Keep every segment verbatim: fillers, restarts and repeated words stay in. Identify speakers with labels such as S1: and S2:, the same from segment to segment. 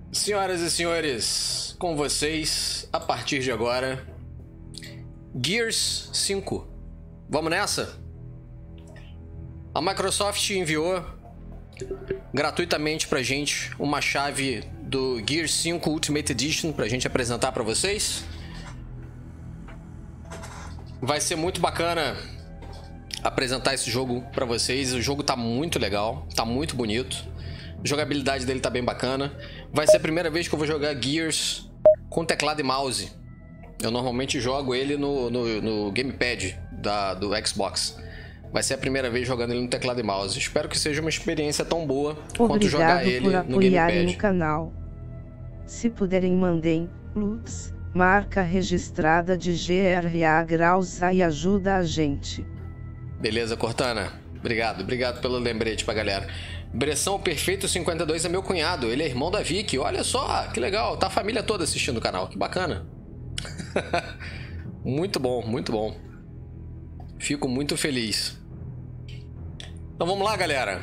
S1: Senhoras e senhores, com vocês, a partir de agora, Gears cinco. Vamos nessa? A Microsoft enviou gratuitamente pra gente uma chave do Gears cinco Ultimate Edition pra gente apresentar pra vocês. Vai ser muito bacana apresentar esse jogo pra vocês. O jogo tá muito legal, tá muito bonito. A jogabilidade dele tá bem bacana. Vai ser a primeira vez que eu vou jogar Gears com teclado e mouse. Eu normalmente jogo ele no, no, no gamepad da, do Xbox. Vai ser a primeira vez jogando ele no teclado e mouse. Espero que seja uma experiência tão boa
S2: Obrigado
S1: quanto jogar ele
S2: por
S1: no gamepad.
S2: no canal. Se puderem, mandem Lux, marca registrada de G R A Graus e ajuda a gente.
S1: Beleza, Cortana. Obrigado, obrigado pelo lembrete pra galera. Bressão Perfeito cinquenta e dois é meu cunhado, ele é irmão da Vicky. Olha só, que legal, tá a família toda assistindo o canal, que bacana. Muito bom, muito bom. Fico muito feliz. Então vamos lá, galera.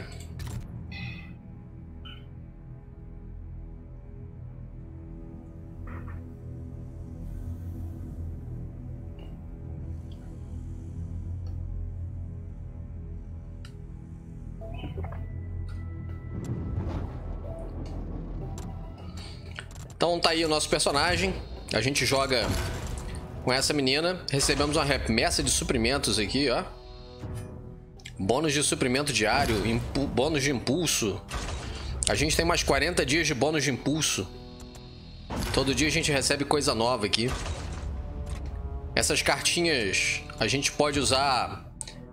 S1: Então tá aí o nosso personagem. A gente joga com essa menina. Recebemos uma remessa de suprimentos aqui, ó. Bônus de suprimento diário, bônus de impulso. A gente tem mais quarenta dias de bônus de impulso. Todo dia a gente recebe coisa nova aqui. Essas cartinhas a gente pode usar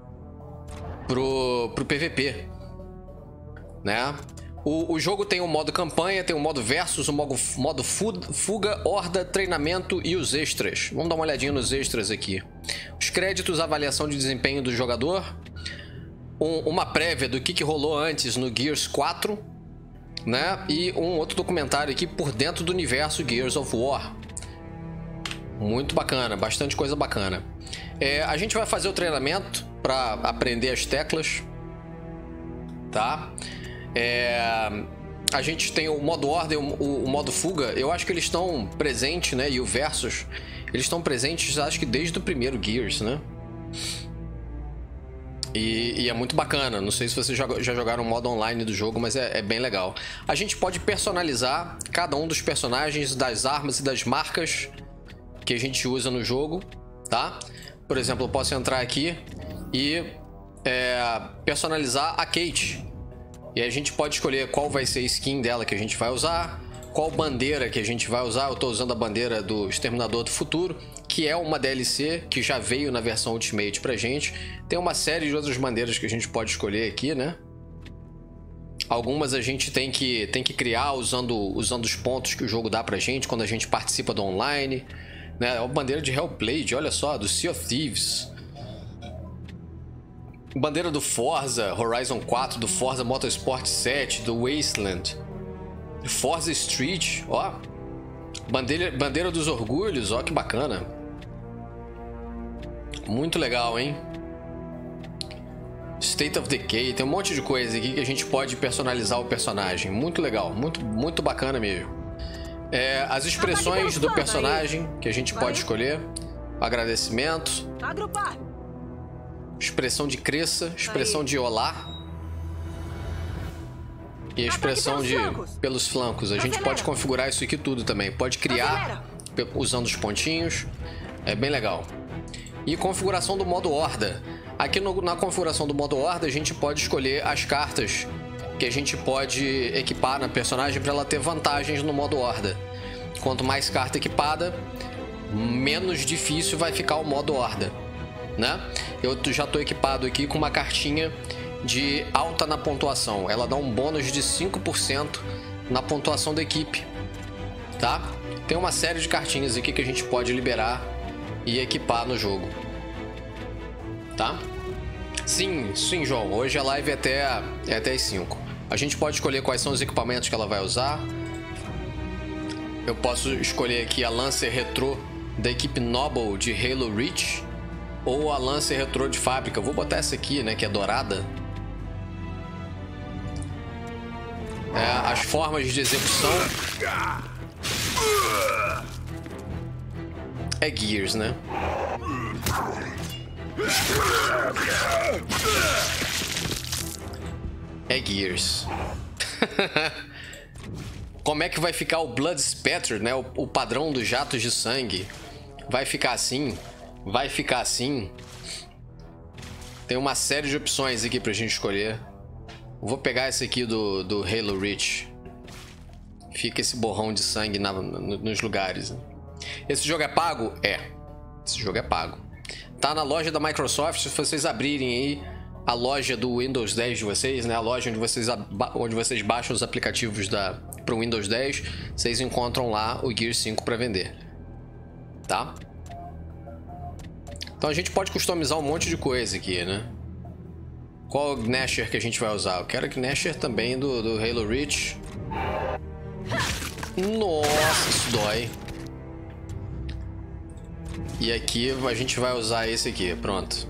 S1: pro, pro P V P, né? O, o jogo tem o modo campanha, tem o modo versus, o modo, modo fuga, horda, treinamento e os extras. Vamos dar uma olhadinha nos extras aqui. Os créditos, avaliação de desempenho do jogador. Um, uma prévia do que, que rolou antes no Gears quatro. Né? E um outro documentário aqui por dentro do universo Gears of War. Muito bacana, bastante coisa bacana. É, a gente vai fazer o treinamento para aprender as teclas. Tá? É, a gente tem o modo ordem, o, o, o modo fuga. Eu acho que eles estão presentes, né? E o versus, eles estão presentes, acho que desde o primeiro Gears, né? E, e é muito bacana. Não sei se vocês já, já jogaram o modo online do jogo, mas é, é bem legal. A gente pode personalizar cada um dos personagens, das armas e das marcas que a gente usa no jogo, tá? Por exemplo, eu posso entrar aqui e é, personalizar a Kate. E a gente pode escolher qual vai ser a skin dela que a gente vai usar, qual bandeira que a gente vai usar. Eu estou usando a bandeira do Exterminador do Futuro, que é uma D L C que já veio na versão Ultimate pra gente. Tem uma série de outras bandeiras que a gente pode escolher aqui, né? Algumas a gente tem que, tem que criar usando, usando os pontos que o jogo dá pra gente quando a gente participa do online, né? É uma bandeira de Hellblade, olha só, do Sea of Thieves. Bandeira do Forza Horizon quatro, do Forza Motorsport sete, do Wasteland, Forza Street, ó. Bandeira, bandeira dos Orgulhos, ó, que bacana. Muito legal, hein? State of Decay, tem um monte de coisa aqui que a gente pode personalizar o personagem. Muito legal, muito, muito bacana mesmo. É, as expressões do personagem que a gente pode escolher. Agradecimento.
S3: Agrupar.
S1: Expressão de cresça, expressão Aí. de olá e a expressão de pelos flancos. A gente pode configurar isso aqui tudo também. Pode criar usando os pontinhos. É bem legal. E configuração do modo horda. Aqui no, na configuração do modo horda a gente pode escolher as cartas que a gente pode equipar na personagem para ela ter vantagens no modo horda. Quanto mais carta equipada, menos difícil vai ficar o modo horda, né? Eu já estou equipado aqui com uma cartinha de alta na pontuação. Ela dá um bônus de cinco por cento na pontuação da equipe, tá? Tem uma série de cartinhas aqui que a gente pode liberar e equipar no jogo, tá? Sim, sim, João. Hoje a live é até, é até as cinco. A gente pode escolher quais são os equipamentos que ela vai usar. Eu posso escolher aqui a Lancer Retro da equipe Noble de Halo Reach ou a Lancer Retro de fábrica. Eu vou botar essa aqui, né, que é dourada. é, as formas de execução. É Gears, né? É Gears. Como é que vai ficar o Blood Spatter, né? O, o padrão dos jatos de sangue. Vai ficar assim? Vai ficar assim? Tem uma série de opções aqui pra gente escolher. Vou pegar esse aqui do, do Halo Reach. Fica esse borrão de sangue na, no, nos lugares. Esse jogo é pago? É. Esse jogo é pago. Tá na loja da Microsoft. Se vocês abrirem aí a loja do Windows dez de vocês, né? A loja onde vocês, onde vocês baixam os aplicativos da, pro Windows dez, vocês encontram lá o Gears cinco para vender. Tá? Então a gente pode customizar um monte de coisa aqui, né? Qual Gnasher que a gente vai usar? Eu quero que Gnasher também do, do Halo Reach. Nossa, isso dói. E aqui a gente vai usar esse aqui, pronto.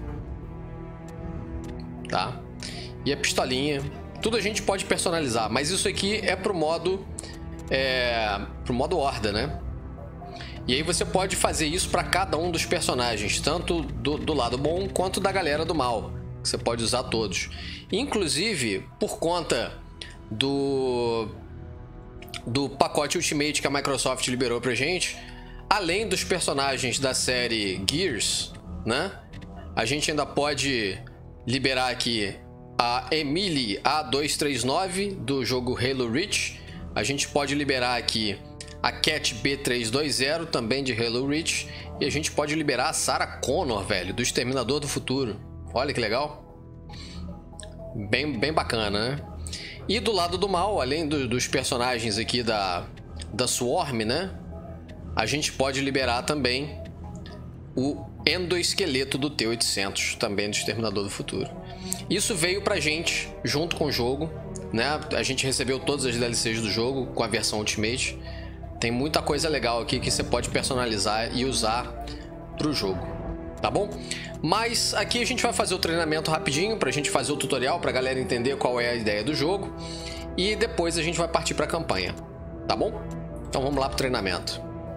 S1: Tá? E a pistolinha. Tudo a gente pode personalizar, mas isso aqui é pro modo... É... pro modo Horda, né? E aí você pode fazer isso para cada um dos personagens, tanto do, do lado bom quanto da galera do mal. Você pode usar todos. Inclusive, por conta do, do pacote Ultimate que a Microsoft liberou pra gente, além dos personagens da série Gears, né? A gente ainda pode liberar aqui a Emily A duzentos e trinta e nove do jogo Halo Reach. A gente pode liberar aqui a Cat B trezentos e vinte, também de Halo Reach. E a gente pode liberar a Sarah Connor, velho, do Exterminador do Futuro. Olha que legal. Bem, bem bacana, né? E do lado do mal, além do, dos personagens aqui da, da Swarm, né? A gente pode liberar também o endoesqueleto do T oitocentos, também do Exterminador do Futuro. Isso veio pra gente junto com o jogo, né? A gente recebeu todas as D L Cs do jogo com a versão Ultimate. Tem muita coisa legal aqui que você pode personalizar e usar pro jogo, tá bom? Mas aqui a gente vai fazer o treinamento rapidinho pra gente fazer o tutorial, pra galera entender qual é a ideia do jogo. E depois a gente vai partir pra campanha, tá bom? Então vamos lá pro treinamento.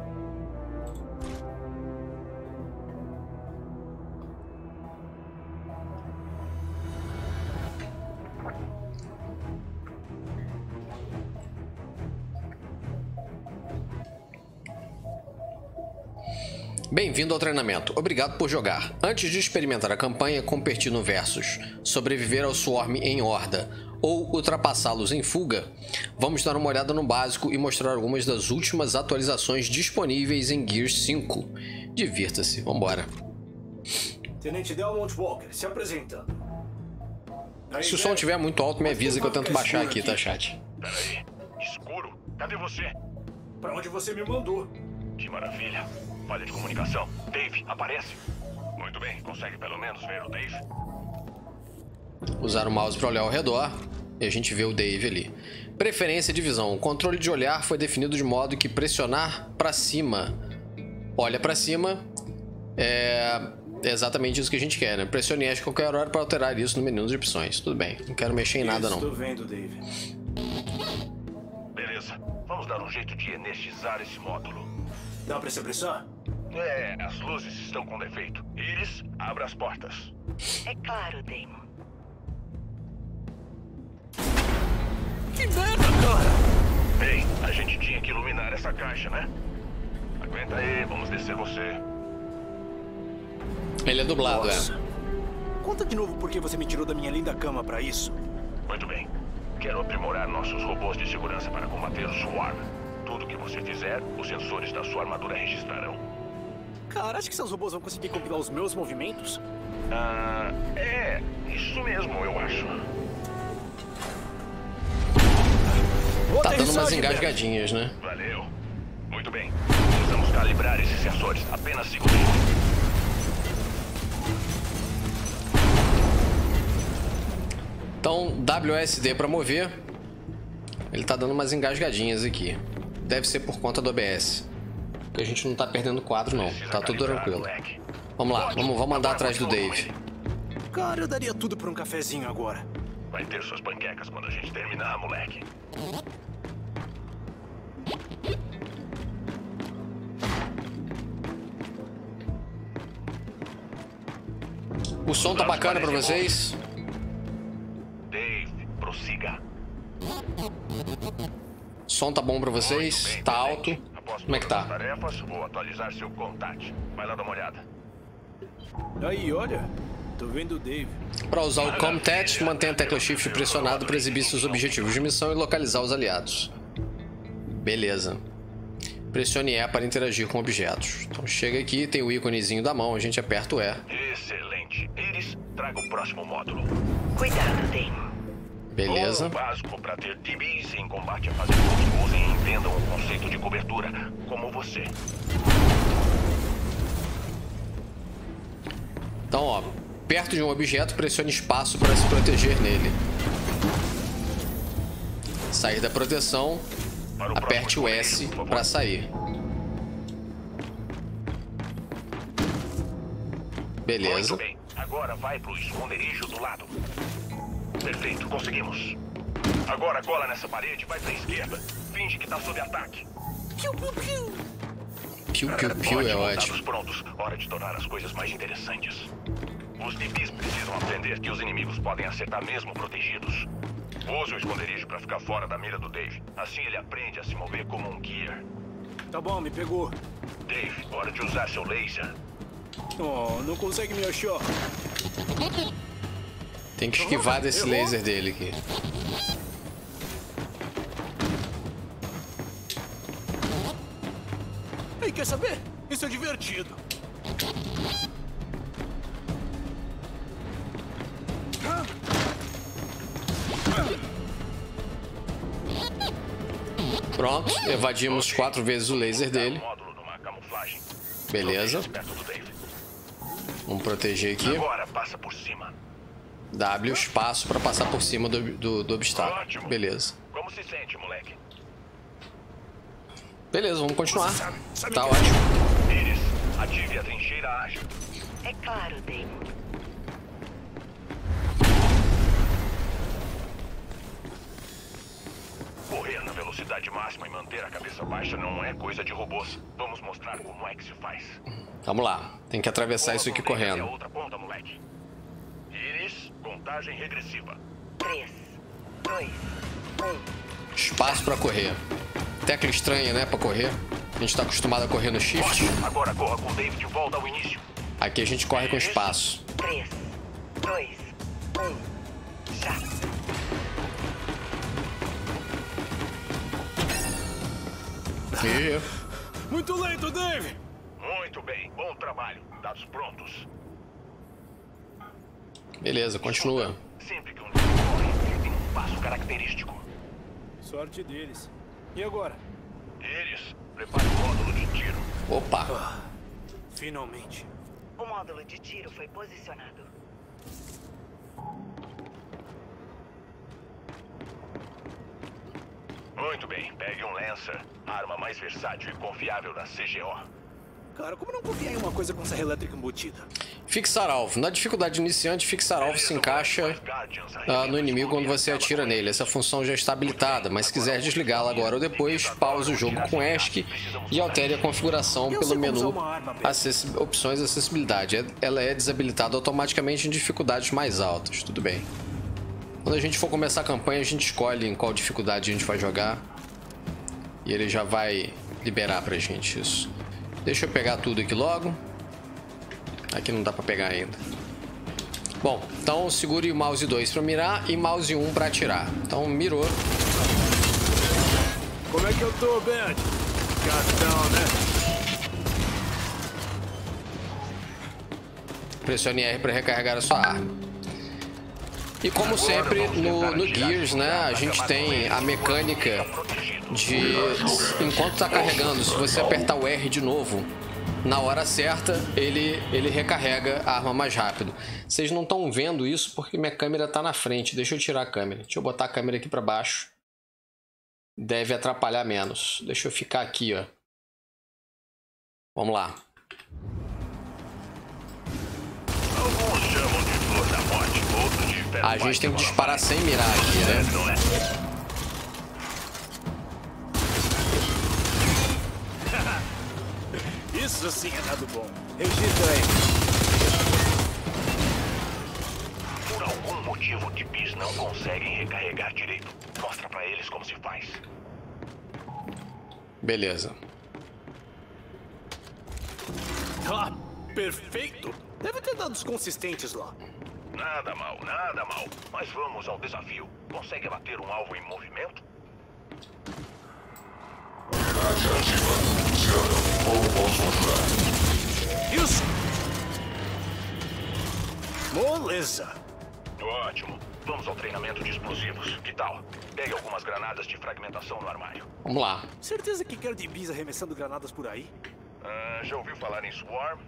S1: Bem-vindo ao treinamento. Obrigado por jogar. Antes de experimentar a campanha, competir no Versus, sobreviver ao Swarm em horda ou ultrapassá-los em fuga, vamos dar uma olhada no básico e mostrar algumas das últimas atualizações disponíveis em Gears cinco. Divirta-se. Vambora.
S3: Tenente Delmont Walker, se apresentando.
S1: Se o som estiver muito alto, me avisa que eu tento baixar aqui, tá, chat?
S4: Peraí. Escuro? Cadê você?
S3: Pra onde você me mandou?
S4: Que maravilha. Falha de comunicação. Dave, aparece. Muito bem, consegue pelo menos ver o Dave?
S1: Usar o mouse para olhar ao redor e a gente vê o Dave ali. Preferência de visão. O controle de olhar foi definido de modo que pressionar para cima. Olha para cima. É exatamente isso que a gente quer, né? Pressione ESC a qualquer hora para alterar isso no menu de opções. Tudo bem, não quero mexer em nada não.
S3: Estou vendo, Dave.
S4: Beleza, vamos dar um jeito de energizar esse módulo.
S3: Dá pra se apressar?
S4: É, as luzes estão com defeito. Iris, abra as portas.
S5: É claro, Damon.
S3: Que merda, cara!
S4: Ei, a gente tinha que iluminar essa caixa, né? Aguenta aí, vamos descer você.
S1: Ele é dublado,
S3: Nossa.
S1: é.
S3: Conta de novo por que você me tirou da minha linda cama pra isso.
S4: Muito bem. Quero aprimorar nossos robôs de segurança para combater o Swarm. Tudo que você fizer, os sensores da sua armadura registrarão.
S3: Cara, acha que seus robôs vão conseguir compilar os meus movimentos?
S4: Ah, é, isso mesmo, eu acho.
S1: Tá dando umas engasgadinhas, né?
S4: Valeu. Muito bem. Precisamos calibrar esses sensores. Apenas segure.
S1: Então, W S D para mover. Ele tá dando umas engasgadinhas aqui. Deve ser por conta do O B S. Porque a gente não tá perdendo quadro, não. Tá tudo tranquilo. Vamos lá, vamos, vamos andar atrás do Dave.
S3: Cara, eu daria tudo por um cafezinho agora.
S4: Vai ter suas panquecas quando a gente terminar, moleque.
S1: O som tá bacana pra vocês?
S4: Dave, prossiga.
S1: O som tá bom pra vocês?
S4: Bem,
S1: tá alto?
S4: Após
S1: Como é que
S4: todas
S1: tá?
S4: as tarefas, vou atualizar seu contato. Vai lá dar uma olhada.
S3: Aí, olha. Tô vendo o Dave.
S1: Para usar o Comtat, mantenha a tecla Shift pressionado para exibir seus objetivos de missão e localizar os aliados. Beleza. Pressione E para interagir com objetos. Então chega aqui, tem o íconezinho da mão, a gente aperta o E.
S4: Excelente. Iris, traga o próximo módulo.
S5: Cuidado, Damon.
S1: Beleza.
S4: O básico para ter D Bs em combate é fazer com que usem e entendam o conceito de cobertura, como você.
S1: Então, ó, perto de um objeto, pressione espaço para se proteger nele. Sair da proteção, aperte o S para sair. Beleza.
S4: Muito bem. Agora vai pro esconderijo do lado. Perfeito, conseguimos. Agora cola nessa parede e vai pra esquerda. Finge que tá sob ataque.
S5: Piu, piu, piu.
S1: Piu, piu, piu é ótimo.
S4: Prontos. Hora de tornar as coisas mais interessantes. Os D Bs precisam aprender que os inimigos podem acertar mesmo protegidos. Use o esconderijo pra ficar fora da mira do Dave. Assim ele aprende a se mover como um gear.
S3: Tá bom, me pegou.
S4: Dave, hora de usar seu laser.
S3: Oh, não consegue me achar.
S1: Tem que esquivar desse laser dele aqui.
S3: Ei, quer saber? Isso é divertido.
S1: Pronto, evadimos quatro vezes o laser dele. Beleza. Vamos proteger aqui.
S4: Agora passa por cima.
S1: W, espaço para passar por cima do, do, do obstáculo.
S4: Ótimo.
S1: Beleza.
S4: Como se sente, moleque?
S1: Beleza, vamos continuar.
S3: Sabe, sabe
S1: Tá
S3: que-
S1: ótimo.
S4: Iris, ative a trincheira ágil.
S5: É claro, Damon.
S4: Correr na velocidade máxima e manter a cabeça baixa não é coisa de robôs. Vamos mostrar como é que se faz.
S1: Vamos lá. Tem que atravessar isso aqui
S4: Corra com o Dave até
S1: correndo.
S4: a outra ponta, moleque. Iris, contagem regressiva.
S5: Três, dois, um.
S1: Espaço para correr. Tecla estranha, né, para correr. A gente tá acostumado a correr no Shift.
S4: Ótimo. Agora corra com o Dave de volta ao início.
S1: Aqui a gente corre com espaço.
S5: Três, dois, um. Já.
S1: E...
S3: Muito lento, Dave.
S4: Muito bem, bom trabalho. Dados prontos.
S1: Beleza, continua.
S4: Sempre que um Dave corre, ele tem um passo característico.
S3: Sorte deles. E agora?
S4: Iris, prepare o módulo de tiro.
S1: Opa.
S3: Finalmente.
S5: O módulo de tiro foi posicionado.
S4: Muito bem, pegue um Lancer, a arma mais versátil e confiável da C G O.
S3: Cara, como não confiar em uma coisa com serra elétrica embutida?
S1: Fixar alvo. Na dificuldade iniciante, fixar alvo se encaixa ah, no inimigo quando você atira nele. Essa função já está habilitada, mas se quiser desligá-la agora ou depois, pause o jogo com ESC e altere a configuração pelo menu acessi- Opções de Acessibilidade. Ela é desabilitada automaticamente em dificuldades mais altas. Tudo bem. Quando a gente for começar a campanha, a gente escolhe em qual dificuldade a gente vai jogar e ele já vai liberar pra gente isso. Deixa eu pegar tudo aqui logo. Aqui não dá pra pegar ainda. Bom, então segure o mouse dois pra mirar e mouse um pra atirar. Então mirou.
S3: Como é que eu tô, Ben? Gatão, né?
S1: Pressione R pra recarregar a sua arma. E como sempre no, no Gears, né, a gente tem a mecânica de, enquanto tá carregando, se você apertar o R de novo, na hora certa, ele, ele recarrega a arma mais rápido. Vocês não estão vendo isso porque minha câmera tá na frente. Deixa eu tirar a câmera. Deixa eu botar a câmera aqui para baixo. Deve atrapalhar menos. Deixa eu ficar aqui, ó. Vamos lá.
S4: Alguns chamam de flor da morte, outros de
S1: A gente tem que disparar sem mirar aqui, né?
S3: Isso sim é dado bom. Registra aí.
S4: Por algum motivo, de bis não conseguem recarregar direito. Mostra pra eles como se faz.
S1: Beleza.
S3: Ah, perfeito. Deve ter dados consistentes lá.
S4: Nada mal, nada mal. Mas vamos ao desafio. Consegue abater um alvo em movimento?
S3: Isso. Moleza.
S4: Ótimo. Vamos ao treinamento de explosivos. Que tal? Pegue algumas granadas de fragmentação no armário.
S1: Vamos lá.
S3: Certeza que quer de bis arremessando granadas por aí?
S4: Ah, já ouviu falar em Swarm?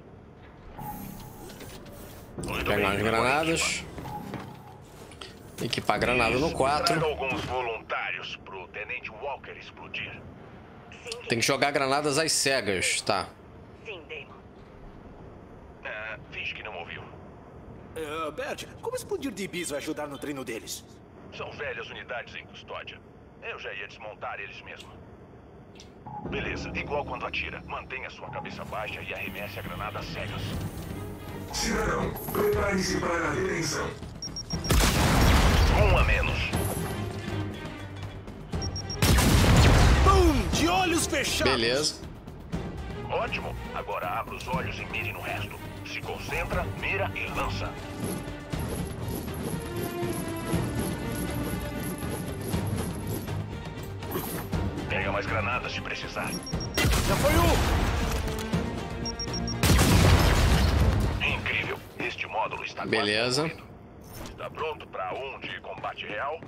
S1: Pegar as granadas. Equipar a granada no quatro.
S4: Traga alguns voluntários pro Tenente Walker explodir.
S5: Sim,
S1: Tem que jogar granadas às cegas, tá?
S5: sim, Damon.
S4: Ah, finge que não ouviu.
S3: Uh, Bert, como explodir de bis vai ajudar no treino deles?
S4: São velhas unidades em custódia. Eu já ia desmontar eles mesmo. Beleza, igual quando atira. Mantenha sua cabeça baixa e arremesse a granada às cegas.
S6: Cidadão, prepare-se para a detenção.
S4: Um a menos.
S3: Bum! De olhos fechados!
S1: Beleza.
S4: Ótimo. Agora abra os olhos e mire no resto. Se concentra, mira e lança. Pega mais granadas se precisar.
S3: Já foi um!
S4: Incrível. Este módulo está quase
S1: Beleza.
S4: concluído. Está pronto para um de combate real?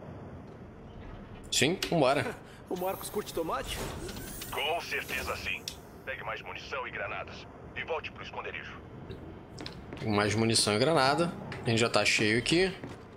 S1: Sim, vambora.
S3: O Marcos curte tomate?
S4: Com certeza sim. Pegue mais munição e granadas. E volte pro esconderijo.
S1: Tem mais munição e granada. A gente já tá cheio aqui.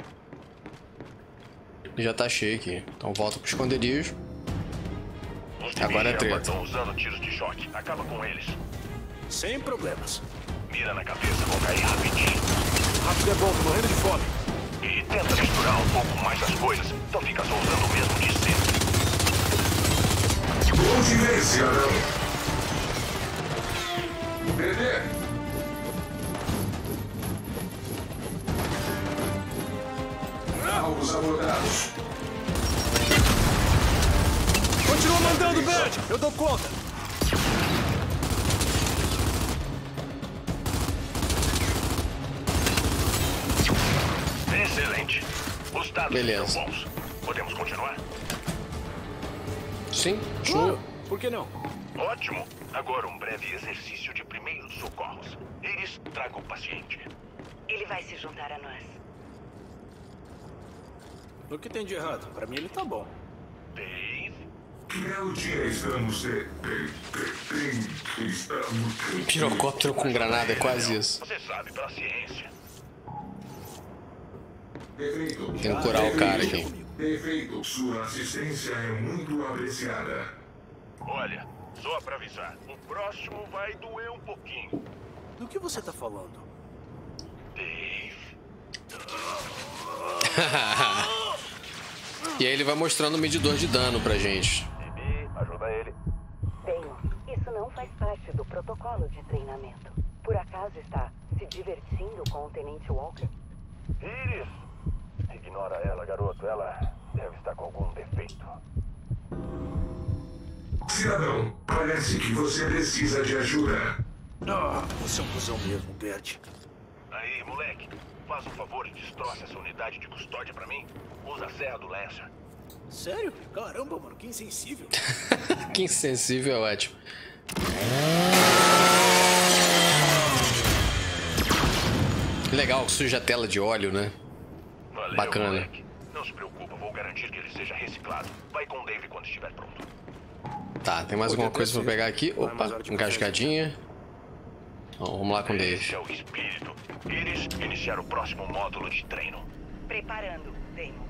S1: Já tá cheio aqui. Então volta pro esconderijo.
S4: Os
S1: Agora é
S4: inimigos
S1: treta.
S4: estão usando tiros de choque. Acaba com eles.
S3: Sem problemas.
S4: Mira na cabeça, vão cair rapidinho.
S3: Rápido é bom, tô morrendo de fome.
S4: E tenta misturar um pouco mais as coisas. Então fica só usando o mesmo de sempre.
S6: Bom te ver, cidadão. Perder. Alvos abordados.
S3: Continua mandando, Bert! Eu dou conta!
S4: Excelente. Os dados
S1: Beleza.
S4: estão bons. Podemos continuar?
S1: Sim, show.
S3: Claro, por que não?
S4: Ótimo. Agora um breve exercício de primeiros socorros. Iris, traga o paciente.
S5: Ele vai se juntar a nós.
S3: O que tem de errado? Pra mim ele tá bom.
S4: Dave?
S6: Que belo dia estamos de... de- de- de- Estamos...
S1: Pirocóptero com granada, é quase isso.
S4: Você sabe, pela ciência.
S6: Perfeito.
S1: Tem que curar o cara aqui.
S6: Perfeito. Sua assistência é muito apreciada.
S4: Olha, só pra avisar, o próximo vai doer um pouquinho.
S3: Do que você tá falando?
S4: Dave?
S1: E aí ele vai mostrando o medidor de dano pra gente.
S4: Bibi, ajuda ele.
S5: Damon, isso não faz parte do protocolo de treinamento. Por acaso está se divertindo com o Tenente Walker?
S4: Iris! Ignora ela, garoto. Ela deve estar com algum defeito.
S6: Cidadão, parece que você precisa de ajuda.
S3: Ah, você é um cuzão mesmo, Bert.
S4: Aí, moleque, faz um favor e destroça essa unidade de custódia pra mim. Usa a serra do Lancer.
S3: Sério? Caramba, mano, que insensível.
S1: Que insensível, é ótimo. Legal, suja a tela de óleo, né?
S4: Valeu,
S1: Bacana.
S4: moleque. Não se preocupa, vou garantir que ele seja reciclado. Vai com o Dave quando estiver pronto.
S1: Tá, tem mais alguma coisa pra pegar aqui? Opa, engasgadinha. Então, vamos lá com o Dave.
S4: Esse é o espírito. Iris, iniciar o próximo módulo de treino.
S5: Preparando, Damon.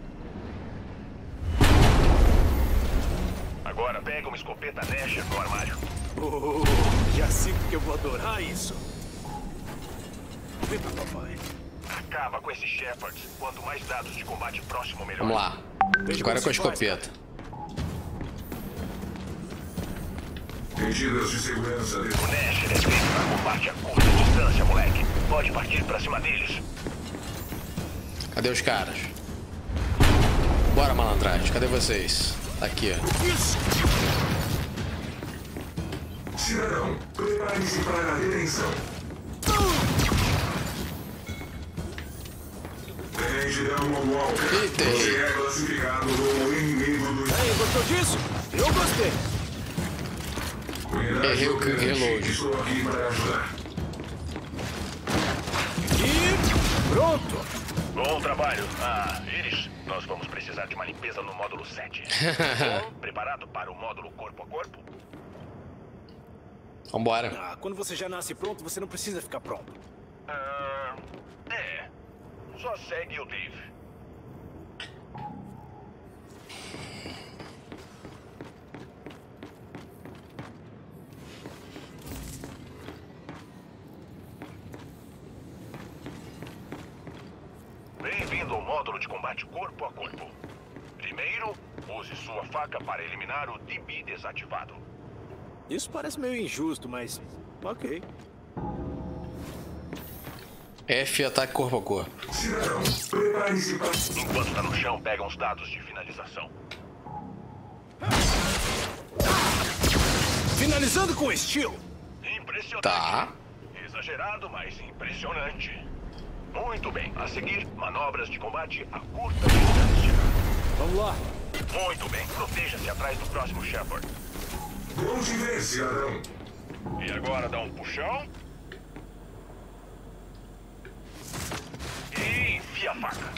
S4: Agora pega uma escopeta Nasher no armário.
S3: Oh, já sinto que eu vou adorar isso. Vem pra papai.
S4: Acaba com esses Shepards. Quanto mais dados de combate próximo, melhor.
S1: Vamos lá. Agora é com a escopeta.
S6: Medidas de segurança.
S4: O Nash é feito pra combate a curta distância, moleque. Pode partir pra cima deles.
S1: Cadê os caras? Bora, malandragem. Cadê vocês? Tá aqui, ó.
S6: Cidadão, prepare-se para a detenção. Tenente Walker.
S1: Eita,
S6: Você é classificado como inimigo do...
S3: Aí, gostou disso? Eu gostei.
S1: Errei o reload.
S6: Estou aqui para ajudar.
S3: E pronto.
S4: Bom trabalho. Ah, Iris, nós vamos precisar de uma limpeza no módulo sete. Bom, preparado para o módulo corpo a corpo?
S1: Vambora.
S3: Ah, quando você já nasce pronto, você não precisa ficar pronto.
S4: Ah, é. Só segue o Dave. Bem-vindo ao módulo de combate corpo a corpo. Primeiro, use sua faca para eliminar o D B desativado.
S3: Isso parece meio injusto, mas ok.
S1: F, ataque corpo a corpo.
S6: Cidadão, prepare-se para...
S4: Enquanto está no chão, pega uns dados de finalização.
S3: Finalizando com estilo.
S4: Impressionante.
S1: Tá.
S4: Exagerado, mas impressionante. Muito bem. A seguir, manobras de combate a curta distância.
S3: Vamos lá.
S4: Muito bem. Proteja-se atrás do próximo Shepard.
S6: Bom te ver, cidadão.
S4: E agora dá um puxão. E enfia a faca.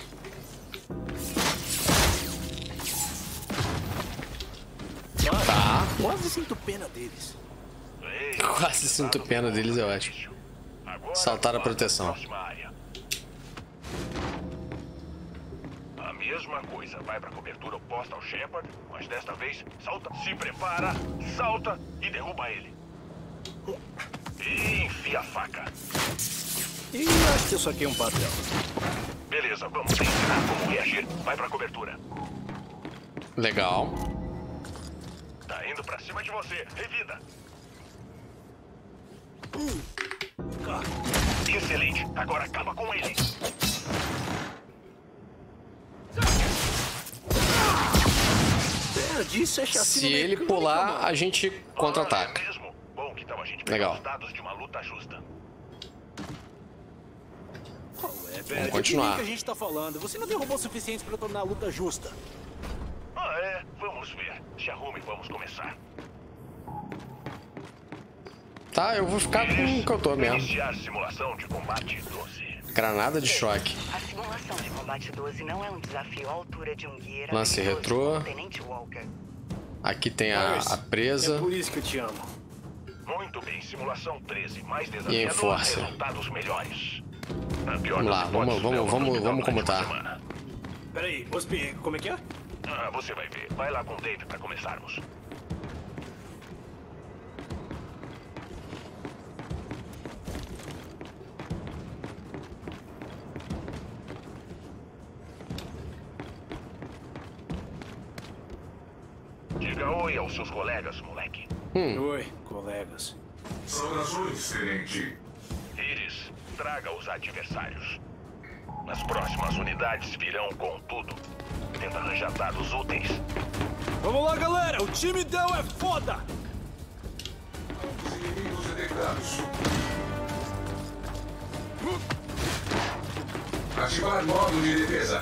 S1: Tá.
S3: Quase sinto pena deles.
S4: Ei,
S1: Quase sinto pena deles, eu acho.
S4: agora
S1: Saltar a
S4: vá
S1: proteção.
S4: pra próxima área. A mesma coisa. Vai pra cobertura oposta ao Shepard, mas desta vez salta, se prepara, salta e derruba ele. E enfia a faca.
S3: E acho que eu saquei um padrão.
S4: Beleza, vamos te ensinar como reagir. Vai pra cobertura.
S1: Legal.
S4: Tá indo pra cima de você. Revida. Excelente. Agora acaba com ele.
S3: Pera, disso é chacina.
S1: Se ele pular, a gente contra-ataca.
S4: Ah, é mesmo? Bom, que tal a gente
S1: Legal.
S4: pegar os dados de uma luta justa?
S3: É,
S1: Vamos continuar.
S3: O que a gente tá falando? Você não tem robô suficiente pra tornar a luta justa.
S4: Ah, é? Vamos ver. Se arrume e vamos começar.
S1: Tá, eu vou ficar com o que eu tô mesmo.
S4: Iniciar simulação de combate doze.
S1: Granada de choque.
S5: A simulação de combate doze não é um desafio à altura de um guia.
S1: Lance retrô.
S5: Tenente Walker.
S1: Aqui tem a, a
S3: É
S1: presa.
S3: por isso que eu te amo.
S4: Muito bem, simulação treze. Mais
S1: E
S4: desafiador,
S1: enforce.
S4: resultados melhores. A pior
S1: Vamos lá,
S4: das
S1: vamos-
S4: hipóteses,
S1: vamos-
S4: é o
S1: vamos-
S4: hospital
S1: vamos como
S4: durante
S1: tá.
S4: uma semana.
S3: Peraí, Ospi, como é que é?
S4: Ah, você vai ver. Vai lá com o Dave pra começarmos. Diga oi aos seus colegas, moleque.
S3: Oi, colegas.
S6: Saudações, tenente.
S4: Iris, traga os adversários. As próximas unidades virão com tudo. Tenta arranjar dados úteis.
S3: Vamos lá, galera! O time Del é foda!
S6: Os inimigos detectados. Ativar modo de defesa.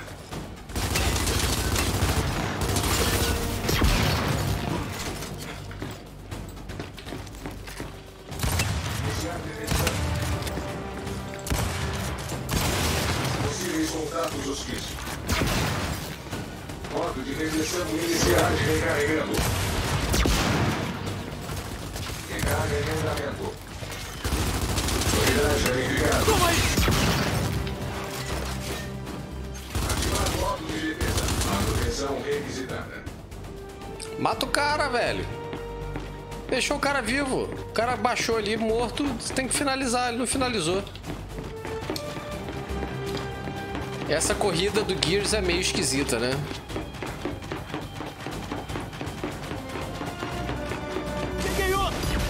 S6: Iniciar detecção. Possíveis contatos hostis. Modo de regressão iniciar. Recarregando. Recarga em andamento. Unidade verificada.
S3: Toma aí!
S6: Ativar modo de defesa. Manutenção requisitada.
S1: Mata o cara, velho. Deixou o cara vivo. O cara baixou ali, morto. Você tem que finalizar. Ele não finalizou. Essa corrida do Gears é meio esquisita, né?
S3: Quem ganhou?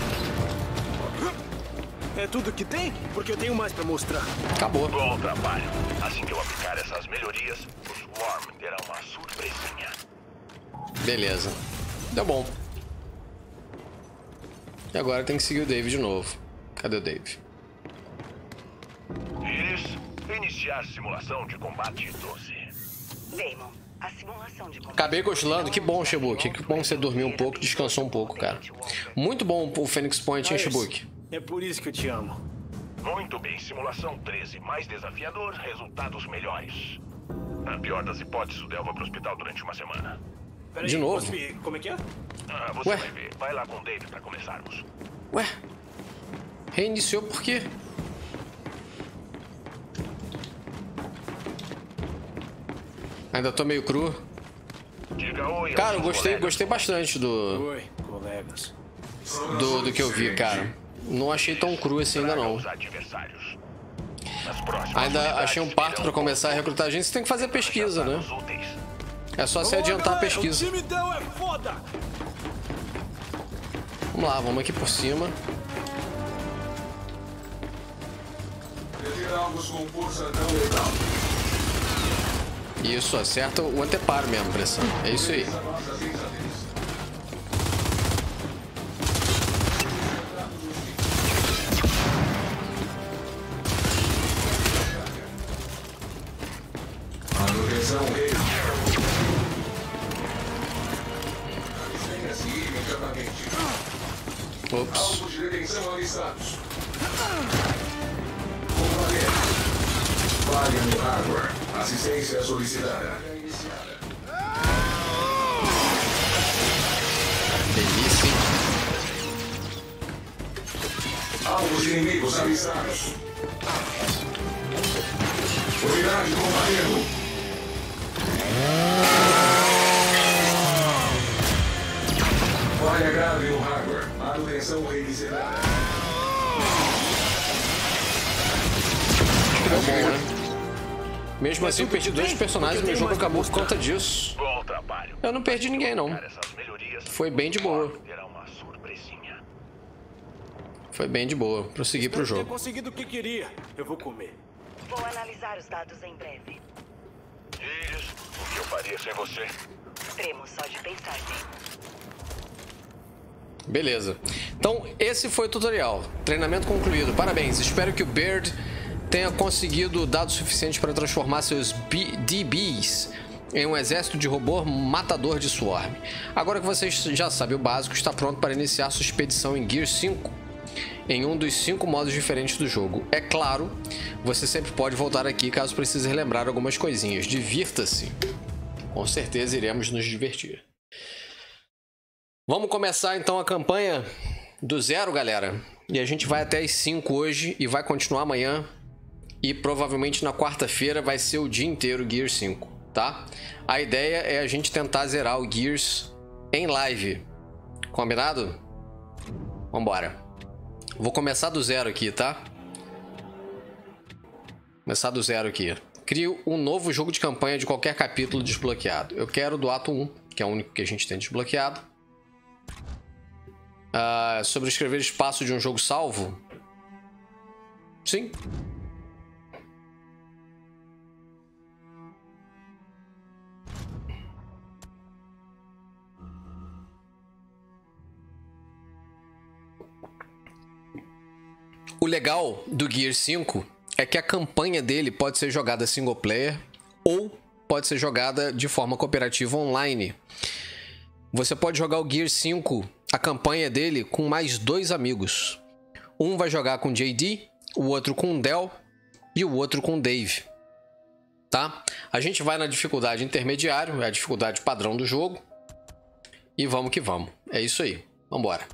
S3: É tudo que tem? Porque eu tenho mais pra mostrar.
S1: Acabou.
S4: Bom trabalho. Assim que eu aplicar essas melhorias, o Swarm terá uma surpresinha.
S1: Beleza. Deu bom. E agora tem que seguir o Dave de novo. Cadê o Dave?
S4: Iris, iniciar simulação de combate doze.
S5: Damon, a simulação de combate...
S1: Acabei gostilando. Que bom, Shibuki. Que bom você dormiu um pouco, descansou um pouco, cara. Muito bom o Phoenix Point, hein, Shibuki?
S3: É por isso que eu te amo.
S4: Muito bem, simulação treze. Mais desafiador, resultados melhores. Na pior das hipóteses, o Del vai pro hospital durante uma semana.
S3: Pera
S1: De
S3: aí,
S1: novo?
S3: posso ver como é que é?
S4: Ah, você
S1: Ué?
S4: vai ver. Vai lá com o Dave pra começarmos.
S1: Ué? Reiniciou por quê? Ainda tô meio cru.
S4: Diga oi aos
S1: Cara, eu
S4: seus
S1: gostei,
S4: colegas.
S1: gostei bastante do,
S3: Oi, colegas.
S1: do, do que eu vi, cara. Não achei tão cru assim ainda não.
S4: Os adversários. Nas próximas
S1: Ainda
S4: unidades
S1: achei um parto pra
S4: virão
S1: começar a recrutar gente. Você tem que fazer pesquisa, né?
S4: achados úteis.
S1: É só se
S3: Vamos lá,
S1: adiantar a
S3: galera,
S1: pesquisa.
S3: O time Del é foda!
S1: Vamos lá, vamos aqui por cima.
S6: Retiramos com força não letal.
S1: Isso, acerta o anteparo mesmo, pressão. É isso aí.
S6: Nossa sensatez. Manutenção rei. Mantenha-se imediatamente.
S1: Ops.
S6: Alvos de detenção avistados. Combater. Falha no hardware. Assistência solicitada.
S1: Delícia, hein?
S6: Alvos inimigos avistados. Unidade combatendo. Falha grave no hardware. Manutenção reiniciada.
S1: Deu bom, né? Mesmo assim, eu perdi dois personagens e meu jogo acabou por conta disso.
S4: Bom trabalho.
S1: Eu não perdi ninguém, não.
S4: Cara, essas melhorias,
S1: Foi bem de boa.
S4: terá uma surpresinha.
S1: Foi bem de boa. Prossegui pro
S3: Ter
S1: jogo.
S3: conseguido o que queria. Eu vou comer.
S5: Vou analisar os dados em breve.
S4: Iris, o que eu faria sem você?
S5: Tremo só de pensar, Damon.
S1: Beleza. Então, esse foi o tutorial. Treinamento concluído. Parabéns. Espero que o Baird tenha conseguido dados suficientes para transformar seus D Bs em um exército de robô matador de Swarm. Agora que vocês já sabem o básico, está pronto para iniciar sua expedição em Gears cinco, em um dos cinco modos diferentes do jogo. É claro, você sempre pode voltar aqui caso precise relembrar algumas coisinhas. Divirta-se. Com certeza iremos nos divertir. Vamos começar então a campanha do zero, galera. E a gente vai até as cinco hoje e vai continuar amanhã. E provavelmente na quarta-feira vai ser o dia inteiro Gears cinco, tá? A ideia é a gente tentar zerar o Gears em live. Combinado? Vambora. Vou começar do zero aqui, tá? Começar do zero aqui. Crio um novo jogo de campanha de qualquer capítulo desbloqueado. Eu quero do ato um, que é o único que a gente tem desbloqueado. Uh, sobrescrever espaço de um jogo salvo? Sim. O legal do Gears cinco é que a campanha dele pode ser jogada single player ou pode ser jogada de forma cooperativa online. Você pode jogar o Gears cinco, a campanha dele, com mais dois amigos. Um vai jogar com J D, o outro com Del e o outro com Dave. Tá? A gente vai na dificuldade intermediária, é a dificuldade padrão do jogo. E vamos que vamos. É isso aí. Vambora.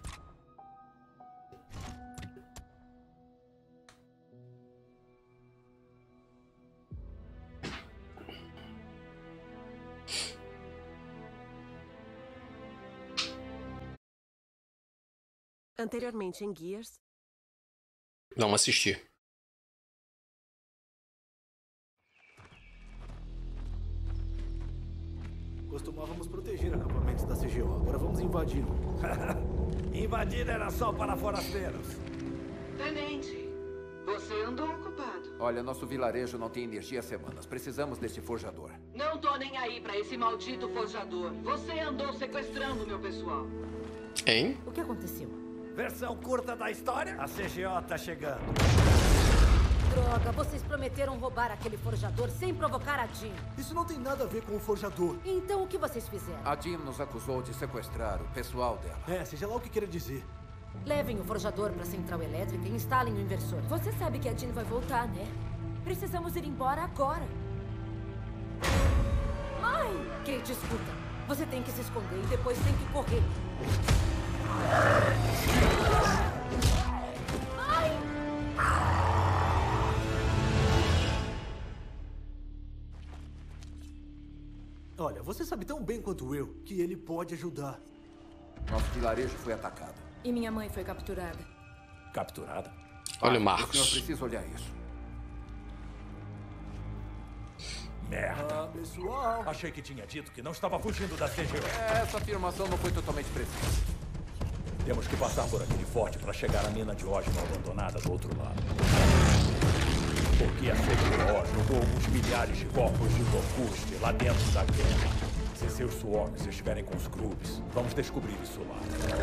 S7: Anteriormente em Gears.
S1: Vamos assistir.
S3: Costumávamos proteger acampamentos da C G O. Agora vamos invadir.
S7: Invadir era só para forasteiros.
S8: Tenente, você andou ocupado.
S9: Olha, nosso vilarejo não tem energia há semanas. Precisamos desse forjador.
S8: Não tô nem aí pra esse maldito forjador. Você andou sequestrando meu pessoal.
S1: Hein?
S10: O que aconteceu?
S7: Versão curta da história? A C G O tá chegando.
S10: Droga, vocês prometeram roubar aquele forjador sem provocar a Jean.
S3: Isso não tem nada a ver com o forjador.
S10: Então o que vocês fizeram?
S9: A Jean nos acusou de sequestrar o pessoal dela.
S3: É, seja lá o que queira dizer.
S10: Levem o forjador para a central elétrica e instalem o inversor.
S11: Você sabe que a Jean vai voltar, né? Precisamos ir embora agora.
S10: Mãe! Kate, escuta. Você tem que se esconder e depois tem que correr. Mãe!
S3: Olha, você sabe tão bem quanto eu que ele pode ajudar.
S9: Nosso vilarejo foi atacado.
S11: E minha mãe foi capturada.
S7: Capturada?
S1: Olha o
S9: O
S1: Marcos.
S9: senhor precisa olhar isso.
S7: Merda.
S3: Ah, pessoal.
S7: Achei que tinha dito que não estava fugindo da C G O.
S9: Essa afirmação não foi totalmente precisa.
S7: Temos que passar por aquele forte para chegar à mina de ógeno abandonada do outro lado. Porque a C G O jogou alguns milhares de corpos de Locuste lá dentro da guerra. Se seus swarms estiverem com os Grubs, vamos descobrir isso lá.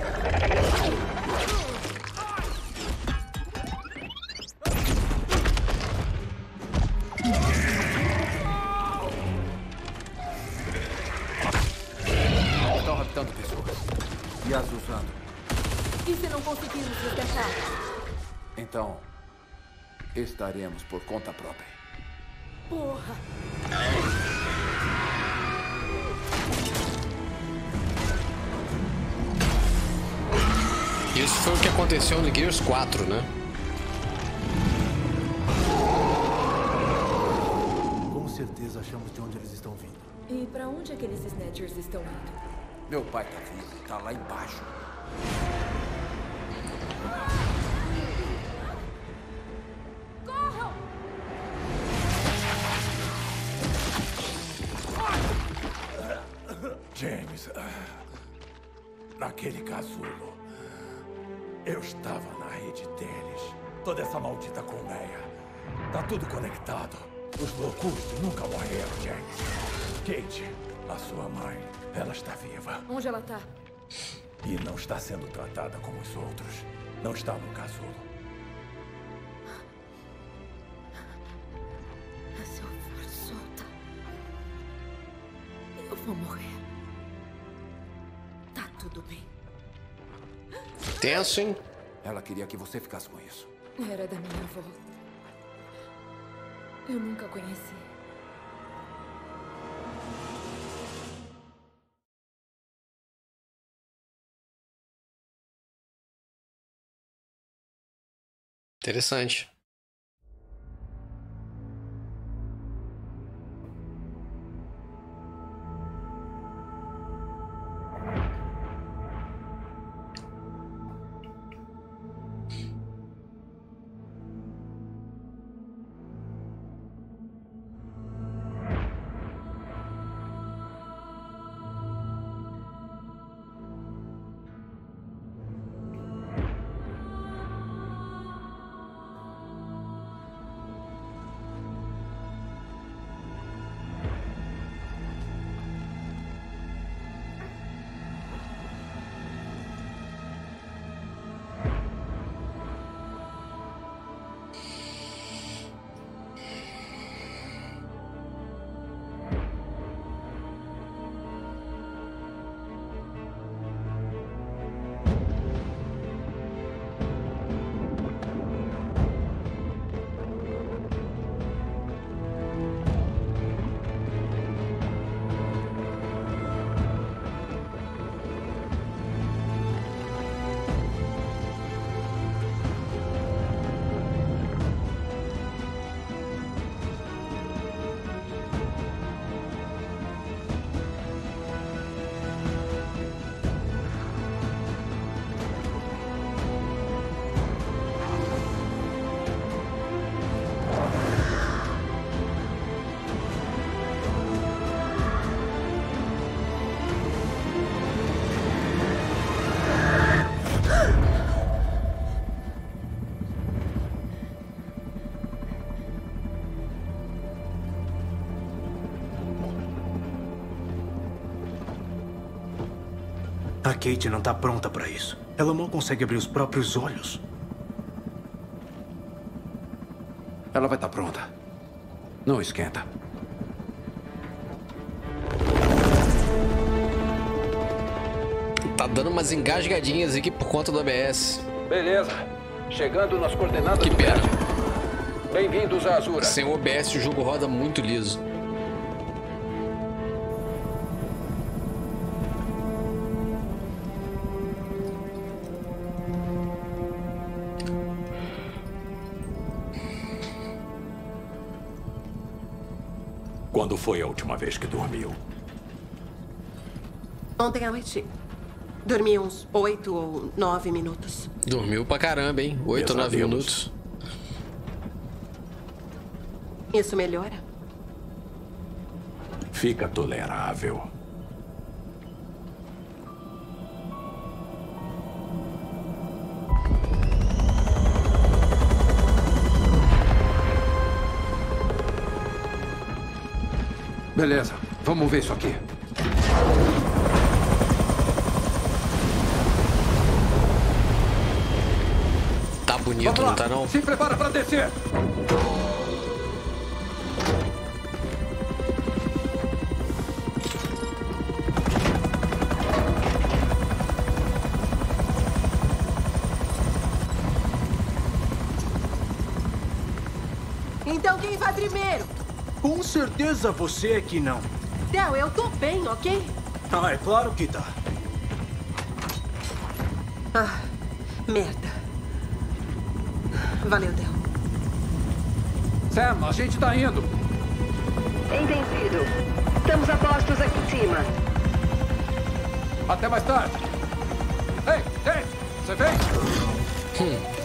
S9: Estão raptando pessoas. E as usando.
S11: E se não conseguirmos resgatar?
S9: Então, estaremos por conta própria.
S11: Porra!
S1: Isso foi o que aconteceu no Gears quatro, né?
S3: Com certeza achamos de onde eles estão vindo.
S11: E pra onde aqueles Snatchers estão indo?
S9: Meu pai tá vivo, tá lá embaixo.
S11: Corram!
S7: James, naquele casulo, eu estava na rede deles. Toda essa maldita colmeia. Tá tudo conectado. Os Locuste nunca morreram, James. Kate, a sua mãe, ela está viva.
S11: Onde ela tá?
S7: E não está sendo tratada como os outros. Não está no casulo.
S11: Se eu for solta, eu vou morrer. Tá tudo bem.
S1: Tenso, hein?
S9: Ela queria que você ficasse com isso.
S11: Era da minha avó. Eu nunca conheci.
S1: Interessante.
S12: Kate não tá pronta pra isso. Ela mal consegue abrir os próprios olhos.
S9: Ela vai estar pronta. Não esquenta.
S1: Tá dando umas engasgadinhas aqui por conta do A B S.
S9: Beleza. Chegando nas coordenadas
S1: que
S9: do
S1: pena.
S9: Bem-vindos a Azura.
S1: Sem o O B S o jogo roda muito liso.
S7: Quando foi a última vez que dormiu?
S13: Ontem à noite. Dormi uns oito ou nove minutos.
S1: Dormiu pra caramba, hein? Oito ou nove minutos.
S13: Isso melhora?
S7: Fica tolerável.
S9: Beleza, vamos ver isso aqui.
S1: Tá bonito, não tá não?
S9: Se prepara pra descer.
S13: Então quem vai primeiro?
S12: Com certeza você é que não.
S13: Del, eu tô bem, ok?
S12: Ah, é claro que tá.
S13: Ah, merda. Valeu, Del.
S9: Sam, a gente tá indo.
S5: Entendido. Estamos a postos aqui em cima.
S9: Até mais tarde. Ei, Dave, você vem?
S1: Hum.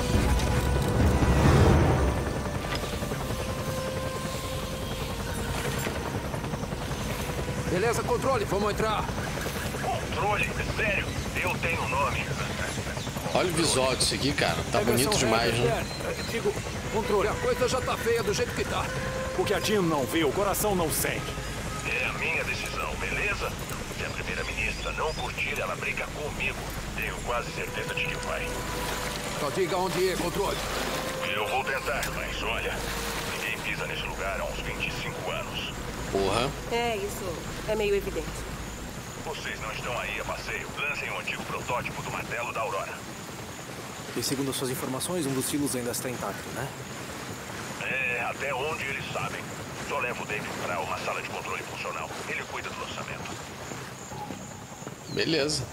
S9: Beleza, controle, vamos entrar.
S4: Controle? Sério? Eu tenho um nome.
S1: Olha o visual disso aqui, cara. Tá bonito demais, né?
S7: Digo, controle.
S9: A coisa já tá feia do jeito que tá.
S7: O que a Jean não vê, o coração não sente.
S4: É a minha decisão, beleza? Se a primeira-ministra não curtir, ela briga comigo. Tenho quase certeza de que vai.
S9: Só diga onde é, controle.
S4: Eu vou tentar, mas olha, ninguém pisa nesse lugar há uns vinte e cinco anos.
S1: Porra.
S13: É, isso é meio evidente.
S4: Vocês não estão aí a passeio. Lancem o antigo protótipo do martelo da Aurora.
S12: E segundo suas informações, um dos silos ainda está intacto, né?
S4: É, até onde eles sabem. Só levo o David para uma sala de controle funcional. Ele cuida do lançamento.
S1: Beleza.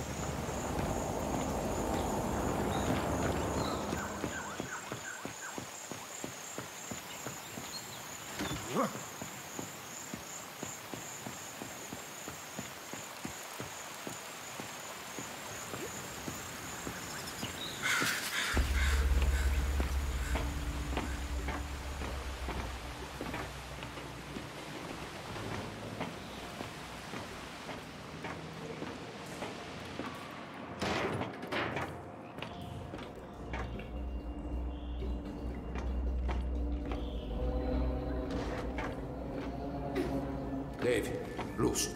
S9: Dave, luz.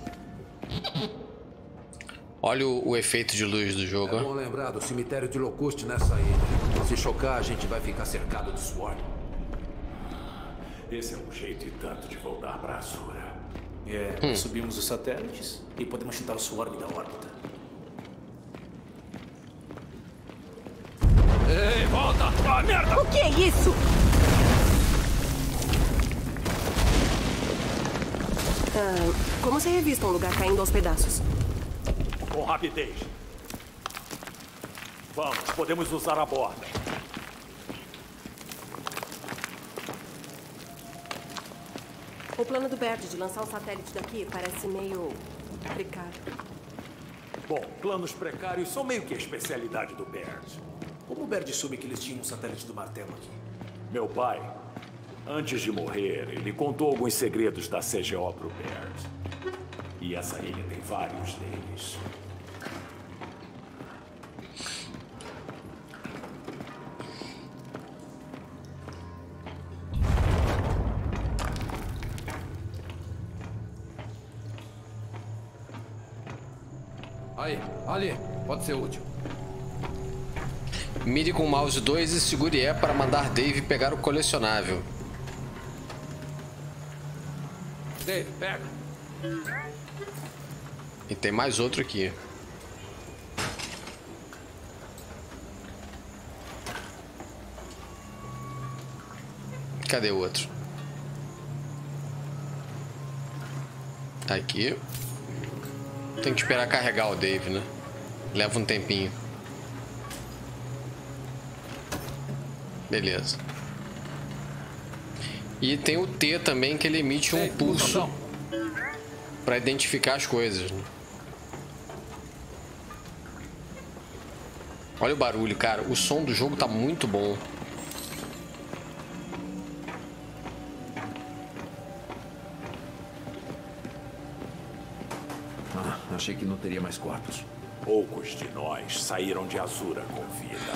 S1: Olha o, o efeito de luz do jogo.
S9: É bom lembrar do cemitério de Locust nessa ilha. Se chocar, a gente vai ficar cercado de Swarm.
S7: Esse é um jeito e tanto de voltar pra Azura.
S12: É, hum. subimos os satélites e podemos chutar o Swarm da órbita.
S7: Ei, volta! Ah, merda!
S13: O que é isso? Ah, como você revista um lugar caindo aos pedaços?
S7: Com rapidez. Vamos, podemos usar a borda.
S13: O plano do Baird de lançar o satélite daqui parece meio precário.
S7: Bom, planos precários são meio que a especialidade do Baird.
S12: Como o Baird soube que eles tinham um satélite do martelo aqui?
S7: Meu pai, antes de morrer, ele contou alguns segredos da C G O pro Baird. E essa ilha tem vários deles.
S9: Aí. Ali, pode ser útil.
S1: Mire com o mouse dois e segure E para mandar Dave pegar o colecionável.
S9: Dave, pega.
S1: E tem mais outro aqui. Cadê o outro? Aqui. Tem que esperar carregar o Dave, né? Leva um tempinho. Beleza. E tem o T também, que ele emite um pulso para identificar as coisas, né? Olha o barulho, cara. O som do jogo tá muito bom.
S9: Ah, achei que não teria mais quartos.
S7: Poucos de nós saíram de Azura com vida.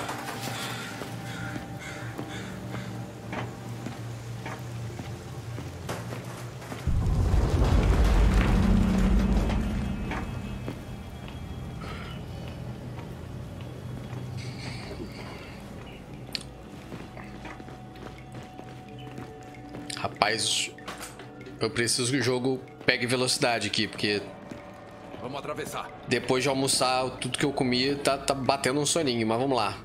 S1: Rapaz, eu preciso que o jogo pegue velocidade aqui, porque
S9: vamos atravessar.
S1: Depois de almoçar, tudo que eu comi tá, tá batendo um soninho, mas vamos lá.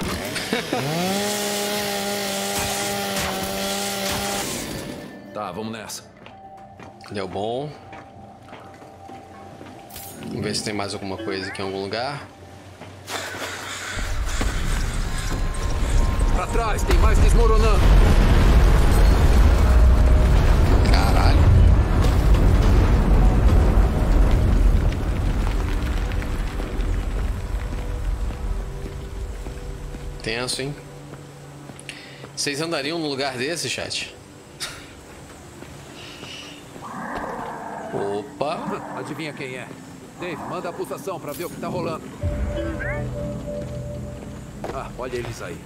S9: Tá, vamos nessa.
S1: Deu bom. Vamos ver se tem mais alguma coisa aqui em algum lugar.
S9: Pra trás, tem mais desmoronando.
S1: Caralho. Tenso, hein? Vocês andariam num lugar desse, chat? Opa!
S9: Adivinha quem é? Dave, manda a pulsação pra ver o que tá rolando. Ah, olha eles aí.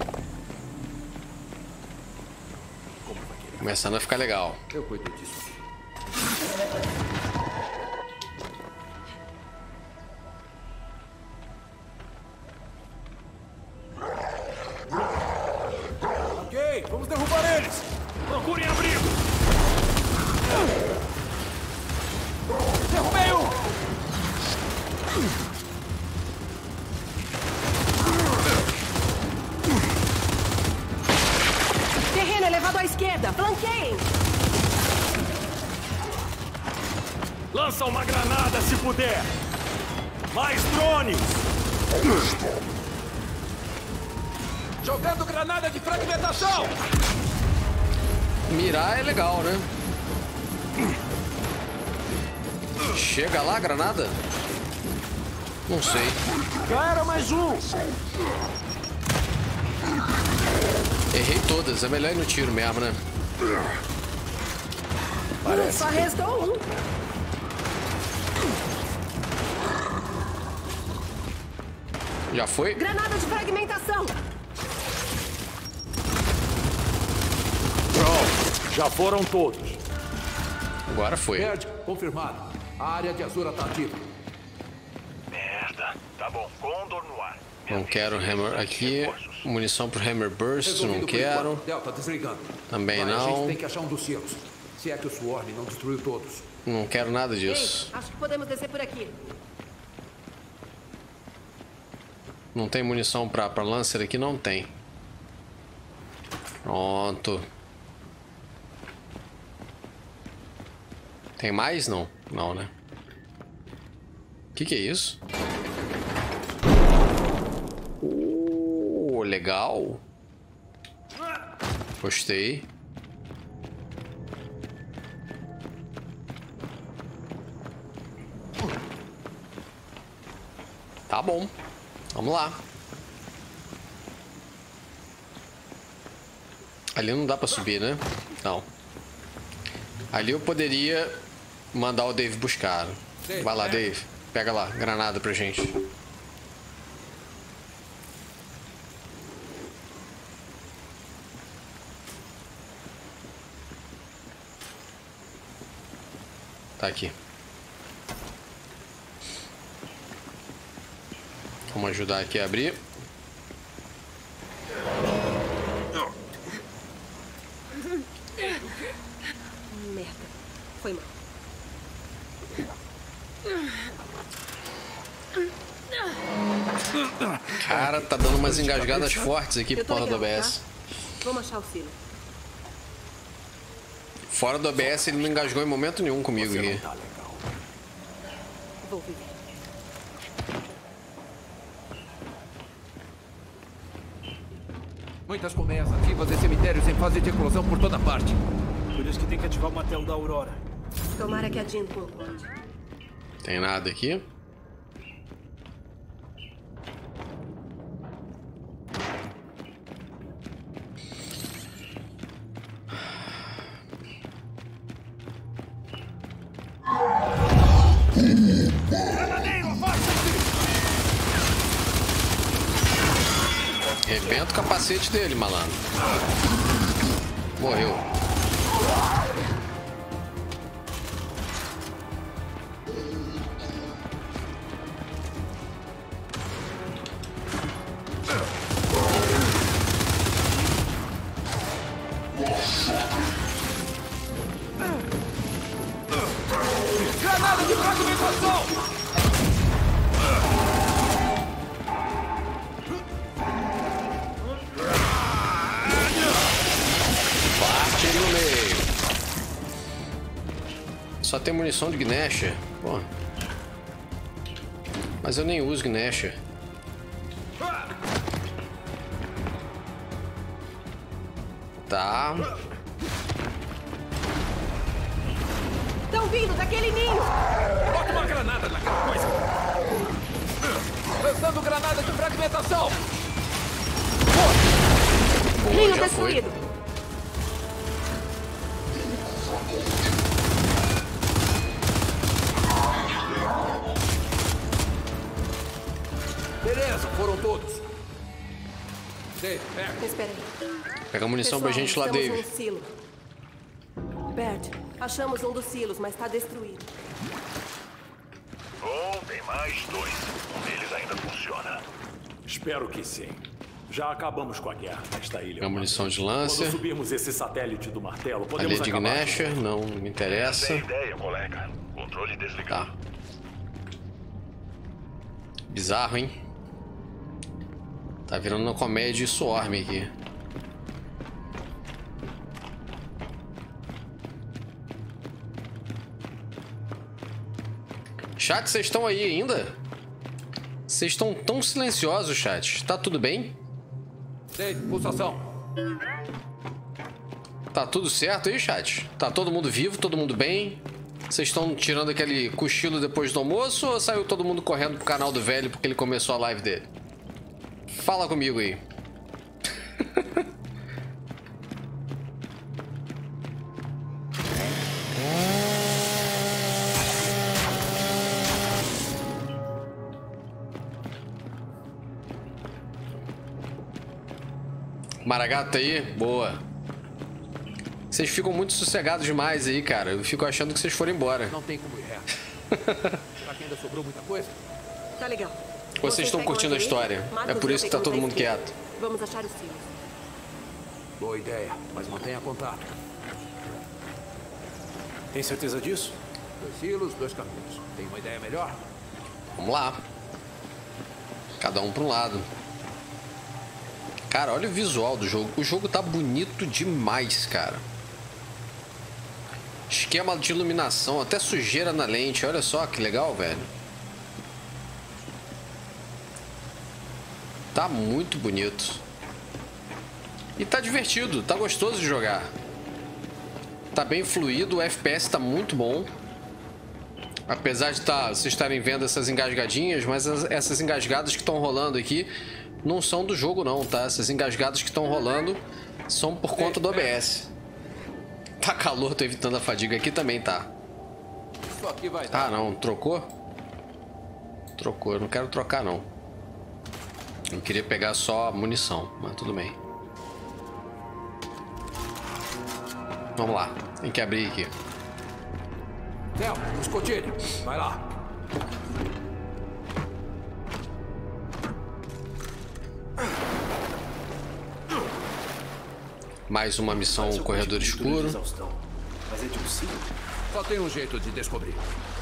S1: Começando a ficar legal.
S9: Eu cuido disso.
S7: Ok, vamos derrubar eles. Procurem abrigo. Derrubei um.
S13: Terreno elevado à esquerda. Flanqueiem.
S7: Lança uma granada se puder. Mais drones.
S9: Jogando granada de fragmentação.
S1: Mirar é legal, né? Chega lá, granada? Não sei.
S7: Já era mais um.
S1: Errei todas, é melhor ir no tiro mesmo, né?
S13: Parece. Só restou um.
S1: Já foi?
S13: Granada de fragmentação.
S7: Pronto, já foram todos.
S1: Agora foi.
S9: Perde, confirmado. A área de Azura tá ativa.
S4: Merda. Tá bom, Condor no ar.
S1: Não quero hammer aqui. Munição pro Hammer Burst, não quero.
S9: Delta desligando.
S1: Também
S9: Mas a gente
S1: não.
S9: tem que achar um dos selos. Se é que o Swarm não destruiu todos.
S1: Não quero nada disso.
S13: Ei, acho que podemos descer por aqui.
S1: Não tem munição pra, pra Lancer aqui? Não tem. Pronto. Tem mais? Não. Não, né? O que que é isso? Oh, legal. Gostei. Tá bom. Vamos lá. Ali não dá pra subir, né? Não. Ali eu poderia mandar o Dave buscar. Vai lá, Dave. Pega lá, granada pra gente. Tá aqui. Vamos ajudar aqui a abrir.
S13: Merda. Foi mal.
S1: Cara, tá dando umas engasgadas fortes aqui por fora do O B S.
S13: Tá? Vamos achar o silo.
S1: Fora do O B S ele não engasgou em momento nenhum comigo aqui.
S13: Vou viver.
S9: Muitas colmeias ativas e cemitérios em fase de eclosão por toda parte.
S3: Por isso que tem que ativar o martelo da Aurora.
S13: Tomara que a Jean concorde.
S1: Tem nada aqui. Rebenta o capacete dele, malandro. Morreu.
S7: Granada de fragmentação!
S1: Parte no meio. Só tem munição de Gnasher. Pô. Mas eu nem uso Gnasher. Tá.
S13: Estão vindo daquele ninho!
S7: Bota uma granada naquela coisa! Lançando granada de fragmentação!
S1: Boa,
S13: Ninho
S1: já foi.
S13: destruído!
S9: Beleza, foram todos. Dave, pega.
S13: Espera aí.
S1: Pega a munição
S13: Pessoal,
S1: pra gente lá,
S13: estamos
S1: Dave.
S13: num silo. Bert, achamos um dos silos, mas está destruído.
S4: Oh, tem mais dois. Um deles ainda funciona.
S3: Espero que sim. Já acabamos com a guerra nesta ilha.
S1: Pega a munição de lança.
S3: Quando subirmos esse satélite do martelo,
S1: Ali
S3: podemos
S1: é de
S3: acabar.
S1: Gnasher, não me interessa.
S4: Sem ideia, colega. Controle desligado.
S1: Tá. Bizarro, hein? Tá virando uma comédia Swarm aqui. Chat, vocês estão aí ainda? Vocês estão tão silenciosos, chat. Tá tudo bem?
S9: Dave, pulsação.
S1: Tá tudo certo aí, chat? Tá todo mundo vivo, todo mundo bem? Vocês estão tirando aquele cochilo depois do almoço ou saiu todo mundo correndo pro canal do velho porque ele começou a live dele? Fala comigo aí. Maragato aí? Boa. Vocês ficam muito sossegados demais aí, cara. Eu fico achando que vocês foram embora.
S9: Não tem como ir reto. Será que ainda sobrou muita coisa?
S13: Tá legal.
S1: Vocês estão curtindo a história. É por isso que tá todo mundo quieto.
S13: Vamos achar os silos.
S9: Boa ideia, mas mantenha contato.
S12: Tem certeza disso?
S9: Dois silos, dois caminhos. Tem uma ideia melhor?
S1: Vamos lá. Cada um para um lado. Cara, olha o visual do jogo. O jogo tá bonito demais, cara. Esquema de iluminação, até sujeira na lente. Olha só que legal, velho. Tá muito bonito. E tá divertido, tá gostoso de jogar. Tá bem fluido, o F P S tá muito bom. Apesar de tá, vocês estarem vendo essas engasgadinhas, mas as, essas engasgadas que estão rolando aqui não são do jogo não, tá? Essas engasgadas que estão rolando são por conta do O B S. Tá calor, tô evitando a fadiga aqui também, tá?
S9: Isso aqui vai dar.
S1: Ah, não, trocou? Trocou, eu não quero trocar não. Eu queria pegar só munição, mas tudo bem. Vamos lá, tem que abrir aqui.
S9: Theo, escotilha, vai lá.
S1: Mais uma missão Corredor Escuro.
S12: Mas é possível?
S9: Só tem um jeito de descobrir.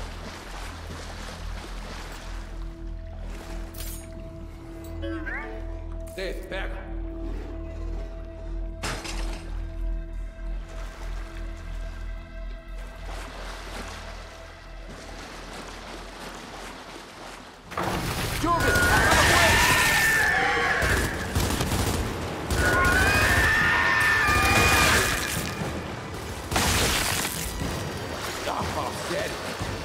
S9: Dave, pega. Juves, acaba com ele! Ah, fala sério.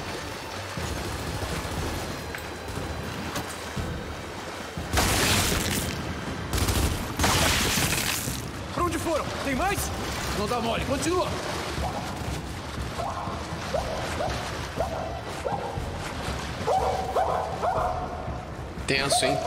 S3: Pra onde foram? Tem mais?
S9: Não dá mole, continua!
S1: Tenso, hein?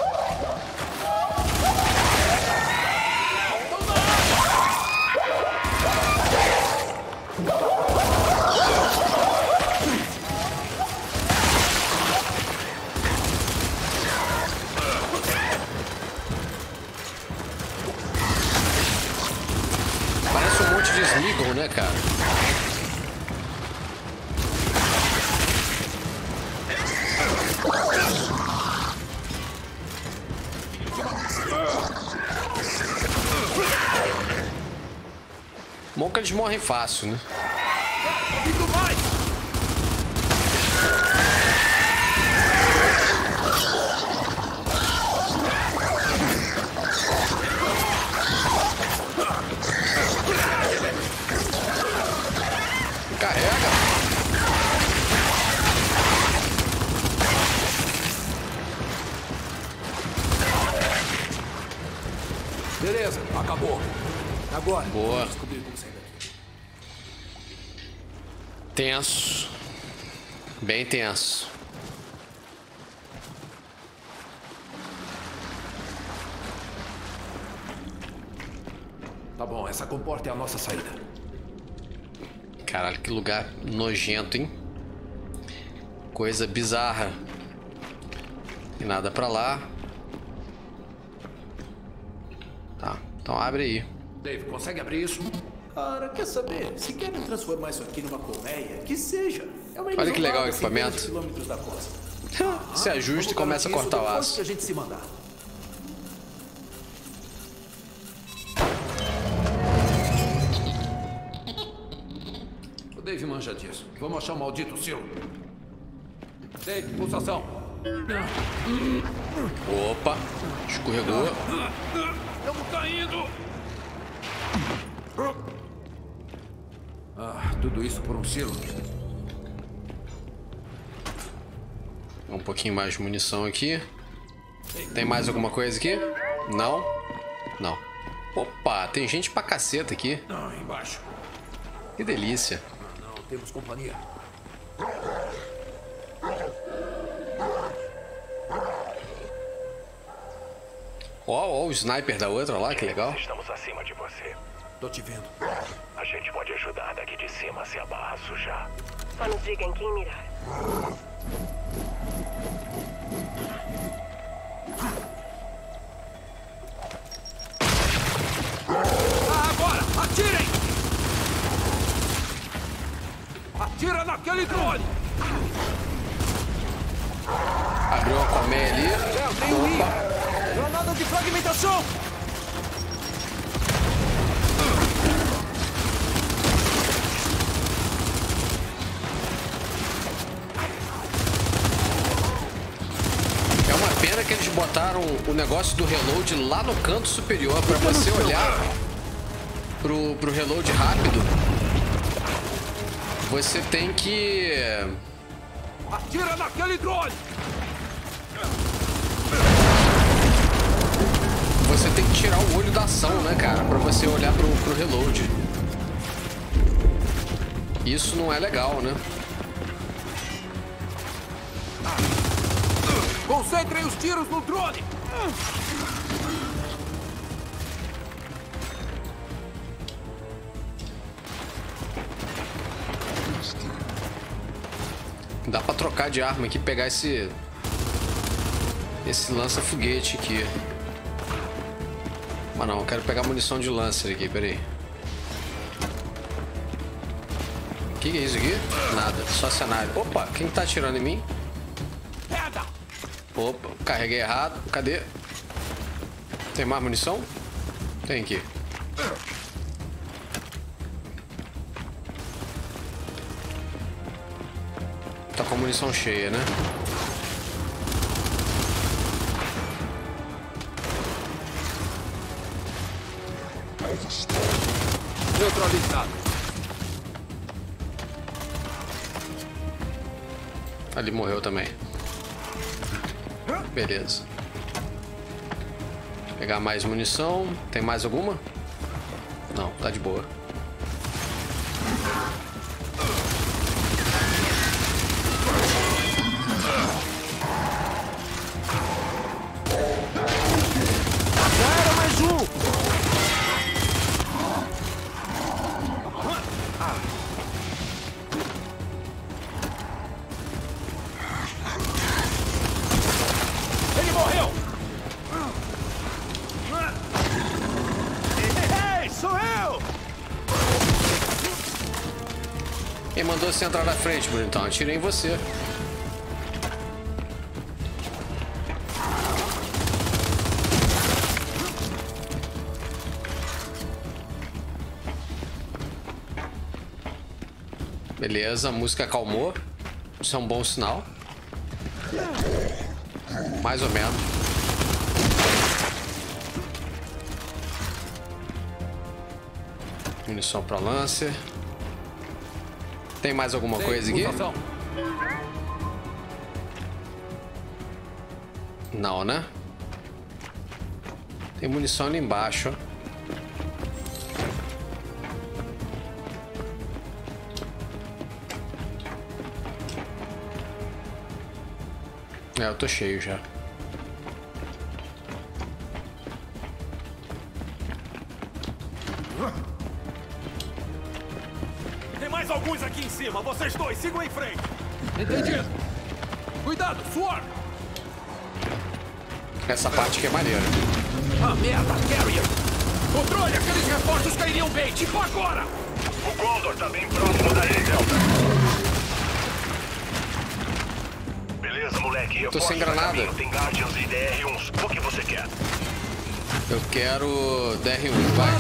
S1: Parece um monte de Smeagol, né, cara? Bom que eles morrem fácil, né? Carrega!
S9: Beleza, acabou. Agora.
S1: Boa. Tenso. Bem tenso.
S9: Tá bom, essa comporta é a nossa saída.
S1: Caralho, que lugar nojento, hein? Coisa bizarra. E nada pra lá. Tá, então abre aí.
S9: Dave, consegue abrir isso?
S12: Cara, quer saber? Se querem transformar isso aqui numa colmeia, que seja. É uma
S1: Olha que legal o equipamento.
S12: Quilômetros da costa.
S1: Se ajusta e começa a cortar o aço.
S12: Que a gente se mandar.
S9: O Dave manja disso. Vamos achar o maldito selo. Dave, pulsação.
S1: Opa, escorregou.
S9: Estamos caindo. Ah, tudo isso por um selo.
S1: Um pouquinho mais de munição aqui. Tem mais alguma coisa aqui? Não? Não. Opa, tem gente pra caceta aqui.
S9: Não, embaixo.
S1: Que delícia.
S9: Não, não, temos companhia.
S1: Ó, ó, o sniper da outra lá, que legal.
S4: Estamos acima de você.
S9: Tô te vendo.
S4: A gente pode ajudar daqui de cima se a barra sujar.
S5: Só nos diga em quem mirar.
S9: Ah, agora! Atirem! Atira naquele drone!
S1: Abriu a colmeia ali.
S3: É, eu tenho um I. Granada de fragmentação!
S1: É uma pena que eles botaram o negócio do reload lá no canto superior para você olhar pro, pro reload rápido. Você tem que...
S9: Atira naquele drone!
S1: Você tem que tirar o olho da ação, né, cara? Pra você olhar pro, pro reload. Isso não é legal, né?
S9: Concentrem os tiros no drone!
S1: Dá pra trocar de arma aqui, pegar esse... Esse lança-foguete aqui. Mas não, eu quero pegar munição de lancer aqui, peraí. que, que é isso aqui? Nada, só cenário. Opa, quem tá atirando em mim? Opa, carreguei errado. Cadê? Tem mais munição? Tem aqui. Tá com a munição cheia, né?
S9: Neutralizado.
S1: Ali morreu também. Beleza. Pegar mais munição. Tem mais alguma? Não, tá de boa.
S3: Já era mais um! Ele morreu! Ei, sou eu!
S1: Quem mandou você entrar na frente, bonitão? Atirei em você. Beleza, a música acalmou. Isso é um bom sinal. Mais ou menos. Munição para Lancer. Tem mais alguma
S9: Tem
S1: coisa aqui?
S9: mutação.
S1: Não, né? Tem munição ali embaixo, ó. É, eu tô cheio já.
S3: Tem mais alguns aqui em cima. Vocês dois, sigam em frente.
S9: Entendido. Cuidado, Swarm.
S1: Essa parte aqui é maneira.
S9: Ah, merda, Carrier. Controle, aqueles reforços cairiam bem. Tipo agora.
S4: O Condor tá bem próximo da ilha, Delta. Beleza, moleque.
S1: Tô sem granada.
S4: Tem Guardians e D R uns. O que você quer?
S1: Eu quero D R um, vai.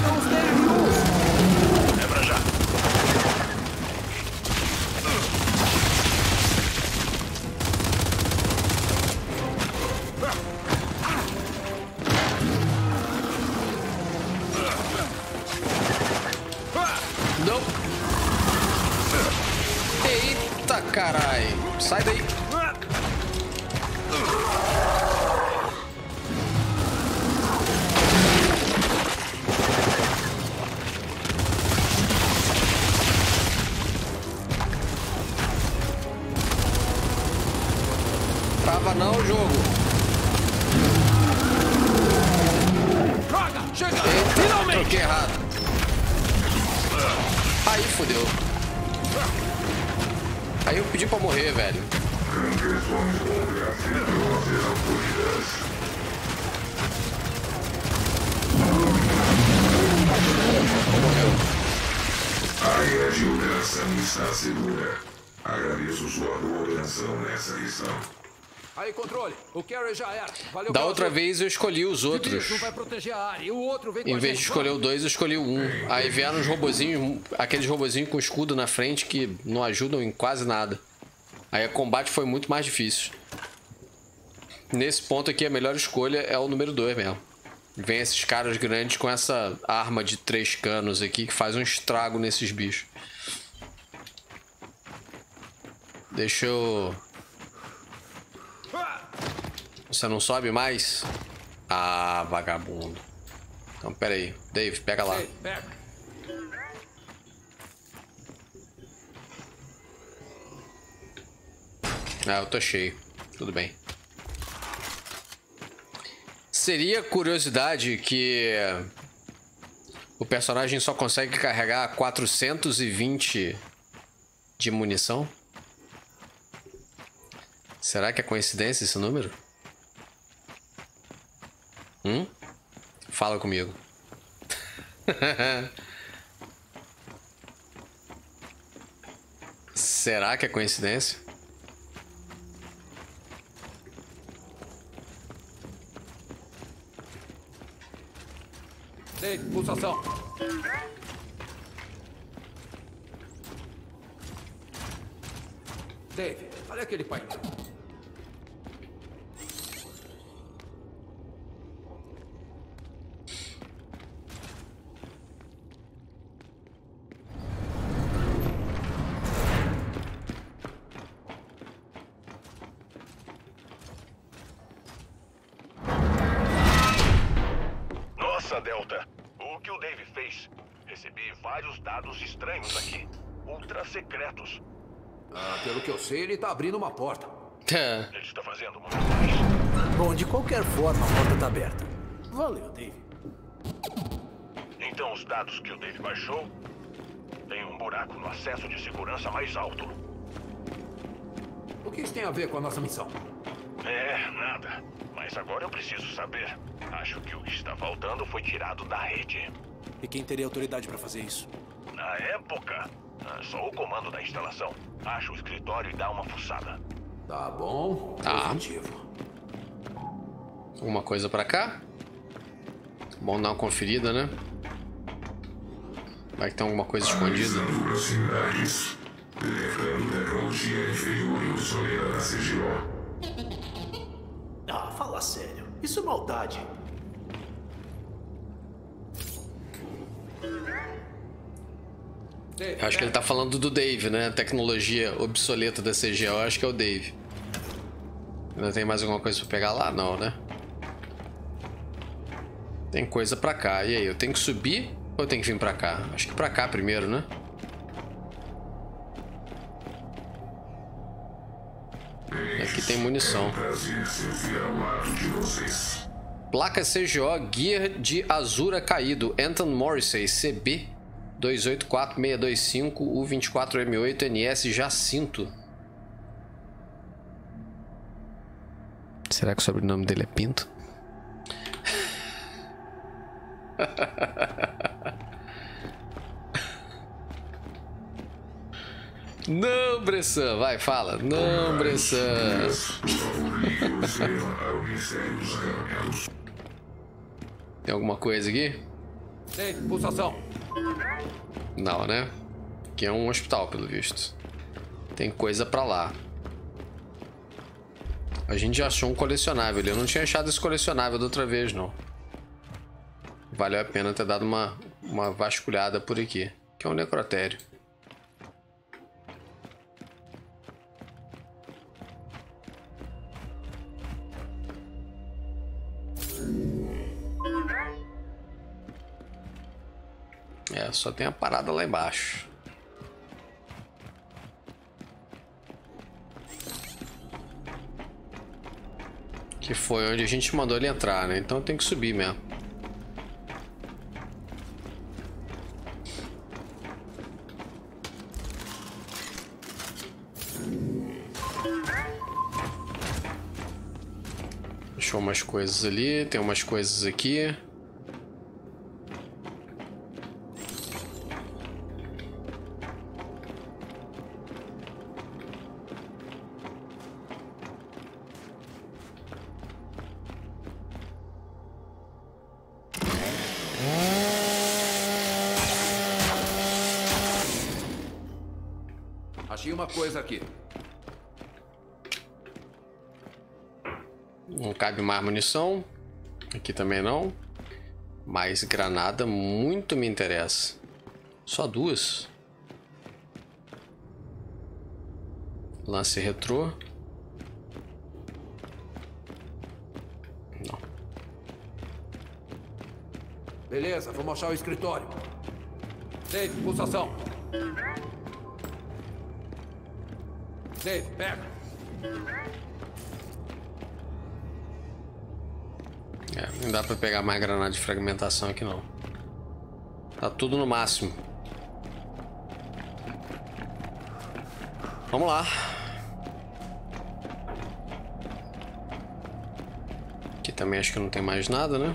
S4: É pra já.
S1: Não. Eita, carai. Sai daí. Trava não o jogo.
S9: Droga, chega.
S1: Eita,
S9: finalmente.
S1: troquei errado. Aí fodeu. Aí eu pedi pra morrer, velho. Morreu.
S6: A área de operação está segura. Agradeço sua cooperação nessa missão.
S9: Aí, controle. O Carrier já era. Valeu.
S1: Da outra vez eu escolhi os outros.
S9: Um vai proteger a área e o outro vem com
S1: Em
S9: a
S1: vez de
S9: gente.
S1: escolher o dois, eu escolhi o um. Aí vieram os robozinhos, aqueles robozinhos com escudo na frente que não ajudam em quase nada. Aí o combate foi muito mais difícil. Nesse ponto aqui, a melhor escolha é o número dois mesmo. Vem esses caras grandes com essa arma de três canos aqui que faz um estrago nesses bichos. Deixa eu... Você não sobe mais? Ah, vagabundo. Então, pera aí. Dave, pega lá.
S9: Ei, pega.
S1: Ah, eu tô cheio. Tudo bem. Seria curiosidade que o personagem só consegue carregar quatrocentos e vinte de munição? Será que é coincidência esse número? Hum? Fala comigo. Será que é coincidência?
S9: Dave, pulsação. Dave, olha aquele painel.
S4: Delta, o que o Dave fez? Recebi vários dados estranhos aqui. Ultra secretos.
S9: Ah, pelo que eu sei, ele tá abrindo uma porta.
S4: Ele está fazendo muito mais.
S12: Bom, de qualquer forma, a porta tá aberta. Valeu, Dave.
S4: Então os dados que o Dave baixou tem um buraco no acesso de segurança mais alto.
S9: O que isso tem a ver com a nossa missão?
S4: É, nada. Mas agora eu preciso saber. Acho que o que está faltando foi tirado da rede.
S12: E quem teria autoridade para fazer isso?
S4: Na época, só o comando da instalação. Acha o escritório e dá uma fuçada.
S9: Tá bom.
S1: Tá.
S9: Positivo.
S1: Alguma coisa pra cá? Bom dar uma conferida, né? Vai que tem alguma coisa escondida.
S6: Proximidades. Detectando tecnologia inferior e obsoleta da C G O.
S12: Ah, fala sério. Isso é maldade.
S1: Eu acho que ele tá falando do Dave, né? Tecnologia obsoleta da C G O, eu acho que é o Dave. Ainda tem mais alguma coisa pra pegar lá? Não, né? Tem coisa pra cá. E aí, eu tenho que subir ou eu tenho que vir pra cá? Acho que pra cá primeiro, né? Aqui tem munição. Placa C G O Gear de Azura caído. Anton Morrissey C B dois oito quatro seis dois cinco U vinte e quatro M oito N S Jacinto. Será que o sobrenome dele é Pinto? Não, Bressan, vai, fala. Não, Bressan. Tem alguma coisa aqui?
S9: Tem, pulsação.
S1: Não, né? Aqui é um hospital, pelo visto. Tem coisa pra lá. A gente já achou um colecionável. Eu não tinha achado esse colecionável da outra vez, não. Valeu a pena ter dado uma, uma vasculhada por aqui. Que é um necrotério. É, só tem a parada lá embaixo. Que foi onde a gente mandou ele entrar, né? Então tem que subir mesmo. Deixou umas coisas ali, tem umas coisas aqui.
S9: Achei uma coisa aqui.
S1: Não cabe mais munição. Aqui também não. Mais granada muito me interessa. Só duas. Lance retrô. Não.
S9: Beleza, vamos achar o escritório. Dave, pulsação. Dave, pega.
S1: É, não dá pra pegar mais granada de fragmentação aqui não. Tá tudo no máximo. Vamos lá. Aqui também acho que não tem mais nada, né?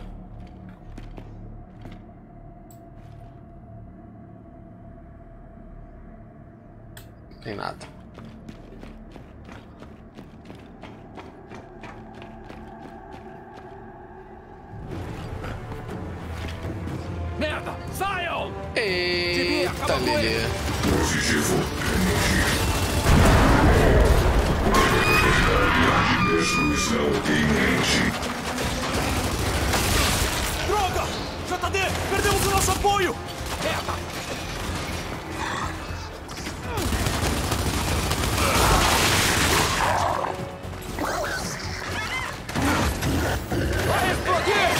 S1: Não tem nada.
S7: Paul!
S1: Eita, Lelê.
S6: Positivo. Destruição iminente.
S3: Droga! J D, perdemos o nosso apoio! Merda! Vai explodir!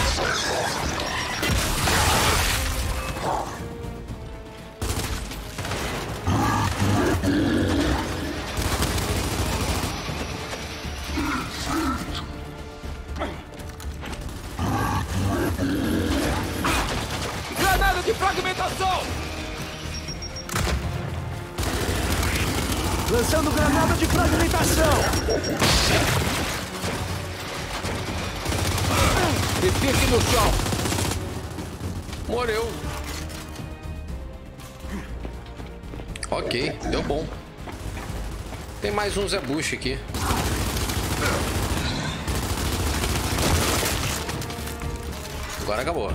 S3: Granada de fragmentação! Lançando granada de fragmentação! E fique no chão!
S1: Morreu. Ok, deu bom. Tem mais um Zé Bush aqui. Agora acabou.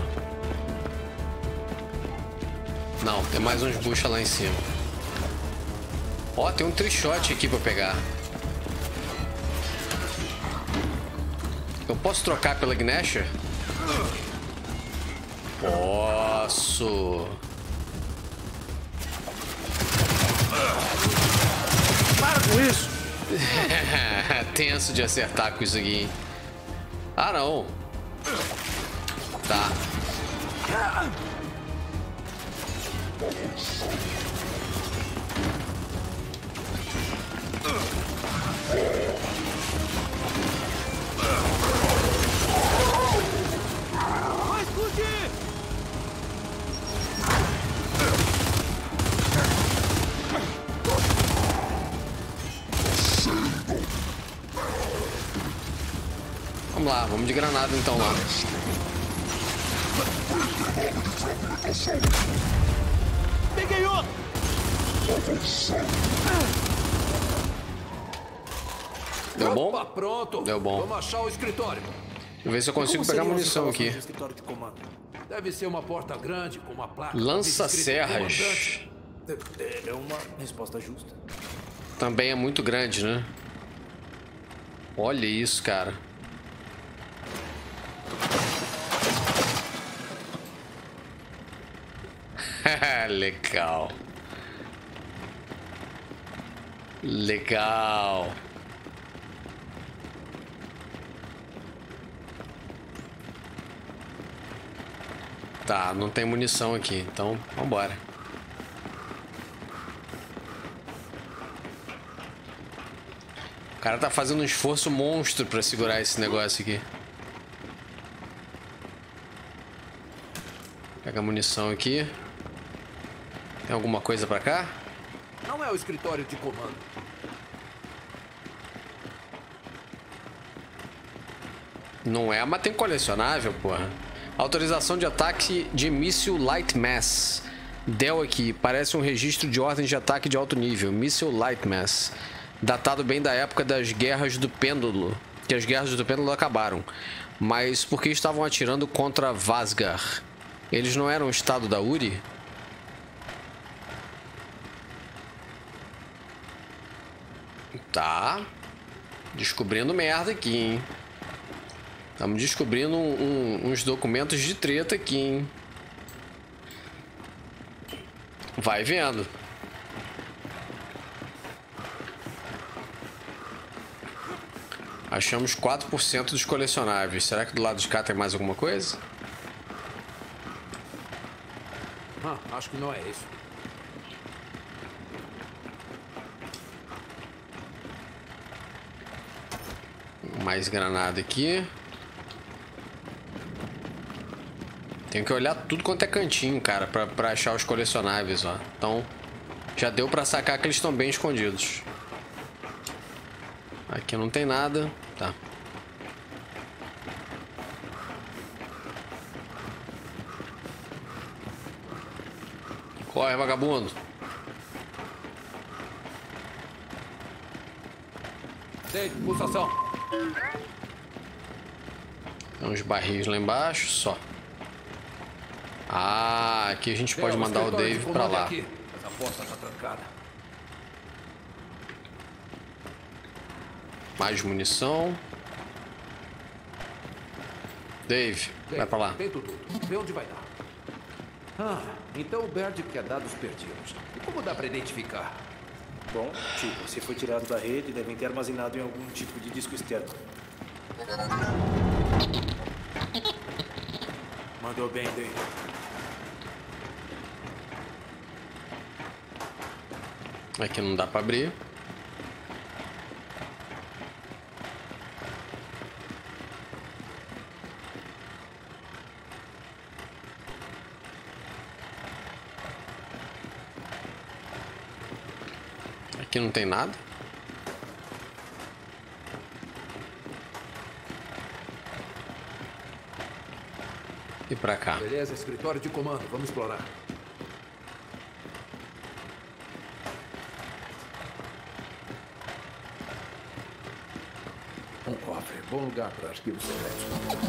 S1: Não, tem mais uns bucha lá em cima. Ó, tem um trichot aqui pra pegar. Eu posso trocar pela Gnasher? Posso.
S3: Para com isso!
S1: Tenso de acertar com isso aqui, hein? Ah, não. Tá.
S3: Vai explodir!
S1: Vamos lá, vamos de granada então lá.
S3: Peguei outro!
S1: Deu bom?
S9: Opa, pronto.
S1: Deu bom.
S9: Vamos achar o escritório.
S1: Deixa eu ver se eu consigo pegar munição aqui.
S12: Escritório de comando.
S9: Deve ser uma porta grande com uma placa.
S1: Lança-serras.
S12: É, é uma resposta justa.
S1: Também é muito grande, né? Olha isso, cara. Legal. Legal. Tá, não tem munição aqui, então vambora. O cara tá fazendo um esforço monstro pra segurar esse negócio aqui. Pega a munição aqui. Tem alguma coisa pra cá?
S9: Não é o escritório de comando.
S1: Não é, mas tem colecionável, porra. Autorização de ataque de míssil Light Mass. Del aqui, parece um registro de ordem de ataque de alto nível. Míssil Light Mass. Datado bem da época das guerras do pêndulo. Que as guerras do pêndulo acabaram. Mas por que estavam atirando contra Vasgar? Eles não eram o estado da Uri? Tá. Descobrindo merda aqui, hein? Estamos descobrindo um, um, uns documentos de treta aqui, hein? Vai vendo. Achamos quatro por cento dos colecionáveis. Será que do lado de cá tem mais alguma coisa?
S9: Ah, acho que não é isso.
S1: Mais granada aqui. Tenho que olhar tudo quanto é cantinho, cara, pra, pra achar os colecionáveis, ó. Então, já deu pra sacar que eles estão bem escondidos. Aqui não tem nada. Tá. Corre, vagabundo.
S9: Tem pulsação.
S1: Tem uns barris lá embaixo, só. Ah, aqui a gente pode mandar o Dave pra lá.
S9: Essa porta tá trancada.
S1: Mais munição. Dave,
S9: Dave,
S1: vai pra lá.
S9: Vem, tudo. Vê onde vai dar. Ah, então o Baird quer dados perdidos. E como dá pra identificar?
S12: Bom, tipo, se foi tirado da rede, devem ter armazenado em algum tipo de disco externo. Mandou bem, Dave.
S1: Aqui não dá pra abrir. Aqui não tem nada. E pra cá.
S9: Beleza, escritório de comando. Vamos explorar. Um cofre. Bom lugar para arquivos secretos.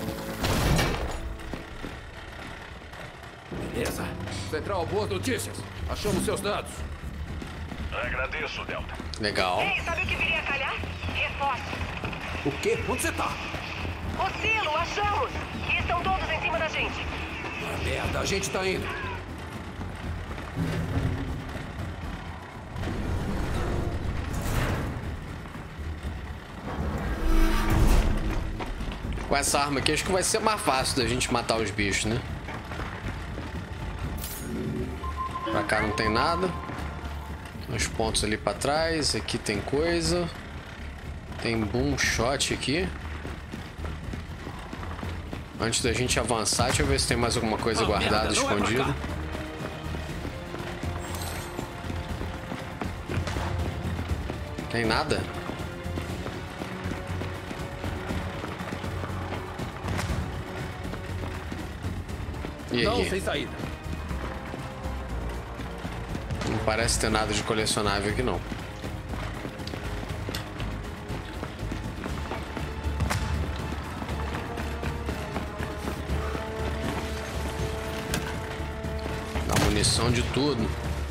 S9: Beleza. Central, boas notícias. Achamos seus dados.
S4: Agradeço, Delta.
S1: Legal.
S5: Ei, sabe o que viria a calhar? Reforço.
S9: O quê? Onde você tá?
S5: O silo, achamos! E estão todos em cima da gente.
S9: Ah, merda, a gente tá indo.
S1: Com essa arma aqui, acho que vai ser mais fácil da gente matar os bichos, né? Pra cá não tem nada. Os pontos ali pra trás. Aqui tem coisa. Tem boom shot aqui. Antes da gente avançar, deixa eu ver se tem mais alguma coisa ah, guardada, merda, escondida. É tem nada? E
S9: não,
S1: aqui?
S9: sem saída.
S1: Não parece ter nada de colecionável aqui, não. Dá munição de tudo.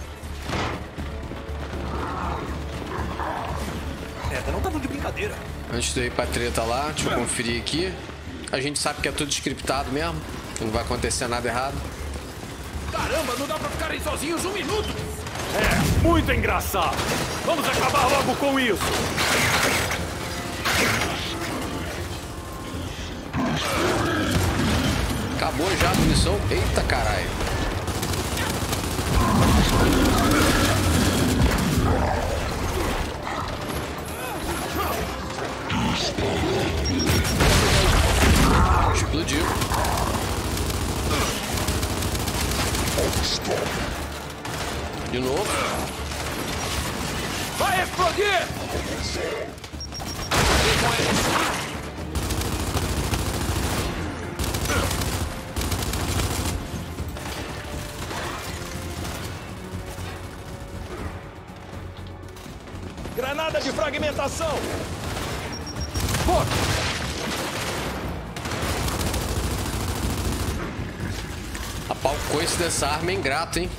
S12: É, não tava de brincadeira.
S1: Antes de eu ir pra treta lá, deixa eu conferir aqui. A gente sabe que é tudo scriptado mesmo. Não vai acontecer nada errado.
S9: Caramba, não dá pra ficarem sozinhos um minuto.
S3: É, muito engraçado. Vamos acabar logo com isso.
S1: Acabou já a munição. Eita, caralho. Explodiu. De novo.
S9: Vai explodir!
S3: Granada de fragmentação!
S9: Foda!
S1: Rapaz, o coice dessa arma é ingrato, hein?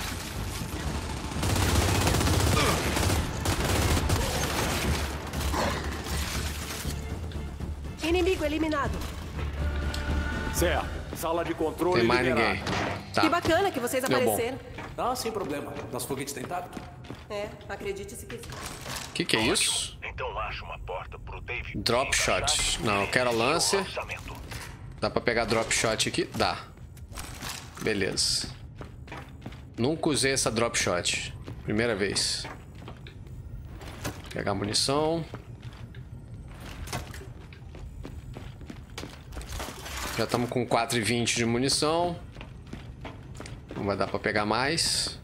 S13: Inimigo eliminado.
S3: Certo. Sala de controle
S1: Tem mais
S3: liberada.
S1: ninguém. Tá.
S13: Que bacana que vocês
S1: Deu
S13: apareceram.
S12: Ah, sem problema. Nosso foguete está intacto.
S13: É, acredite se quiser.
S1: O que que é isso?
S4: Então acha uma porta pro David.
S1: Drop shot. Não, eu quero lancer. Dá pra pegar drop shot aqui? Dá. Beleza. Nunca usei essa drop shot. Primeira vez. Pegar munição. Já estamos com quatro e vinte de munição. Não vai dar pra pegar mais.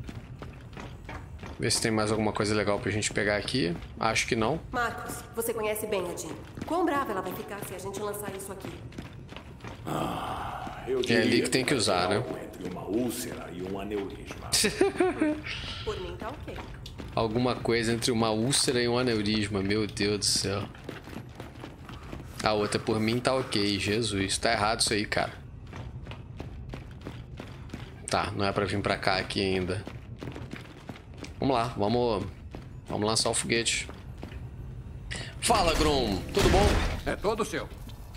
S1: Ver se tem mais alguma coisa legal pra gente pegar aqui. Acho que não.
S13: Marcos, você conhece bem a Jean. Quão brava ela vai ficar se a gente lançar isso aqui?
S3: Ah, eu
S1: é ali que tem que usar, né?
S3: Entre uma úlcera e um aneurisma.
S13: Por mim tá ok.
S1: Alguma coisa entre uma úlcera e um aneurisma. Meu Deus do céu. A outra por mim tá ok. Jesus, tá errado isso aí, cara. Tá, não é pra vir pra cá aqui ainda. Vamos lá, vamos... Vamos lançar o foguete. Fala, Grum. Tudo bom?
S9: É todo seu.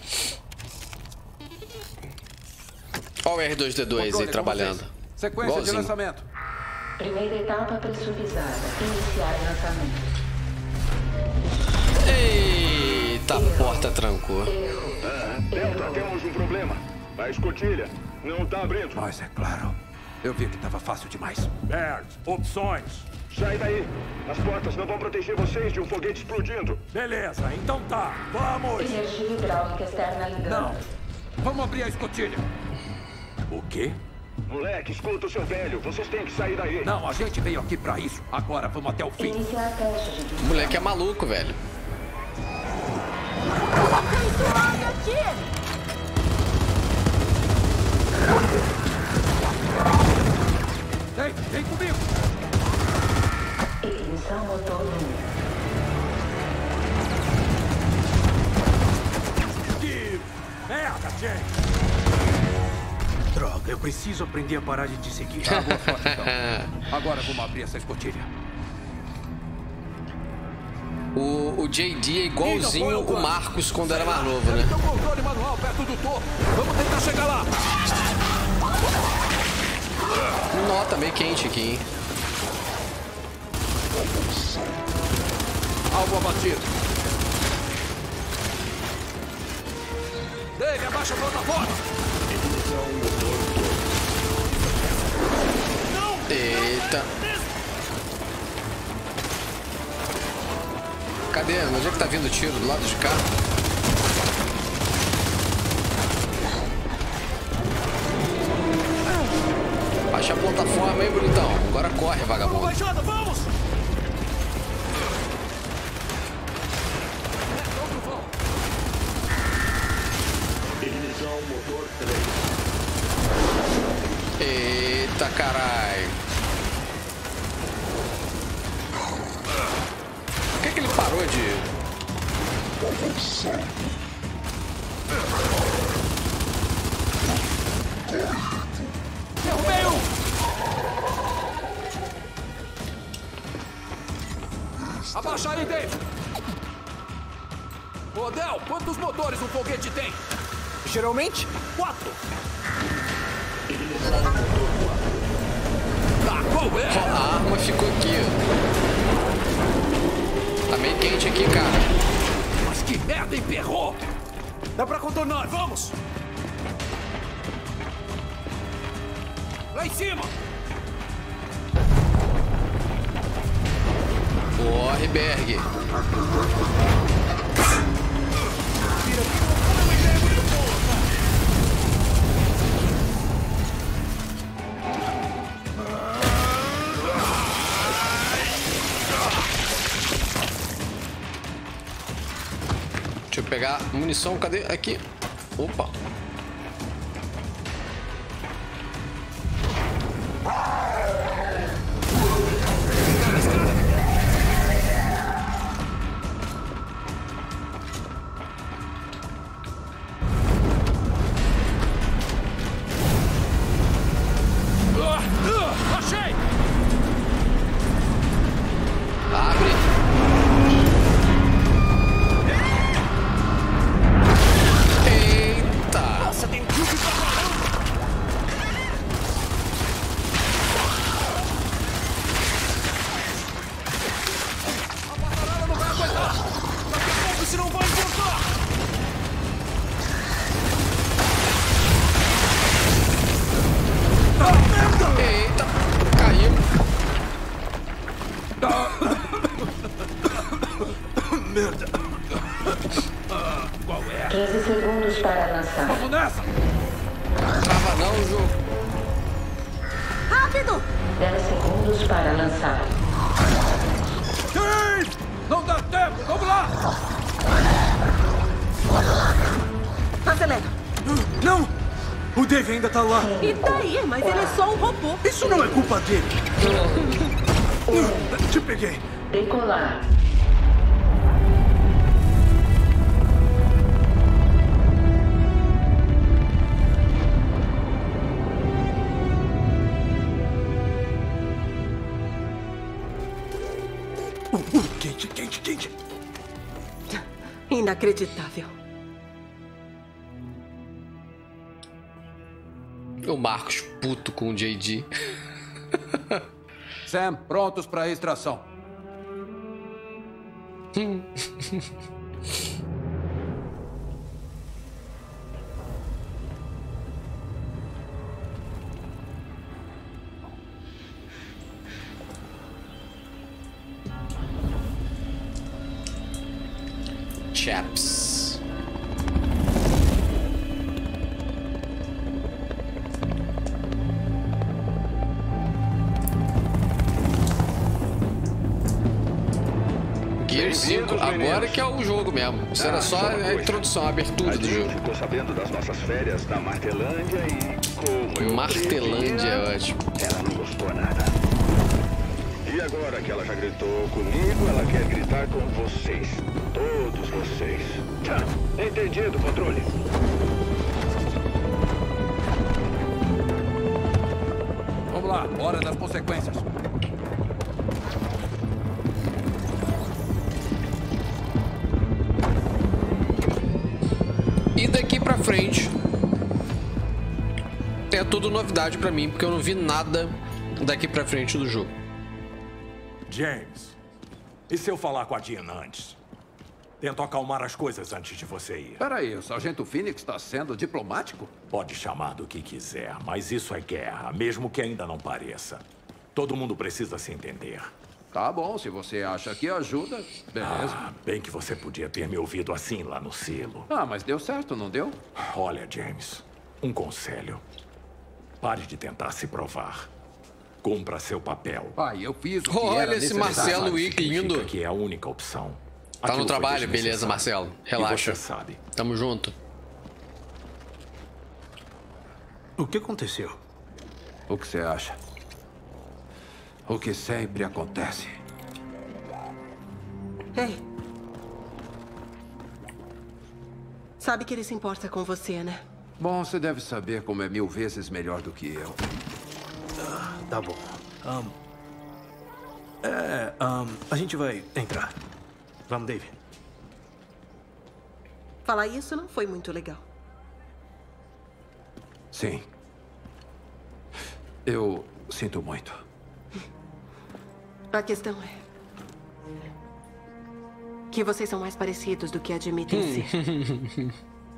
S1: Olha o R dois D dois aí trabalhando.
S9: Sequência
S1: Igualzinho.
S9: de lançamento.
S5: Primeira etapa pressurizada. Iniciar lançamento.
S1: Eita, a porta trancou.
S4: Ah, Delta, temos um problema. A escotilha não tá abrindo.
S9: Mas é claro. Eu vi que tava fácil demais.
S7: Baird, opções.
S4: Sai daí. As portas não vão proteger vocês de um foguete explodindo.
S7: Beleza, então tá. Vamos!
S5: Energia hidráulica externa ligando.
S9: Não. Vamos abrir a escotilha.
S7: O quê?
S4: Moleque, escuta o seu velho. Vocês têm que sair daí.
S9: Não, a gente veio aqui pra isso. Agora vamos até o fim.
S5: Iniciar teste de...
S1: O moleque é maluco, velho.
S11: Abençoado aqui!
S9: Ei, vem comigo!
S5: Ignição motor um.
S7: Que merda, Jake! Droga, eu preciso aprender a parar de te seguir.
S9: Ah, boa sorte, então. Agora vamos abrir essa escotilha.
S1: O, o J D é igualzinho o Marcos quando era mais novo, né?
S9: Tem um controle manual perto do topo. Vamos tentar chegar lá.
S1: Nó, tá meio quente aqui, hein?
S9: Alvo abatido. Dave, abaixa a plataforma.
S1: Eita. Cadê? Onde é que tá vindo o tiro? Do lado de cá? Baixa a plataforma, hein, bonitão? Agora corre, vagabundo.
S3: Baixada, vamos!
S4: Ignição motor três.
S1: Eita, carai. Por que que ele parou de...
S9: Derrubei um! Abaixa aí, Dave! Ô, Del, quantos motores um foguete tem?
S3: Geralmente, quatro.
S9: Tá, qual é?
S1: A arma ficou aqui, ó. Tá meio quente aqui, cara.
S9: Mas que merda, emperrou!
S3: Dá pra contornar, vamos!
S9: Lá em cima!
S1: Corre, Berg. Deixa eu pegar munição, cadê? Aqui. Opa.
S9: Achei!
S1: Abre. Eita!
S3: Nossa, tem um tiro pra caramba!
S9: A batalha não vai aguentar!
S3: Daqui a pouco você não vai importar!
S1: Eita! Caiu.
S7: Merda!
S9: Qual é?
S5: quinze segundos para lançar.
S9: Vamos nessa!
S1: Trava não o jogo.
S11: Rápido!
S5: dez segundos para lançar.
S9: Dave! Não dá tempo! Vamos lá!
S11: Acelera!
S7: Não! O Dave ainda tá lá!
S11: E daí? Mas ele é só um robô.
S7: Isso não é culpa dele! Te peguei!
S5: Decolar.
S7: quente, quente, quente.
S13: Inacreditável.
S1: O Marcos puto com o J D.
S9: Sam, prontos para a extração.
S1: Chaps. Gear cinco, agora que é o jogo mesmo. Isso era só a introdução, a abertura do jogo.
S4: Ficou sabendo das nossas férias na Martelândia e como eu
S1: Martelândia é ótimo.
S4: Ela não gostou nada. E agora que ela já gritou comigo, ela quer gritar com vocês. Todos vocês. Tá, entendido, controle.
S9: Vamos lá, hora das consequências.
S1: E daqui pra frente é tudo novidade pra mim, porque eu não vi nada daqui pra frente do jogo.
S7: James, e se eu falar com a Dina antes? Tento acalmar as coisas antes de você ir.
S9: Peraí, o Sargento Phoenix está sendo diplomático?
S7: Pode chamar do que quiser, mas isso é guerra, mesmo que ainda não pareça. Todo mundo precisa se entender.
S9: Tá bom, se você acha que ajuda, beleza.
S7: Ah, bem que você podia ter me ouvido assim lá no silo.
S9: Ah, mas deu certo, não deu?
S7: Olha, James, um conselho. Pare de tentar se provar. Cumpra seu papel.
S9: Pai, eu fiz o que
S1: Olha
S9: era
S1: esse
S9: necessário.
S1: Marcelo Wick lindo.
S7: Que é a única opção.
S1: Tá no
S7: Aquilo foi
S1: trabalho, beleza,
S7: desnecessário.
S1: Marcelo. Relaxa.
S7: E você sabe.
S1: Tamo junto.
S12: O que aconteceu?
S9: O que você acha? O que sempre acontece.
S13: Ei. Sabe que ele se importa com você, né?
S9: Bom, você deve saber como é mil vezes melhor do que eu.
S12: Ah, tá bom. Um, é, um, a gente vai entrar. Vamos, Dave.
S13: Falar isso não foi muito legal.
S9: Sim. Eu sinto muito.
S13: A questão é que vocês são mais parecidos do que admitem ser.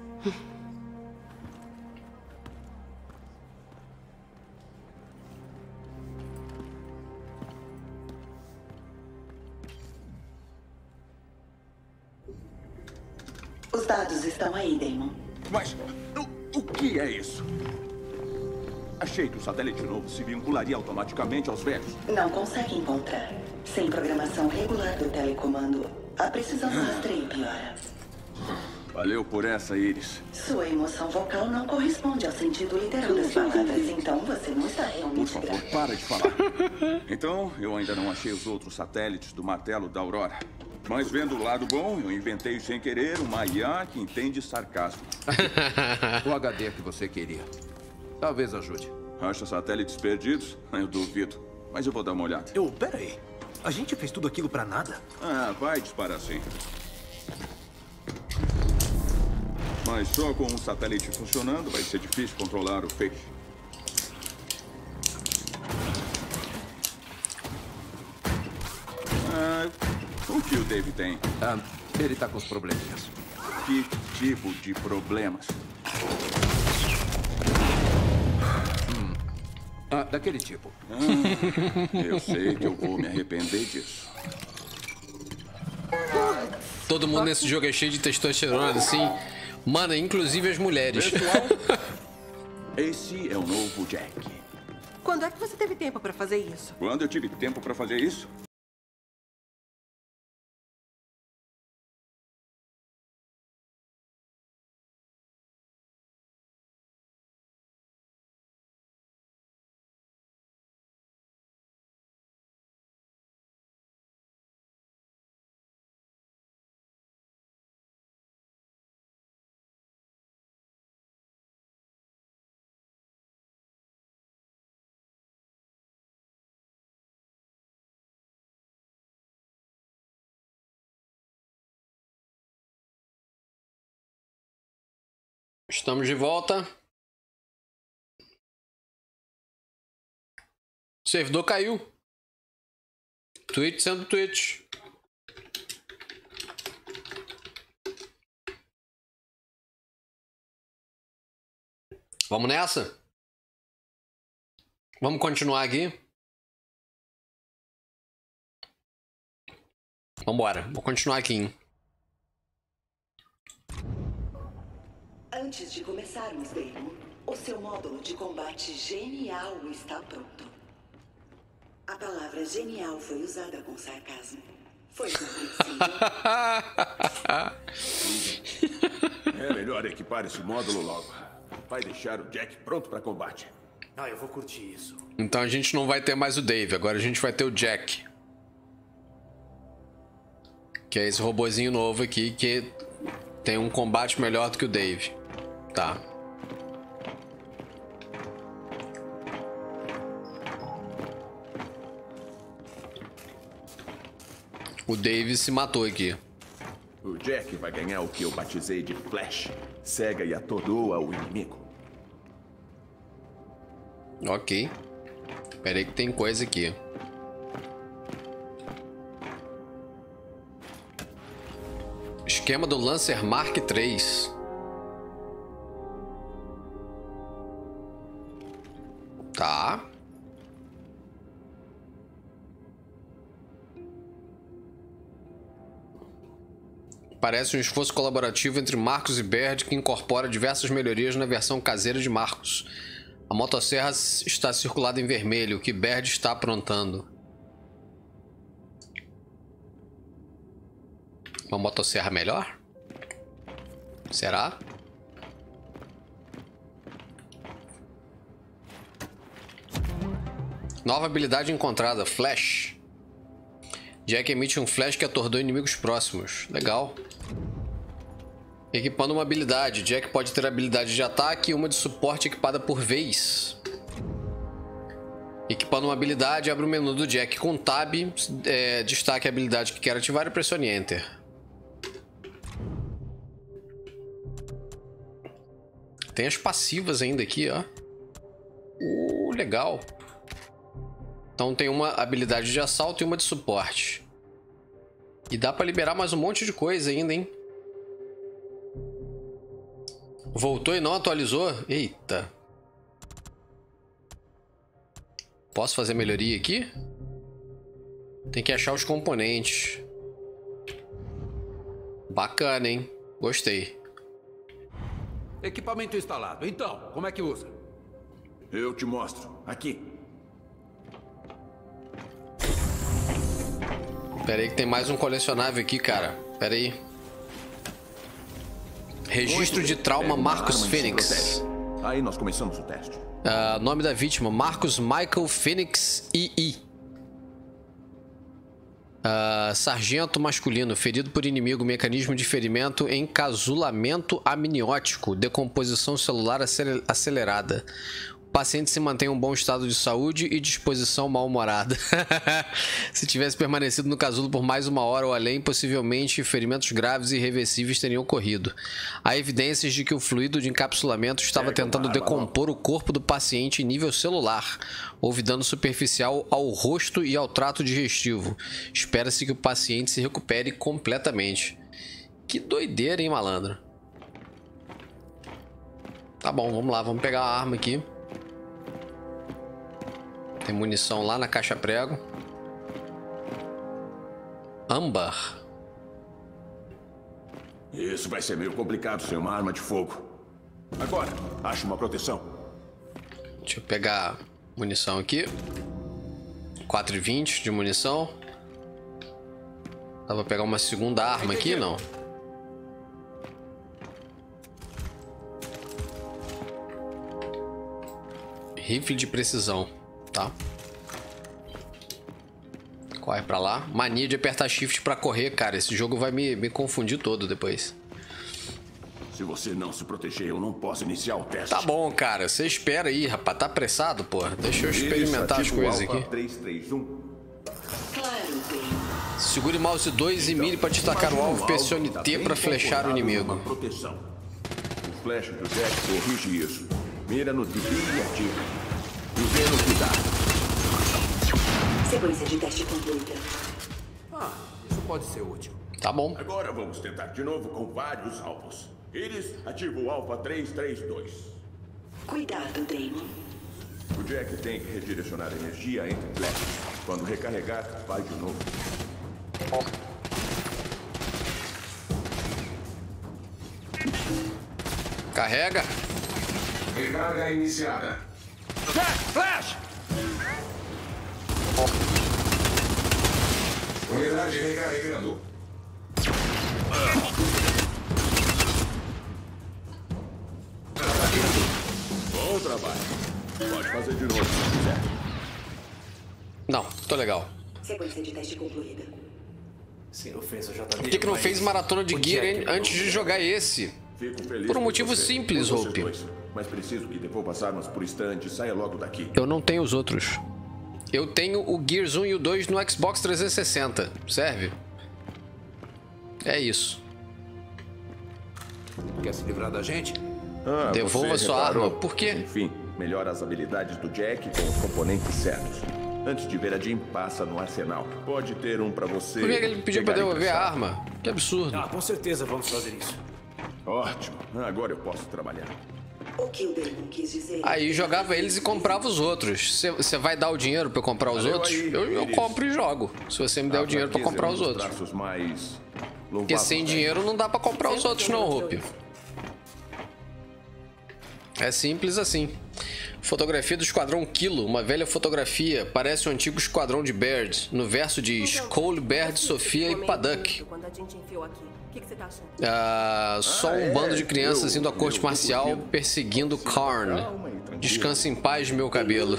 S5: Os dados estão aí, Damon.
S14: Mas o, o que é isso? Achei que o satélite novo se vincularia automaticamente aos velhos.
S5: Não consegue encontrar. Sem programação regular do telecomando, a precisão do rastreio piora.
S14: Valeu por essa, Iris.
S5: Sua emoção vocal não corresponde ao sentido literal das palavras, então você não está
S14: Por
S5: realmente
S14: favor,
S5: grave.
S14: para de falar. Então, eu ainda não achei os outros satélites do martelo da Aurora. Mas vendo o lado bom, eu inventei sem querer uma I A que entende sarcasmo.
S9: O H D que você queria. Talvez ajude.
S14: Acha satélites perdidos? Eu duvido. Mas eu vou dar uma olhada.
S12: Eu, pera aí. A gente fez tudo aquilo pra nada?
S14: Ah, vai disparar sim. Mas só com um satélite funcionando vai ser difícil controlar o fake. Ah, o que o Dave tem?
S9: Ah, ele tá com os probleminhas.
S14: Que tipo de problemas?
S9: Hum. Ah, daquele tipo.
S14: Ah, eu sei que eu vou me arrepender disso.
S1: Todo mundo nesse jogo é cheio de testosterona, assim. Mano, inclusive as mulheres.
S14: Pessoal, esse é o novo Jack.
S13: Quando é que você teve tempo pra fazer isso?
S14: Quando eu tive tempo pra fazer isso?
S1: Estamos de volta. O servidor caiu. Twitch sendo Twitch. Vamos nessa? Vamos continuar aqui? Vambora, vou continuar aqui, hein?
S5: Antes de começarmos, Damon, o seu módulo de combate genial está pronto. A palavra genial foi usada com sarcasmo. Foi compreensível.
S14: É melhor equipar esse módulo logo. Vai deixar o Jack pronto para combate.
S12: Ah, eu vou curtir isso.
S1: Então a gente não vai ter mais o Dave, agora a gente vai ter o Jack. Que é esse robozinho novo aqui que tem um combate melhor do que o Dave. Tá. O Dave se matou aqui.
S14: O Jack vai ganhar o que eu batizei de Flash. Cega e atordoa o inimigo.
S1: Ok. Pera aí que tem coisa aqui. Esquema do Lancer Mark três. Tá. Parece um esforço colaborativo entre Marcos e Baird que incorpora diversas melhorias na versão caseira de Marcos. A motosserra está circulada em vermelho, o que Baird está aprontando. Uma motosserra melhor? Será? Nova habilidade encontrada, Flash. Jack emite um flash que atordoa inimigos próximos. Legal. Equipando uma habilidade. Jack pode ter habilidade de ataque e uma de suporte equipada por vez. Equipando uma habilidade, abre o menu do Jack com Tab, é, destaque a habilidade que quer ativar e pressione Enter. Tem as passivas ainda aqui, ó. Uh, legal. Então tem uma habilidade de assalto e uma de suporte. E dá pra liberar mais um monte de coisa ainda, hein? Voltou e não atualizou? Eita. Posso fazer melhoria aqui? Tem que achar os componentes. Bacana, hein? Gostei.
S9: Equipamento instalado. Então, como é que usa?
S14: Eu te mostro. Aqui.
S1: Pera aí que tem mais um colecionável aqui, cara. Pera aí. Registro de trauma Marcos Phoenix.
S14: Aí nós começamos o teste.
S1: Uh, nome da vítima, Marcos Michael Phoenix I I. Uh, sargento masculino, ferido por inimigo, mecanismo de ferimento, encasulamento amniótico, decomposição celular acelerada. O paciente se mantém em um bom estado de saúde e disposição mal-humorada. Se tivesse permanecido no casulo por mais uma hora ou além, possivelmente ferimentos graves e irreversíveis teriam ocorrido. Há evidências de que o fluido de encapsulamento estava tentando decompor o corpo do paciente em nível celular. Houve dano superficial ao rosto e ao trato digestivo. Espera-se que o paciente se recupere completamente. Que doideira, hein, malandro? Tá bom, vamos lá, vamos pegar a arma aqui. Tem munição lá na caixa prego. Âmbar.
S14: Isso vai ser meio complicado sem uma arma de fogo. Agora, ache uma proteção.
S1: Deixa eu pegar munição aqui. quatro e vinte de munição. Dá pra pegar uma segunda arma aqui, não? Rifle de precisão, tá? Corre pra lá. Mania de apertar shift pra correr, cara. Esse jogo vai me, me confundir todo depois.
S14: Se você não se proteger, eu não posso iniciar o teste.
S1: Tá bom, cara. Você espera aí, rapaz. Tá apressado, porra. Deixa eu experimentar as coisas aqui.
S14: três três um.
S1: Segure mouse dois e mire para destacar o alvo. Pressione T para flechar o inimigo.
S14: O flash do Jack corrige isso. Mira no D B e ativa. E vê no que dá.
S5: Sequência de teste concluída.
S9: Ah, isso pode ser útil.
S1: Tá bom.
S14: Agora vamos tentar de novo com vários alvos. Iris, ativa o Alpha três três dois.
S5: Cuidado, Damon.
S14: O Jack tem que redirecionar energia entre flashes. Quando recarregar, vai de novo.
S1: Carrega.
S6: Recarga iniciada.
S14: Jack, flash!
S6: Unidade recarregando.
S14: Bom trabalho. Pode fazer de novo se quiser.
S1: Não, tô legal.
S5: Sequência de teste concluída.
S12: Sem ofensa, J D.
S1: Por que, que não fez maratona de Gear antes de jogar esse?
S14: Fico feliz
S1: Por um
S14: por
S1: motivo
S14: você,
S1: simples,
S14: por vocês
S1: Hope.
S14: dois. Mas preciso que devolva as armas por instante e saia logo daqui.
S1: Eu não tenho os outros. Eu tenho o Gears um e o dois no Xbox trezentos e sessenta. Serve? É isso.
S9: Quer se livrar da gente?
S14: Ah,
S1: Devolva
S14: você
S1: sua
S14: reparou?
S1: arma. Por quê?
S14: Enfim, melhora as habilidades do Jack com os componentes certos. Antes de ver a Jean, passa no arsenal. Pode ter um pra você.
S1: Por que ele pediu pra
S14: pegar
S1: devolver a
S14: emprestado.
S1: arma? Que absurdo.
S12: Ah, com certeza vamos fazer isso.
S14: Ótimo. Agora eu posso trabalhar.
S5: O que o Damon quis dizer...
S1: Aí jogava eles e comprava os outros. Você vai dar o dinheiro pra eu comprar os
S14: Valeu
S1: outros?
S14: aí,
S1: Eu, eu
S14: Iris.
S1: compro e jogo. Se você me der o dinheiro pra comprar os outros.
S14: Traços mais
S1: Porque sem dinheiro não dá pra comprar os outros não, Hope. É simples assim. Fotografia do Esquadrão Kilo, uma velha fotografia, parece o antigo Esquadrão de Baird. No verso diz Cole, Baird, Sofia e Paddock.
S13: Quando a gente enfiou aqui. O que, que você tá achando?
S1: Ah, só um
S14: Ah, é?
S1: bando de crianças
S14: Eu-
S1: indo à corte
S14: eu tô
S1: marcial
S14: curtindo.
S1: perseguindo Karn.
S14: Calma e tranquilo.
S1: Descansa em paz, meu cabelo.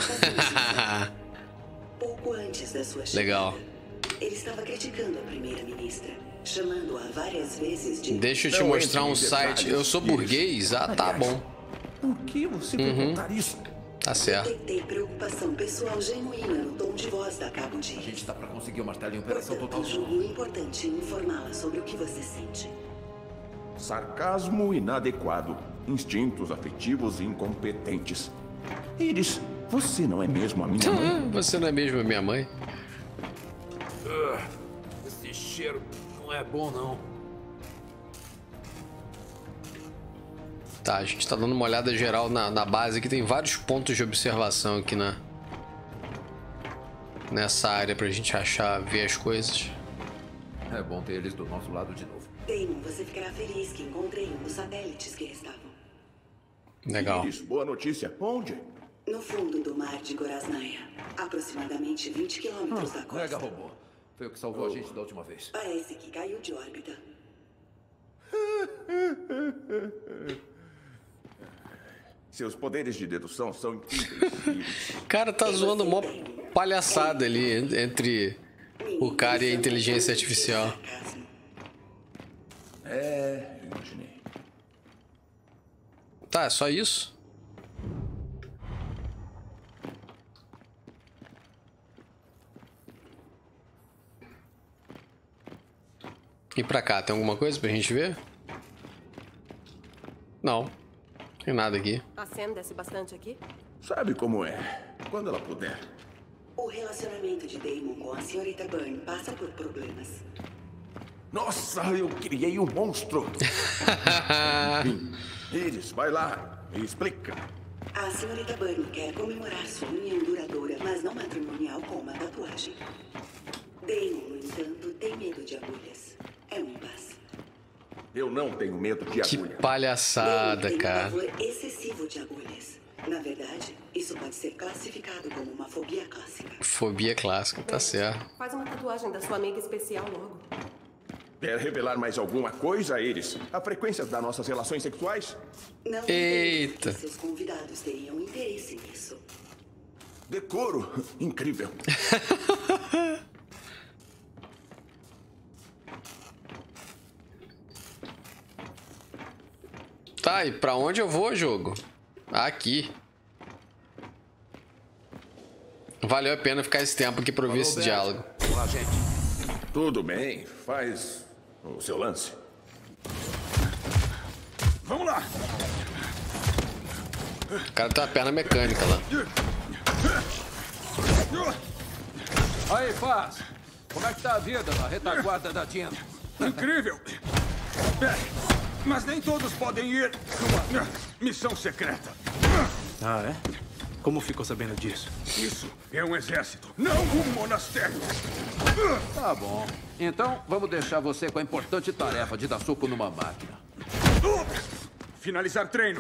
S5: Pouco antes da sua chegada,
S1: Legal.
S5: ele estava criticando a primeira-ministra, chamando-a várias vezes de...
S1: Deixa eu te
S14: Não
S1: mostrar
S14: entre
S1: um
S14: em
S1: site.
S14: detalhes,
S1: Eu sou
S14: Iris.
S1: burguês? Ah, tá bom.
S14: Por que você vai
S1: Uhum.
S14: contar isso?
S1: Tá certo.
S5: Detectei preocupação pessoal genuína no tom de voz da Cabo
S9: A
S5: Dias.
S9: gente tá pra conseguir o martelo em operação total.
S5: Portanto, julgo importante informá-la sobre o que você sente.
S14: Sarcasmo inadequado. Instintos afetivos incompetentes. Iris, você não é mesmo a minha mãe?
S1: Você não é mesmo a minha mãe?
S12: Esse cheiro não é bom, não.
S1: Tá, a gente tá dando uma olhada geral na, na base aqui. Tem vários pontos de observação aqui na... Nessa área pra gente achar, ver as coisas.
S9: É bom ter eles do nosso lado de novo.
S5: Damon, você ficará feliz que encontrei um dos satélites que restavam.
S1: Legal.
S14: Iris, boa notícia. Onde?
S5: No fundo do mar de Gorasnaia, aproximadamente vinte quilômetros da costa.
S9: Mega robô. Foi o que salvou a gente da última vez.
S5: Parece que caiu de órbita.
S14: Seus poderes de dedução são incríveis, Iris.
S1: O cara tá zoando uma palhaçada ali en- entre o cara e a inteligência artificial.
S14: É, eu imaginei.
S1: Tá, é só isso? E pra cá, tem alguma coisa pra gente ver? Não, tem nada aqui.
S13: A Sam desce bastante aqui?
S14: Sabe como é? Quando ela puder.
S5: O relacionamento de Damon com a senhorita Byrne passa por problemas.
S14: Nossa, eu criei um monstro. Enfim, Iris, vai lá e explica.
S5: A senhorita Byrne quer comemorar sua união duradoura, mas não matrimonial, com uma tatuagem. Damon, no entanto, tem medo de agulhas. É um impasse.
S14: Eu não tenho medo de
S1: Que
S14: agulha.
S1: palhaçada,
S5: Damon tem um
S1: cara.
S5: pavor excessivo de agulhas. Na verdade, isso pode ser classificado como uma fobia clássica.
S1: Fobia clássica, tá certo.
S13: Faz uma tatuagem da sua amiga especial logo.
S14: Quer revelar mais alguma coisa, Iris? A frequência das nossas relações sexuais?
S5: Não
S1: Eita.
S5: que seus convidados teriam interesse nisso.
S14: Decoro. Incrível.
S1: Tá, e pra onde eu vou, jogo? Aqui. Valeu a pena ficar esse tempo aqui pra ouvir esse diálogo.
S9: Olá, gente.
S14: Tudo bem. Faz o seu lance. Vamos lá.
S1: O cara tem uma perna mecânica lá.
S9: Aí, Faz. Como é que tá a vida na retaguarda da Tina?
S14: Incrível! É, mas nem todos podem ir numa missão secreta.
S12: Ah, é? Como ficou sabendo disso?
S14: Isso é um exército, não um monastério.
S9: Tá bom. Então, vamos deixar você com a importante tarefa de dar soco numa máquina.
S14: Finalizar treino.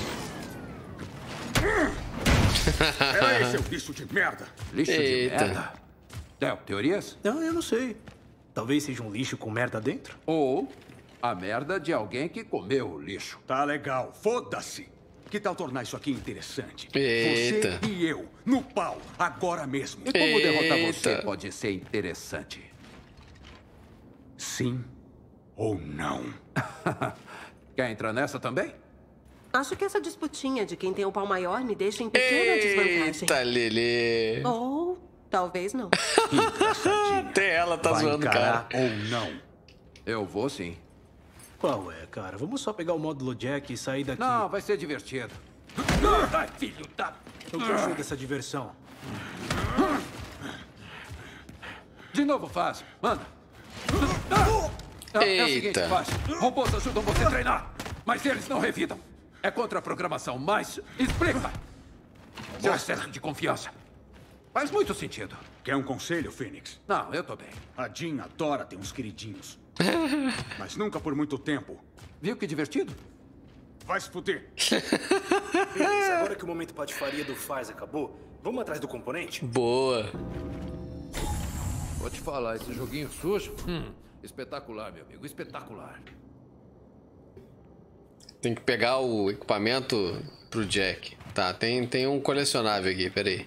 S14: Era esse o bicho de merda.
S9: Lixo
S1: Eita.
S9: de merda? Del, teorias?
S12: Não, eu não sei. Talvez seja um lixo com merda dentro?
S9: Ou a merda de alguém que comeu o lixo.
S14: Tá legal, foda-se. Que tal tornar isso aqui interessante?
S1: Eita.
S14: Você e eu, no pau, agora mesmo.
S9: E como derrotar
S1: Eita.
S9: você pode ser interessante?
S14: Sim ou não?
S9: Quer entrar nessa também?
S13: Acho que essa disputinha de quem tem o pau maior me deixa em pequena desvantagem.
S1: Eita, Lelê.
S13: Ou talvez não.
S1: Até ela tá
S12: Vai
S1: zoando o
S12: encarar
S1: cara.
S12: ou não?
S9: Eu vou sim.
S12: Qual é, cara? Vamos só pegar o módulo Jack e sair daqui.
S9: Não, vai ser divertido.
S12: Ai, filho da... O que achou dessa diversão?
S9: De novo, Faz. Manda. Ah, é o seguinte,
S1: Eita.
S9: Faz. Robôs ajudam você a treinar, mas eles não revidam. É contra a programação, mas explica. Seu excesso de confiança. Faz muito sentido.
S14: Quer um conselho, Fênix?
S9: Não, eu tô bem.
S14: A Jean adora ter uns queridinhos. Mas nunca por muito tempo.
S9: Viu que divertido?
S14: Vai se fuder.
S12: Fênix, agora que o momento patifaria do Faz acabou, vamos atrás do componente?
S1: Boa.
S9: Vou te falar, esse joguinho sujo, hum, espetacular, meu amigo, espetacular.
S1: Tem que pegar o equipamento pro Jack. Tá, tem, tem um colecionável aqui, peraí.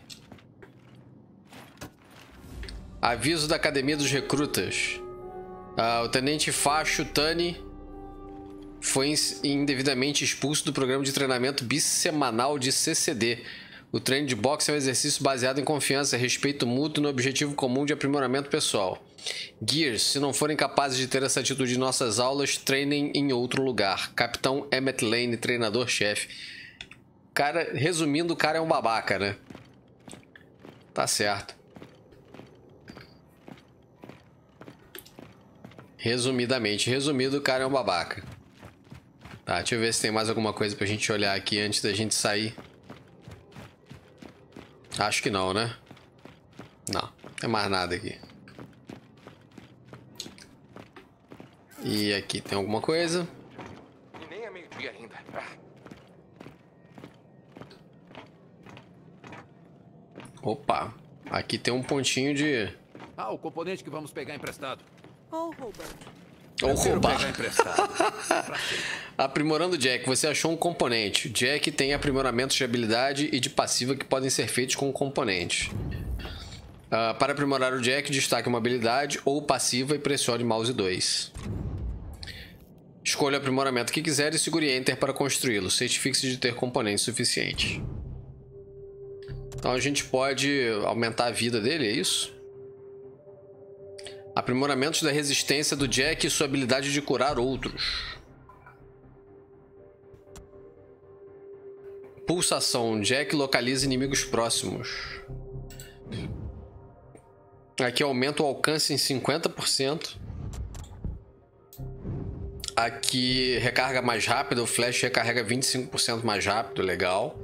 S1: Aviso da Academia dos Recrutas. Ah, o Tenente Facho Tani foi indevidamente expulso do programa de treinamento bissemanal de C C D. O treino de boxe é um exercício baseado em confiança, respeito mútuo e no objetivo comum de aprimoramento pessoal. Gears, se não forem capazes de ter essa atitude em nossas aulas, treinem em outro lugar. Capitão Emmett Lane, treinador-chefe. Cara, resumindo, o cara é um babaca, né? Tá certo. Resumidamente, resumido, o cara é um babaca. Tá, deixa eu ver se tem mais alguma coisa pra gente olhar aqui antes da gente sair. Acho que não, né? Não, não tem mais nada aqui. E aqui tem alguma coisa?
S15: E nem é meio-dia ainda.
S1: Opa, aqui tem um pontinho de...
S9: Ah, o componente que vamos pegar emprestado.
S13: Ou roubar.
S1: Ou roubar.
S9: Pegar emprestado.
S1: Aprimorando o Jack, você achou um componente. Jack tem aprimoramentos de habilidade e de passiva que podem ser feitos com o componente. Uh, para aprimorar o Jack, destaque uma habilidade ou passiva e pressione mouse dois. Escolha o aprimoramento que quiser e segure Enter para construí-lo. Certifique-se de ter componentes suficientes. Então a gente pode aumentar a vida dele, é isso? Aprimoramentos da resistência do Jack e sua habilidade de curar outros. Pulsação. Jack localiza inimigos próximos. Aqui aumenta o alcance em cinquenta por cento. Aqui recarga mais rápido. O Flash recarrega vinte e cinco por cento mais rápido. Legal.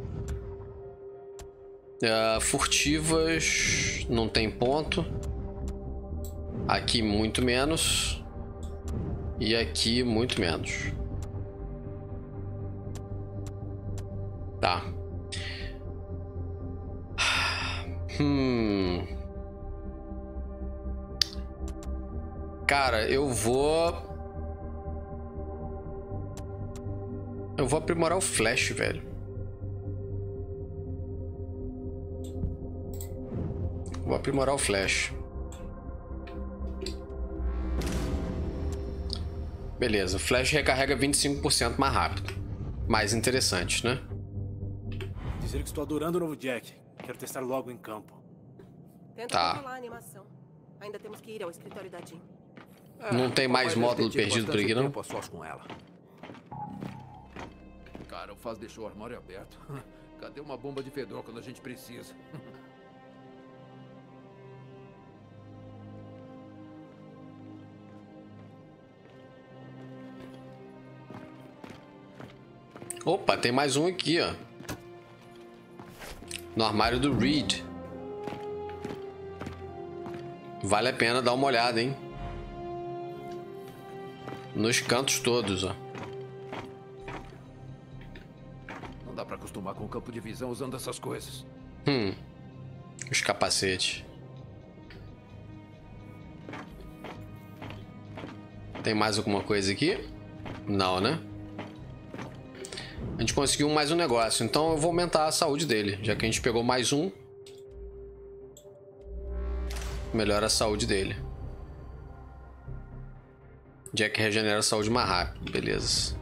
S1: Uh, furtivas. Não tem ponto. Aqui muito menos. E aqui muito menos. Tá. Hum. Cara, eu vou... Eu vou aprimorar o Flash, velho. Vou aprimorar o Flash. Beleza, o Flash recarrega vinte e cinco por cento mais rápido. Mais interessante, né?
S12: Dizer que estou adorando o novo Jack. Quero testar logo em campo.
S13: Tenta
S1: Tá.
S13: controlar a animação. Ainda temos que ir ao escritório da Jean.
S1: Não tem mais módulo perdido por aqui, não?
S9: Com ela. Cara, o Faz deixou o armário aberto. Cadê uma bomba de fedor quando a gente precisa?
S1: Opa, tem mais um aqui, ó. No armário do Reed. Vale a pena dar uma olhada, hein? Nos cantos todos, ó.
S9: Não dá pra acostumar com o campo de visão usando essas coisas.
S1: Hum. Os capacetes. Tem mais alguma coisa aqui? Não, né? A gente conseguiu mais um negócio, então eu vou aumentar a saúde dele. Já que a gente pegou mais um, melhora a saúde dele. Jack regenera a saúde mais rápido, beleza.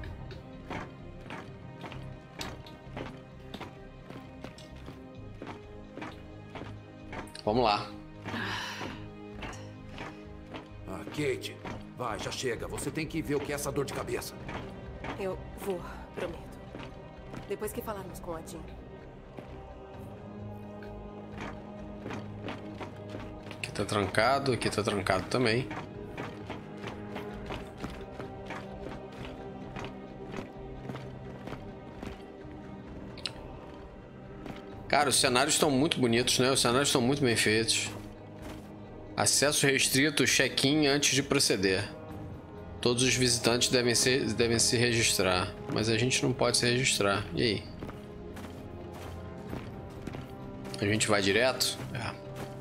S1: Vamos lá.
S9: Ah, Kate, vai, já chega. Você tem que ver o que é essa dor de cabeça.
S13: Eu vou, prometo. Depois que falarmos com a Jean.
S1: Aqui tá trancado, aqui tá trancado também. Cara, os cenários estão muito bonitos, né? Os cenários estão muito bem feitos. Acesso restrito, check-in antes de proceder. Todos os visitantes devem, ser, devem se registrar, mas a gente não pode se registrar. E aí? A gente vai direto? É.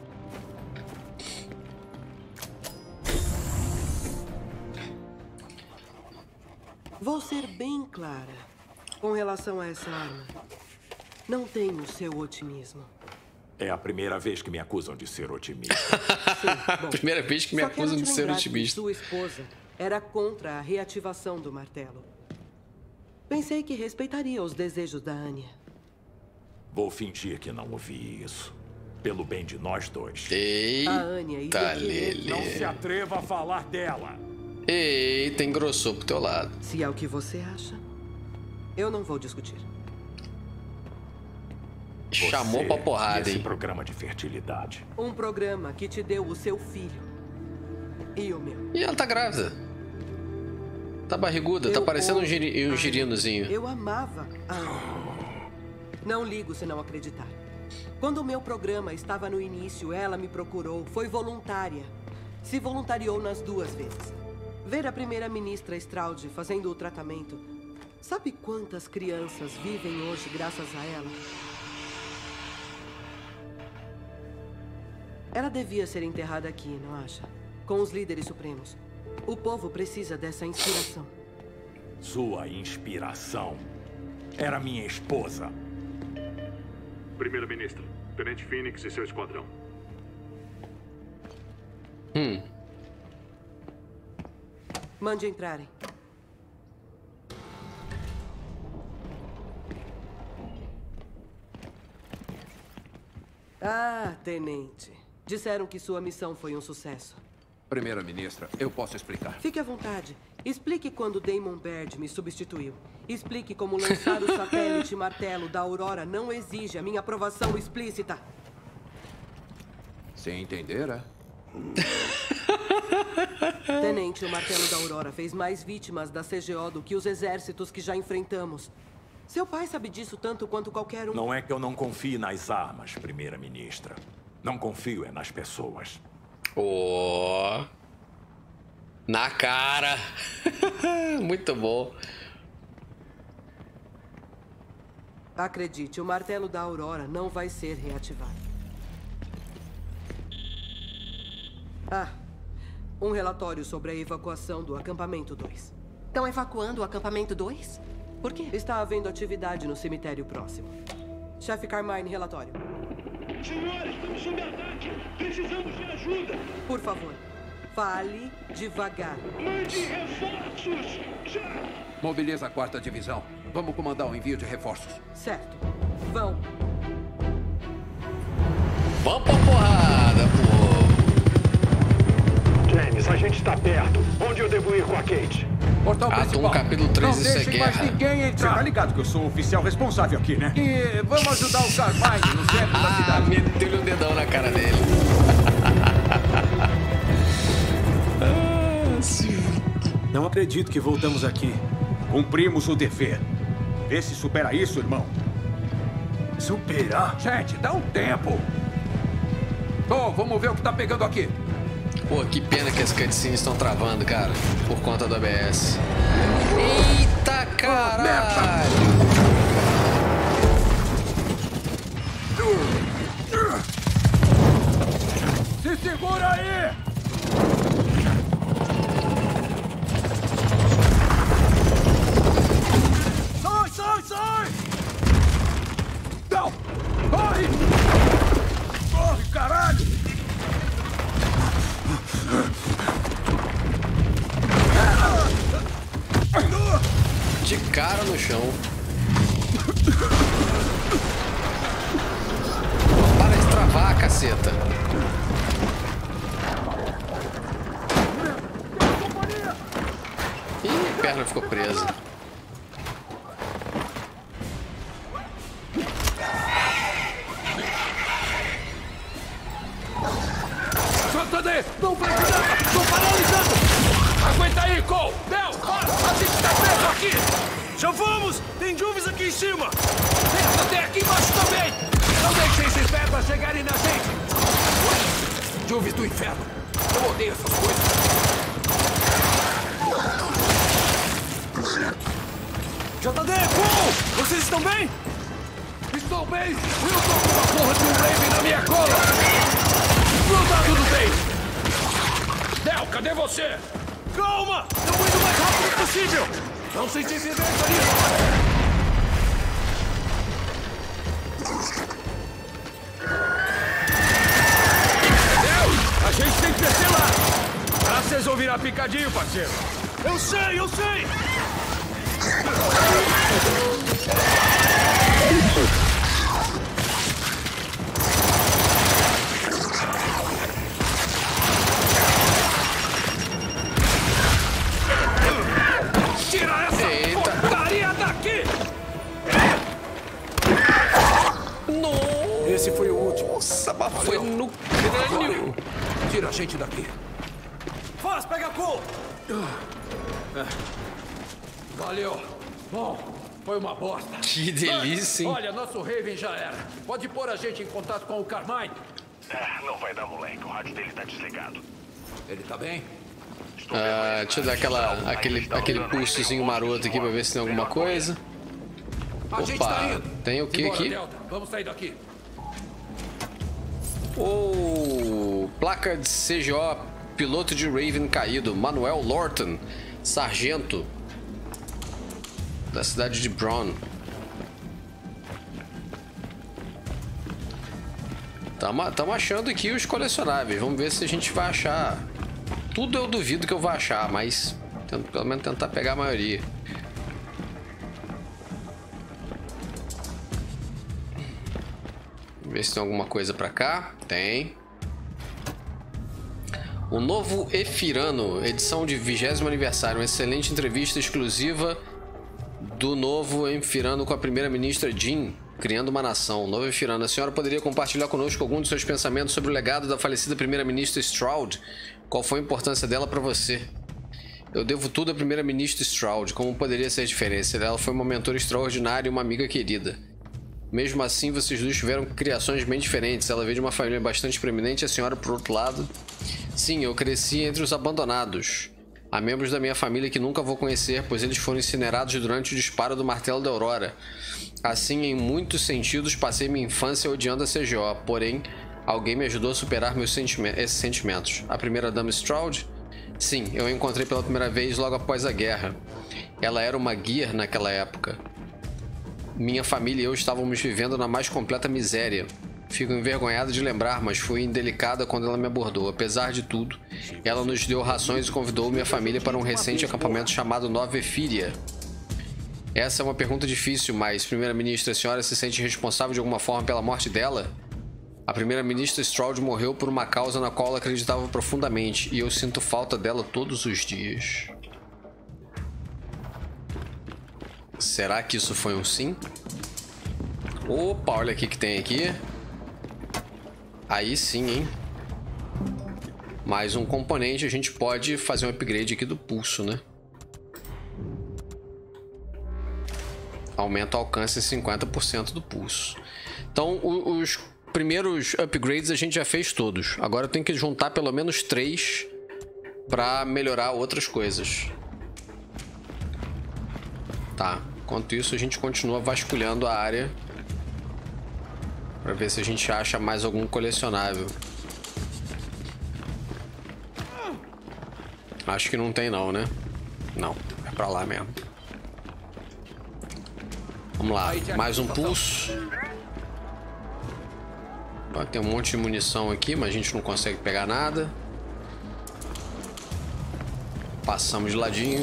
S16: Vou ser bem clara com relação a essa arma. Não tenho seu otimismo.
S7: É a primeira vez que me acusam de ser otimista.
S16: Sim, bom,
S1: primeira vez que me acusam de ser otimista.
S16: Sua esposa era contra a reativação do martelo. Pensei que respeitaria os desejos da Anya.
S7: Vou fingir que não ouvi isso. Pelo bem de nós dois.
S1: Eita,
S16: a Anya iria querer...
S7: Não se atreva a falar dela.
S1: Eita, engrossou pro teu lado.
S16: Se é o que você acha, eu não vou discutir.
S1: Chamou pra porrada,
S7: esse
S1: hein?
S7: programa de fertilidade.
S16: Um programa que te deu o seu filho. E o meu.
S1: E ela tá grávida. Tá barriguda, eu tá parecendo um, giri, um girinozinho.
S16: Eu amava a Anya. Não ligo se não acreditar. Quando o meu programa estava no início, ela me procurou. Foi voluntária. Se voluntariou nas duas vezes. Ver a primeira-ministra Stroud fazendo o tratamento. Sabe quantas crianças vivem hoje graças a ela? Ela devia ser enterrada aqui, não acha? Com os líderes supremos. O povo precisa dessa inspiração.
S7: Sua inspiração era minha esposa.
S17: Primeira-ministra, Tenente Phoenix e seu esquadrão.
S1: Hum.
S16: Mande entrarem. Ah, tenente. Disseram que sua missão foi um sucesso.
S9: Primeira-ministra, eu posso explicar.
S16: Fique à vontade. Explique quando Damon Baird me substituiu. Explique como lançar o satélite martelo da Aurora não exige a minha aprovação explícita.
S9: Sem entender, é?
S16: Tenente, o martelo da Aurora fez mais vítimas da C G O do que os exércitos que já enfrentamos. Seu pai sabe disso tanto quanto qualquer um.
S7: Não é que eu não confie nas armas, primeira-ministra. Não confio é nas pessoas.
S1: Oh. Na cara. Muito bom.
S16: Acredite, o martelo da Aurora não vai ser reativado. Ah, um relatório sobre a evacuação do acampamento dois.
S13: Estão evacuando o acampamento dois? Por quê?
S16: Está havendo atividade no cemitério próximo. Chefe Carmine, relatório.
S18: Senhores, estamos sob ataque. Precisamos de ajuda.
S16: Por favor, fale devagar.
S18: Mande reforços, já!
S9: Mobiliza a quarta divisão. Vamos comandar o envio de reforços.
S16: Certo. Vão.
S1: Vamos pra porrada, pô.
S18: James, a gente está perto. Onde eu devo ir com a Kate?
S9: Portal
S1: Ato
S9: principal.
S1: um, capítulo três,
S9: Não
S1: isso é
S9: deixem mais
S1: guerra.
S9: ninguém entrar.
S14: Você tá ligado que eu sou o oficial responsável aqui, né?
S9: E vamos ajudar o Carmine no centro da
S1: Ah,
S9: cidade.
S1: meteu-lhe um dedão na cara dele.
S12: Não acredito que voltamos aqui.
S14: Cumprimos o dever. Vê se supera isso, irmão.
S12: Superar?
S9: Gente, dá um tempo. Bom, vamos ver o que tá pegando aqui.
S1: Pô, que pena que as cutscenes estão travando, cara. Por conta do A B S. Eita, caralho!
S9: Se segura aí!
S12: Sai, sai, sai!
S9: Não! Corre! Corre, caralho!
S1: De cara no chão. Para de travar, caceta. Ih, a perna ficou presa.
S9: J D! Não vai nada! Tô paralisando! Aguenta aí, Cole! Del! Para! A gente tá preso aqui!
S12: Já vamos! Tem Juvis aqui em cima!
S9: Essa tem aqui embaixo também! Não deixem esses merdas chegarem na gente! Juvis do inferno! Eu odeio essas coisas!
S12: J D, Cole! Vocês estão bem?
S9: Estou bem! Eu tô com uma porra de um Raven na minha cola! Não tá tudo bem! Del, cadê você?
S12: Calma! Eu vou indo o mais rápido possível!
S9: Não se intimidem ali!
S12: A gente tem que descer lá! Pra vocês vão virar picadinho, parceiro! Eu sei, eu sei!
S9: Tira essa porcaria daqui!
S12: Esse foi o último.
S1: Nossa, mas foi no crânio.
S9: Tira a gente daqui.
S12: Faz, pega a Cole!
S9: Valeu. Bom, foi uma bosta.
S1: Que delícia, hein?
S9: Olha, nosso Raven já era. Pode pôr a gente em contato com o Carmine?
S4: É, não vai dar, moleque. O rádio dele tá desligado.
S9: Ele tá bem?
S1: Ah, deixa eu dar aquela, aquele, aquele pulsozinho maroto aqui pra ver se tem alguma coisa.
S9: A gente tá
S1: Opa,
S9: indo.
S1: tem o que
S9: Simbora,
S1: aqui?
S9: Delta. Vamos sair daqui.
S1: Oh, placa de C G O, piloto de Raven caído, Manuel Lorton, sargento da cidade de Braun. Estamos achando aqui os colecionáveis. Vamos ver se a gente vai achar. Tudo eu duvido que eu vou achar, mas tento pelo menos tentar pegar a maioria. Ver se tem alguma coisa pra cá. Tem. O novo Efirano, edição de vigésimo aniversário. Uma excelente entrevista exclusiva do novo Efirano com a primeira-ministra Jean, criando uma nação. Novo Efirano, a senhora poderia compartilhar conosco algum dos seus pensamentos sobre o legado da falecida primeira-ministra Stroud? Qual foi a importância dela pra você? Eu devo tudo à primeira-ministra Stroud. Como poderia ser a diferença? Ela foi uma mentora extraordinária e uma amiga querida. Mesmo assim, vocês dois tiveram criações bem diferentes. Ela veio de uma família bastante proeminente, a senhora, por outro lado. Sim, eu cresci entre os abandonados. Há membros da minha família que nunca vou conhecer, pois eles foram incinerados durante o disparo do martelo da Aurora. Assim, em muitos sentidos, passei minha infância odiando a C G O. Porém, alguém me ajudou a superar meus sentimentos, esses sentimentos. A primeira-dama Stroud? Sim, eu a encontrei pela primeira vez logo após a guerra. Ela era uma guia naquela época. Minha família e eu estávamos vivendo na mais completa miséria. Fico envergonhado de lembrar, mas fui indelicada quando ela me abordou. Apesar de tudo, ela nos deu rações e convidou minha família para um recente acampamento chamado Nova Efíria. Essa é uma pergunta difícil, mas, primeira-ministra, a senhora se sente responsável de alguma forma pela morte dela? A primeira-ministra Stroud morreu por uma causa na qual ela acreditava profundamente, e eu sinto falta dela todos os dias. Será que isso foi um sim? Opa, olha o que tem aqui. Aí sim, hein? Mais um componente. A gente pode fazer um upgrade aqui do pulso, né? Aumenta o alcance em cinquenta por cento do pulso. Então, os primeiros upgrades a gente já fez todos. Agora eu tenho que juntar pelo menos três para melhorar outras coisas. Tá. Enquanto isso, a gente continua vasculhando a área para ver se a gente acha mais algum colecionável. Acho que não tem não, né? Não, é pra lá mesmo. Vamos lá, mais um pulso. Tem um monte de munição aqui, mas a gente não consegue pegar nada. Passamos de ladinho.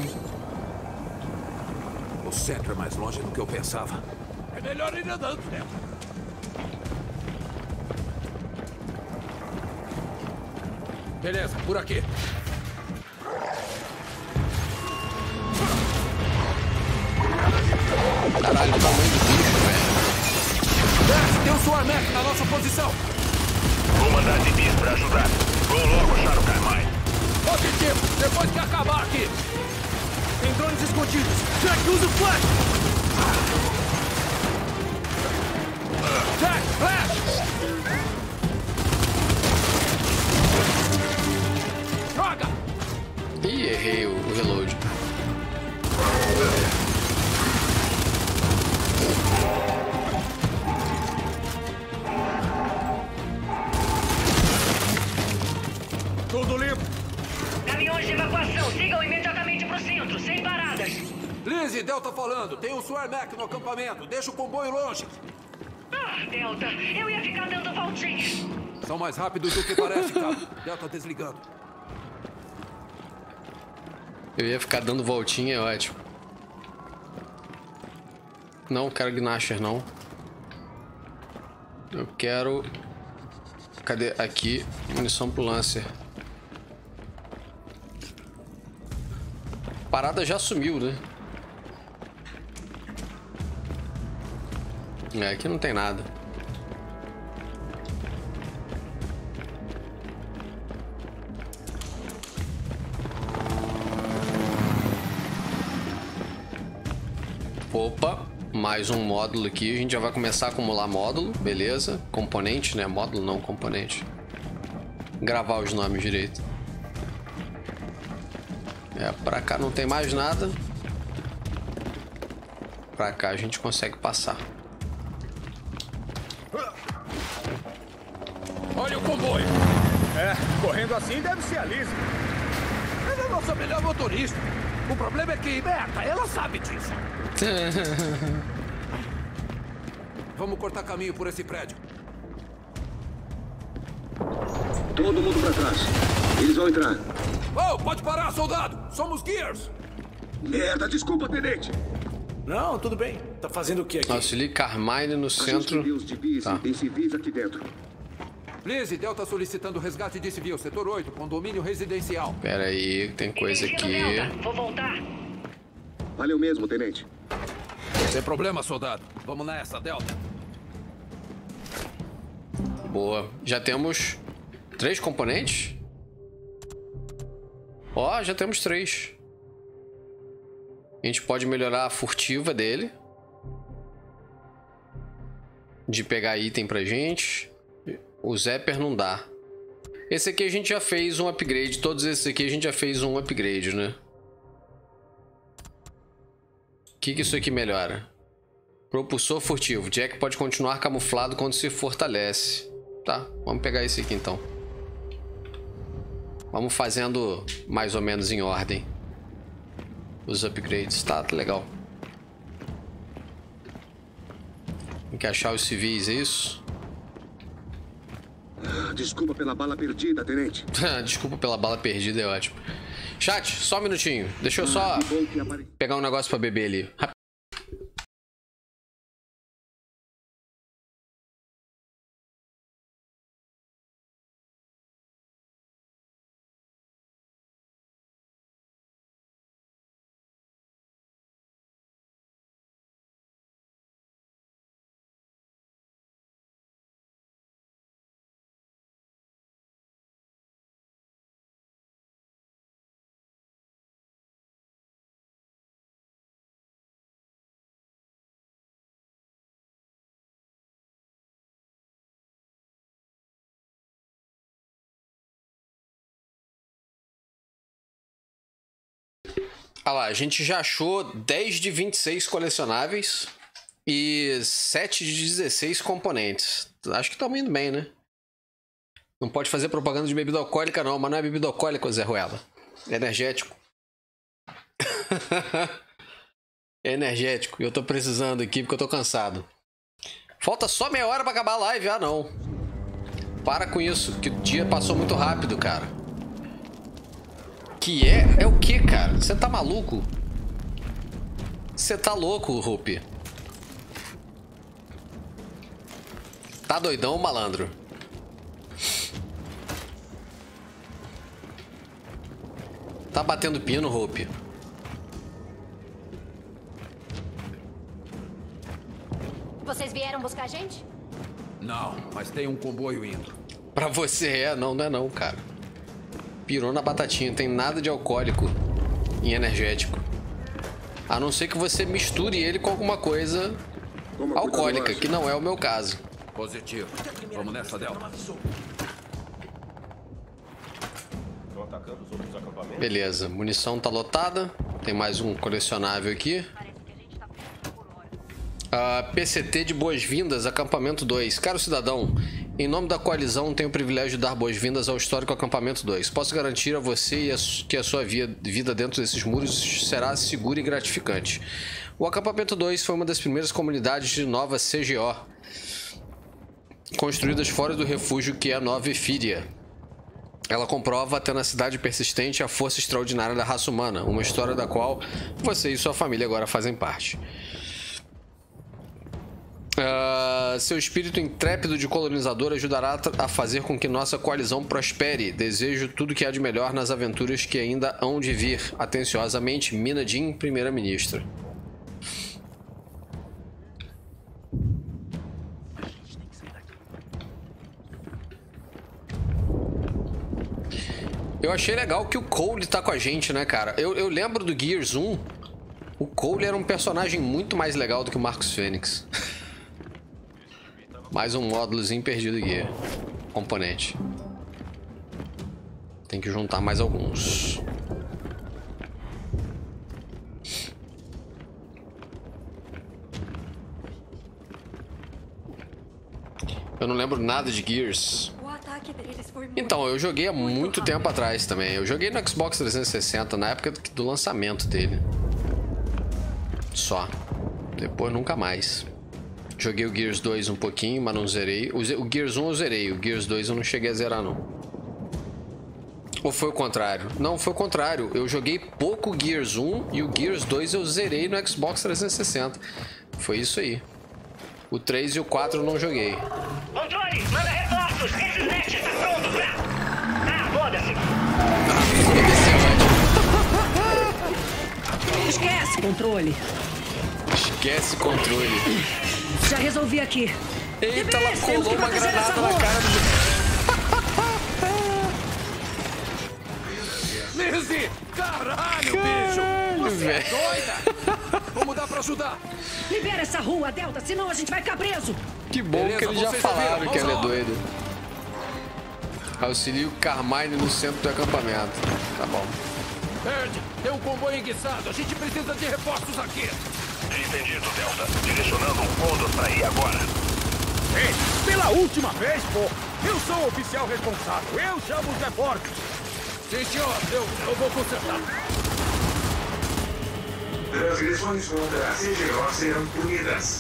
S9: O centro é mais longe do que eu pensava.
S3: É melhor ir andando, né?
S9: Beleza, por aqui.
S1: Caralho, o tamanho do bicho, velho.
S9: Desce, tem um Swarmec na nossa posição.
S4: Vou mandar civis pra ajudar. Vou logo achar o Carmine.
S9: Positivo, depois que acabar aqui.
S3: Tem drones escondidos. Jack, usa o flash!
S9: Jack, flash! Droga!
S1: Ih, errei o, o reload.
S3: Tudo limpo.
S8: Caminhões de evacuação, sigam imediatamente pro centro, sem paradas.
S9: Lizzie, Delta falando. Tem um Swarmec no acampamento. Deixa o comboio longe.
S8: Ah, Delta, eu ia ficar dando voltinhas.
S9: São mais rápidos do que parece, cara. Delta desligando.
S1: Eu ia ficar dando voltinha, é ótimo. Não quero Gnasher, não. Eu quero... Cadê? Aqui, munição pro Lancer. A parada já sumiu, né? É, aqui não tem nada. Opa, mais um módulo aqui. A gente já vai começar a acumular módulo, beleza? Componente, né? Módulo não componente. Gravar os nomes direito. É, pra cá não tem mais nada. Pra cá a gente consegue passar.
S9: Olha o comboio.
S12: É, correndo assim deve ser a Lizzie.
S9: Ela é a nossa melhor motorista. O problema é que, merda, ela sabe disso. Vamos cortar caminho por esse prédio.
S19: Todo mundo pra trás. Eles vão entrar.
S9: Oh, pode parar, soldado. Somos Gears.
S19: Merda, desculpa, tenente.
S3: Não, tudo bem. Tá fazendo o que aqui?
S1: Auxilie Carmine no centro.
S19: Tá. Tem civis aqui dentro.
S9: Lizzie, Delta solicitando resgate de civil. Setor oito, condomínio residencial.
S1: Pera aí, tem coisa aqui.
S8: Vou voltar.
S19: Valeu mesmo, tenente.
S9: Sem problema, soldado. Vamos nessa, Delta.
S1: Boa. Já temos três componentes? Ó, já temos três. A gente pode melhorar a furtiva dele. De pegar item pra gente. O Zapper não dá. Esse aqui a gente já fez um upgrade. Todos esses aqui a gente já fez um upgrade, né? O que, que isso aqui melhora? Propulsor furtivo. Jack pode continuar camuflado quando se fortalece. Tá, vamos pegar esse aqui então. Vamos fazendo mais ou menos em ordem os upgrades. Tá, tá legal. Tem que achar os civis, é isso?
S19: Desculpa pela bala perdida, tenente.
S1: Desculpa pela bala perdida, é ótimo. Chat, só um minutinho. Deixa eu só pegar um negócio pra beber ali. Olha lá, a gente já achou dez de vinte e seis colecionáveis e sete de dezesseis componentes. Acho que estamos indo bem, né? Não pode fazer propaganda de bebida alcoólica não, mas não é bebida alcoólica, Zé Ruela. É energético. É energético. E eu tô precisando aqui porque eu tô cansado. Falta só meia hora pra acabar a live. Ah, não. Para com isso, que o dia passou muito rápido, cara. Que é? É o que, cara? Você tá maluco? Você tá louco, Rupi? Tá doidão, malandro? Tá batendo pino, Rupi?
S11: Vocês vieram buscar a gente?
S9: Não, mas tem um comboio indo.
S1: Pra você é, não, não é não, cara. Pirou na batatinha, tem nada de alcoólico em energético. A não ser que você misture ele com alguma coisa alcoólica, que não é o meu caso.
S9: Positivo. Vamos nessa, Delta.
S1: Beleza, munição tá lotada. Tem mais um colecionável aqui. Uh, P C T de boas-vindas, acampamento dois. Caro cidadão, em nome da coalizão tenho o privilégio de dar boas-vindas ao histórico acampamento dois. Posso garantir a você que a sua vida dentro desses muros será segura e gratificante. O acampamento dois foi uma das primeiras comunidades de nova C G O construídas fora do refúgio que é a Nova Efíria. Ela comprova a tenacidade persistente e a força extraordinária da raça humana, uma história da qual você e sua família agora fazem parte. Uh, seu espírito intrépido de colonizador ajudará a fazer com que nossa coalizão prospere. Desejo tudo que há de melhor nas aventuras que ainda hão de vir. Atenciosamente, Mina Jin, primeira-ministra. Eu achei legal que o Cole tá com a gente, né, cara? Eu, eu lembro do Gears um. O Cole era um personagem muito mais legal do que o Marcus Fênix. Mais um módulozinho perdido aqui. Componente. Tem que juntar mais alguns. Eu não lembro nada de Gears. Então, eu joguei há muito tempo atrás também. Eu joguei no Xbox trezentos e sessenta, na época do lançamento dele. Só. Depois nunca mais. Joguei o Gears dois um pouquinho, mas não zerei. O Gears um eu zerei, o Gears dois eu não cheguei a zerar, não. Ou foi o contrário? Não, foi o contrário. Eu joguei pouco Gears um e o Gears dois eu zerei no Xbox trezentos e sessenta. Foi isso aí. O três e o quatro eu não joguei.
S18: Controle, manda reforços! Esse net está pronto pra... Ah, foda-se!
S20: Esquece, controle.
S1: Esquece controle.
S20: Já resolvi aqui.
S1: Eita, ela colou uma granada na cara do...
S9: Lizzie! Caralho, bicho! Você é doida? Como dá pra ajudar?
S20: Libera essa rua, Delta, senão a gente vai ficar preso.
S1: Que bom Beleza, que eles já falaram já que ela é doida. Auxilio Carmine no centro do acampamento. Tá bom.
S9: Erd, tem um comboio enguiçado. A gente precisa de reforços aqui.
S4: Entendido, Delta. Direcionando um Condor pra ir agora.
S12: Ei, pela última vez, pô. Eu sou o oficial responsável. Eu chamo os reforços.
S9: Sim, senhor. Eu, eu vou consertar.
S6: Transgressões contra a C G O serão punidas.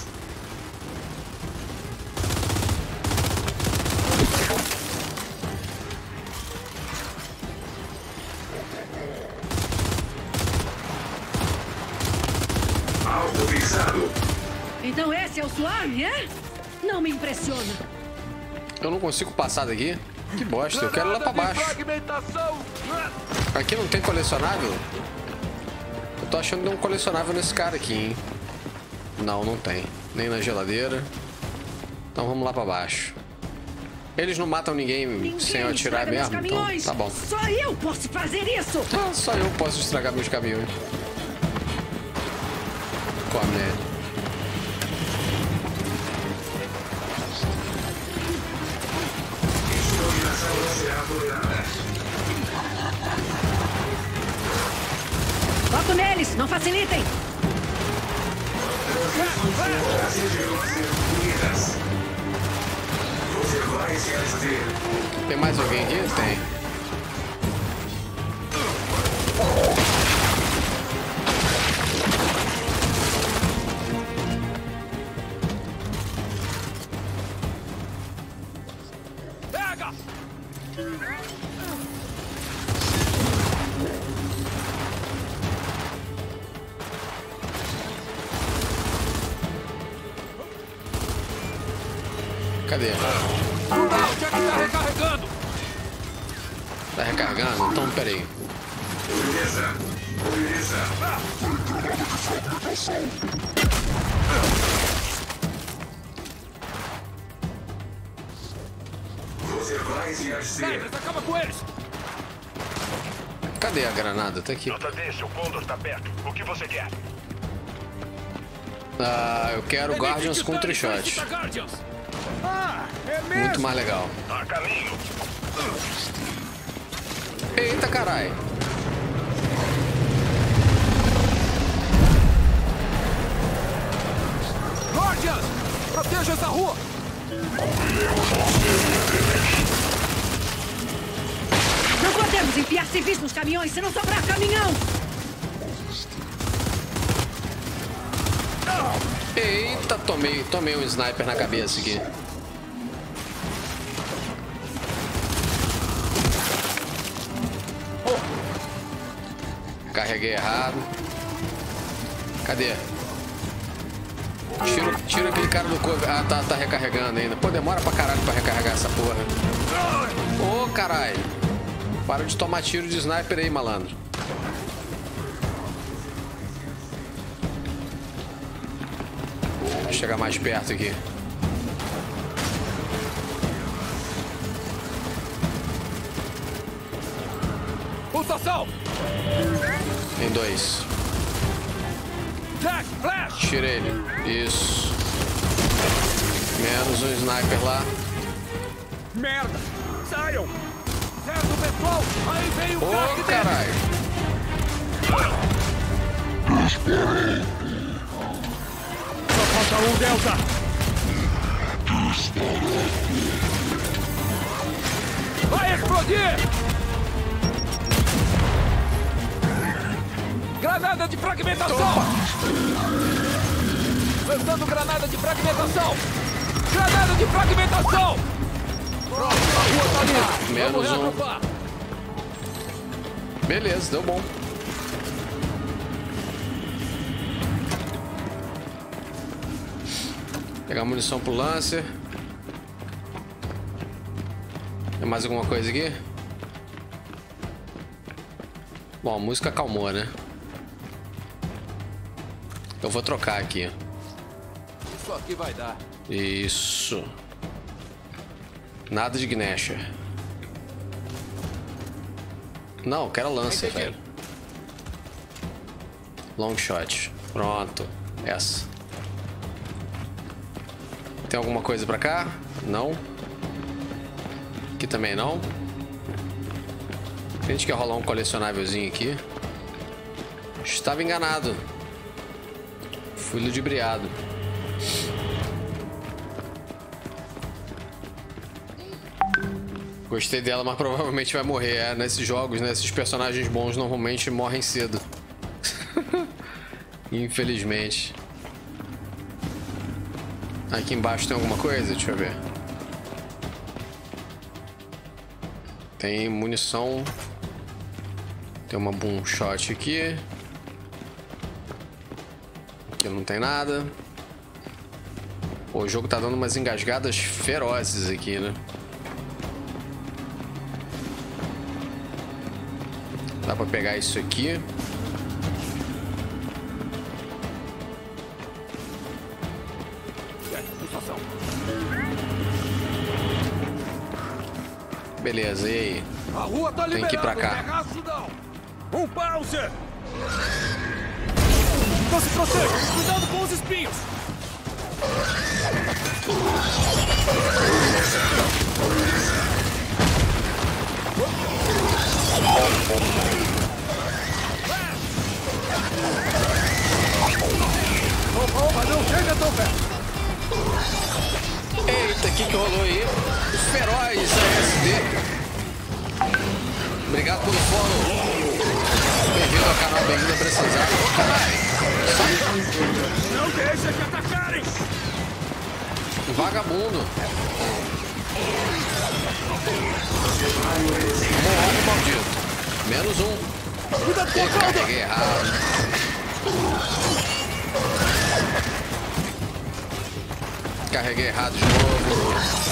S6: Alvo fixado.
S20: Então esse é o Swarm, é? Não me impressiona.
S1: Eu não consigo passar daqui? Que bosta, eu quero ir lá pra baixo. Aqui não tem colecionável? Eu tô achando que tem um colecionável nesse cara aqui, hein? Não, não tem. Nem na geladeira. Então vamos lá pra baixo. Eles não matam ninguém, ninguém sem eu atirar mesmo? Então tá bom.
S20: Só eu posso fazer isso!
S1: Ah, só eu posso estragar meus caminhões. Come.
S20: Foco nele! eles! Não facilitem!
S1: Tem mais alguém aqui? Tem.
S12: Pega!
S1: Cadê?
S12: Não dá, o Jack tá recarregando!
S1: Tá recarregando? Então, peraí.
S6: Beleza. Beleza. Você vai se agir.
S12: Acaba com eles!
S1: Cadê a granada? Tá aqui.
S4: Nota desse, o Condor tá perto. O que você quer?
S1: Ah, eu quero Guardians com Trishot.
S12: Ah, é mesmo?
S1: Muito mais legal.
S4: A caminho.
S1: Eita, caralho.
S12: Guardians! Proteja essa rua!
S20: Não podemos enfiar civis nos caminhões se não sobrar caminhão!
S1: Eita, tomei, tomei um sniper na cabeça aqui. Carreguei errado. Cadê? Tira, tira aquele cara do cover. Ah, tá, tá recarregando ainda. Pô, demora pra caralho pra recarregar essa porra. Ô, oh, caralho. Para de tomar tiro de sniper aí, malandro. Vou chegar mais perto aqui.
S12: Pulsação!
S1: Tem dois.
S12: Jack, flash!
S1: Tira ele. Isso. Menos um sniper lá.
S12: Merda! Saiam! Certo, pessoal! Aí vem o
S1: Ô, oh, caralho!
S12: Só falta um, Delta! Vai explodir! Granada de fragmentação! Lançando granada de fragmentação! Granada de fragmentação! Pronto, a rua tá ali!
S1: Menos
S12: Vamos
S1: um.
S12: reagrupar.
S1: Beleza, deu bom. Pegar munição pro Lancer. Tem mais alguma coisa aqui? Bom, a música acalmou, né? Eu vou trocar aqui.
S12: Isso aqui vai dar.
S1: Isso. Nada de Gnasher. Não, eu quero Lancer, velho. Long shot. Pronto. Essa. Tem alguma coisa pra cá? Não. Aqui também não. A gente quer rolar um colecionávelzinho aqui. Estava enganado. Fui ludibriado. Gostei dela, mas provavelmente vai morrer. É, nesses jogos, né? Esses personagens bons normalmente morrem cedo. Infelizmente. Aqui embaixo tem alguma coisa? Deixa eu ver. Tem munição. Tem uma boom shot aqui. Aqui não tem nada. Pô, o jogo tá dando umas engasgadas ferozes aqui, né? Dá pra pegar isso aqui. Beleza, e aí?
S12: A rua tá
S1: tem que ir pra cá.
S12: Um pause! Não se proteja! Cuidado com os espinhos!
S9: Opa, opa, não chega tão perto.
S1: Eita, o que que rolou aí? Feroz A S D. Obrigado pelo follow. Bem-vindo ao canal, bem-vindo a precisar. Ô, caralho!
S9: Não deixa de atacarem!
S1: Vagabundo. Morro maldito. Menos um. Eu carreguei errado. Carreguei errado de novo.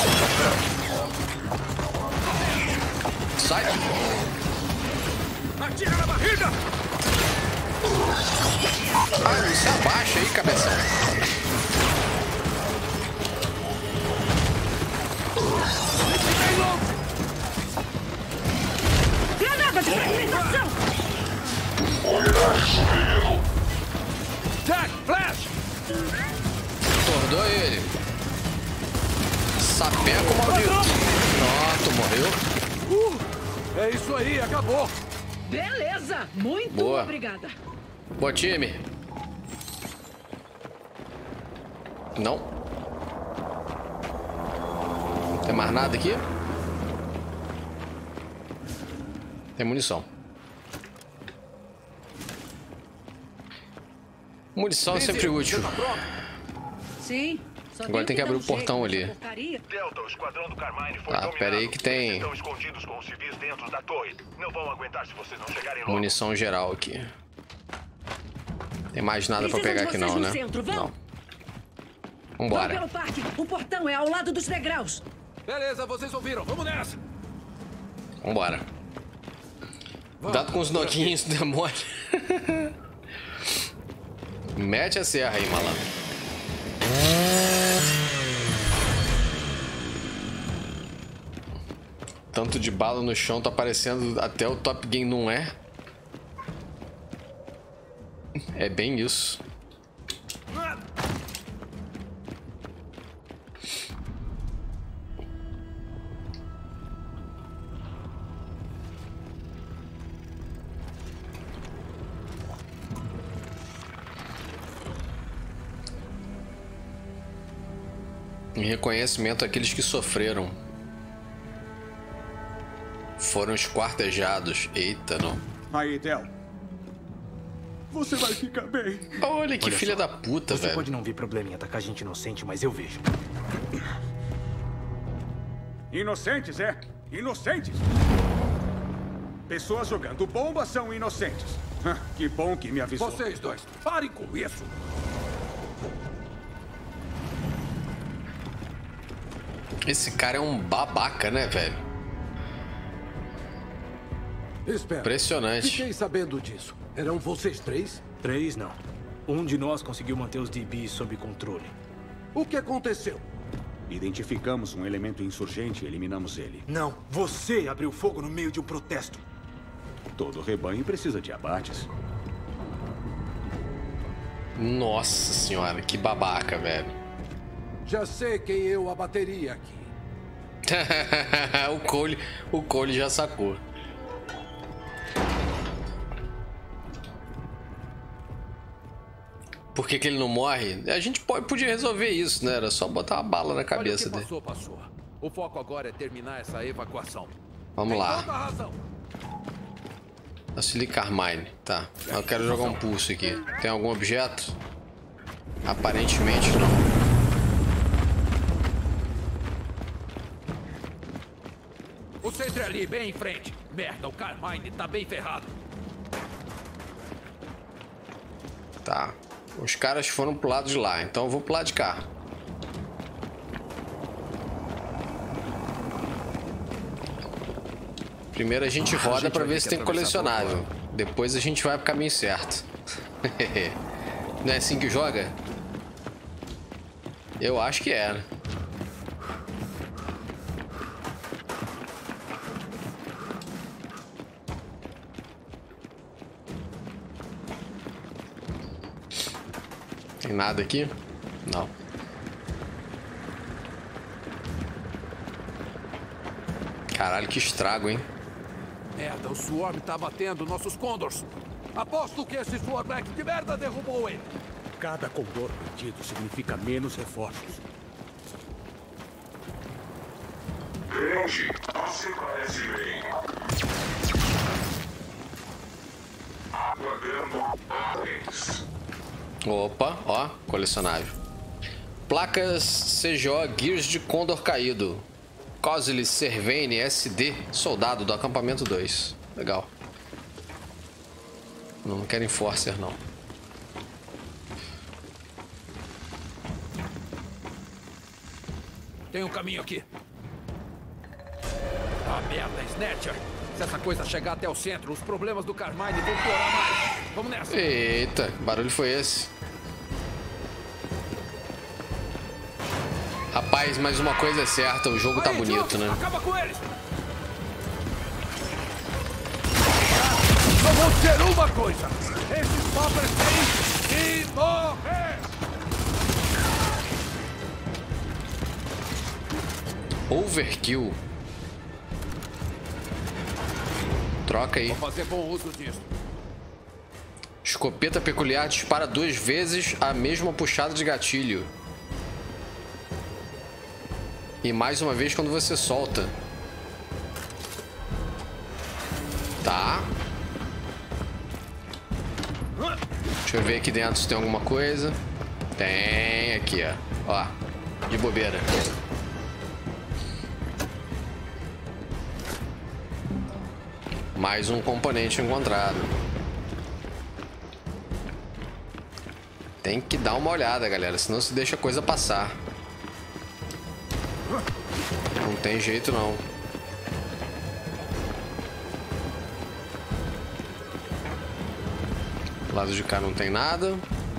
S1: Sai.
S9: Atira na barriga!
S1: Ah, se abaixa aí, cabeção.
S20: Granada de fragmentação!
S9: Jack, flash!
S1: Tordou ele. Sapeco maldito. Pronto, morreu.
S9: Uh, é isso aí, acabou.
S20: Beleza, muito
S1: Boa.
S20: obrigada.
S1: Boa, time. Não. Tem mais nada aqui? Tem munição. Munição é sempre útil.
S20: Sim.
S1: Agora tem que abrir o portão ali.
S4: Delta, o esquadrão do Carmine foi
S1: Ah, pera aí que tem
S4: Estão escondidos com os civis dentro da torre. Não vão aguentar se vocês não chegarem logo.
S1: munição geral aqui. Tem mais nada pra pegar aqui não, né? Não. Vambora.
S20: Vamos pelo parque. O portão é ao lado dos degraus.
S9: Beleza, vocês ouviram. Vamos nessa.
S1: Vambora. Cuidado com os noguinhos do demônio. Mete a serra aí, malandro. Tanto de bala no chão, tá parecendo até o Top Gun, não é? É bem isso. Em reconhecimento àqueles que sofreram. Foram esquartejados. Eita, não.
S14: Aí, Del. Você vai ficar bem.
S1: Olha que
S21: Olha
S1: filha
S21: só,
S1: da puta,
S21: você
S1: velho.
S21: pode não ver problema em atacar gente inocente, mas eu vejo.
S14: Inocentes, é? Inocentes. Pessoas jogando bomba são inocentes. Que bom que me avisou.
S9: Vocês dois, parem com isso.
S1: Esse cara é um babaca, né, velho?
S9: Espera.
S1: Impressionante.
S9: Fiquei sabendo disso. Eram vocês três?
S21: Três, não. Um de nós conseguiu manter os D Bs sob controle.
S9: O que aconteceu?
S14: Identificamos um elemento insurgente e eliminamos ele.
S21: Não, você abriu fogo no meio de um protesto.
S14: Todo rebanho precisa de abates.
S1: Nossa senhora, que babaca, velho.
S9: Já sei quem eu abateria aqui.
S1: o Cole, o Cole já sacou. Por que que ele não morre? A gente pode, podia resolver isso, né? Era só botar uma bala na cabeça
S9: Olha, o que
S1: dele.
S9: passou, passou. O foco agora é terminar essa evacuação.
S1: Vamos
S9: Tem
S1: lá.
S9: toda a razão.
S1: Auxílio Carmine. Tá. Eu quero jogar um pulso aqui. Tem algum objeto? Aparentemente não.
S9: O centro é ali, bem em frente. Merda, o Carmine tá bem ferrado.
S1: Tá. Os caras foram pro lado de lá, então eu vou pro lado de cá. Primeiro a gente roda
S21: A gente
S1: pra
S21: vai
S1: ver
S21: ter
S1: se
S21: que
S1: tem
S21: atravessar
S1: colecionável. Depois a gente vai pro caminho certo. Não é assim que joga? Eu acho que é. Tem nada aqui? Não. Caralho, que estrago, hein?
S9: Merda, o Swarm tá batendo nossos Condors. Aposto que esse Swarback de merda derrubou ele.
S21: Cada condor perdido significa menos reforços.
S6: Range, você parece bem. Aguardando ordens.
S1: Opa, ó, colecionável. Placas C G O Gears de Condor caído. Cosly Servain S D, soldado do acampamento dois. Legal. Não, não quero Enforcer, não.
S9: Tem um caminho aqui. Ah, merda, Snatcher. Se essa coisa chegar até o centro, os problemas do Carmine vão piorar mais. Vamos nessa.
S1: Eita, que barulho foi esse? Rapaz, mas uma coisa é certa, o jogo tá bonito, né?
S9: Acaba com eles. Só vou dizer uma coisa. Esses poppers têm que morrer.
S1: Overkill. Troca aí.
S9: Vou fazer bom uso disso.
S1: Escopeta peculiar dispara duas vezes a mesma puxada de gatilho. E mais uma vez quando você solta. Tá. Deixa eu ver aqui dentro se tem alguma coisa. Tem aqui, ó. Ó, de bobeira. Mais um componente encontrado. Tem que dar uma olhada, galera, senão se deixa a coisa passar. Não tem jeito, não. Do lado de cá não tem nada.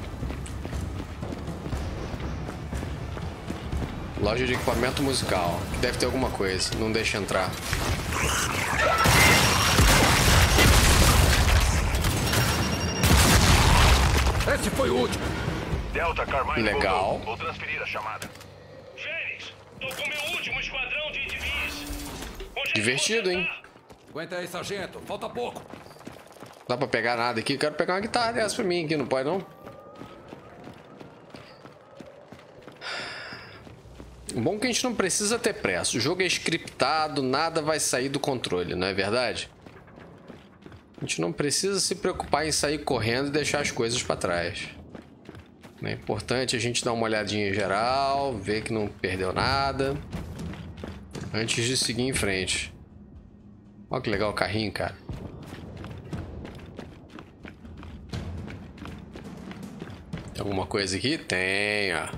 S1: Loja de equipamento musical. Deve ter alguma coisa. Não deixa entrar.
S9: Esse foi o último.
S4: Delta, Carmine.
S1: Legal.
S4: Voltou. Vou transferir a chamada.
S18: Fênix, tô com meu último esquadrão de D Bs.
S1: Divertido, hein?
S9: Aguenta aí, sargento. Falta pouco.
S1: Não dá pra pegar nada aqui. Quero pegar uma guitarra dessa pra mim aqui. Não pode, não? Bom que a gente não precisa ter pressa. O jogo é scriptado. Nada vai sair do controle, não é verdade? A gente não precisa se preocupar em sair correndo e deixar as coisas pra trás. É importante a gente dar uma olhadinha geral, ver que não perdeu nada, antes de seguir em frente. Olha que legal o carrinho, cara. Tem alguma coisa aqui? Tem, ó.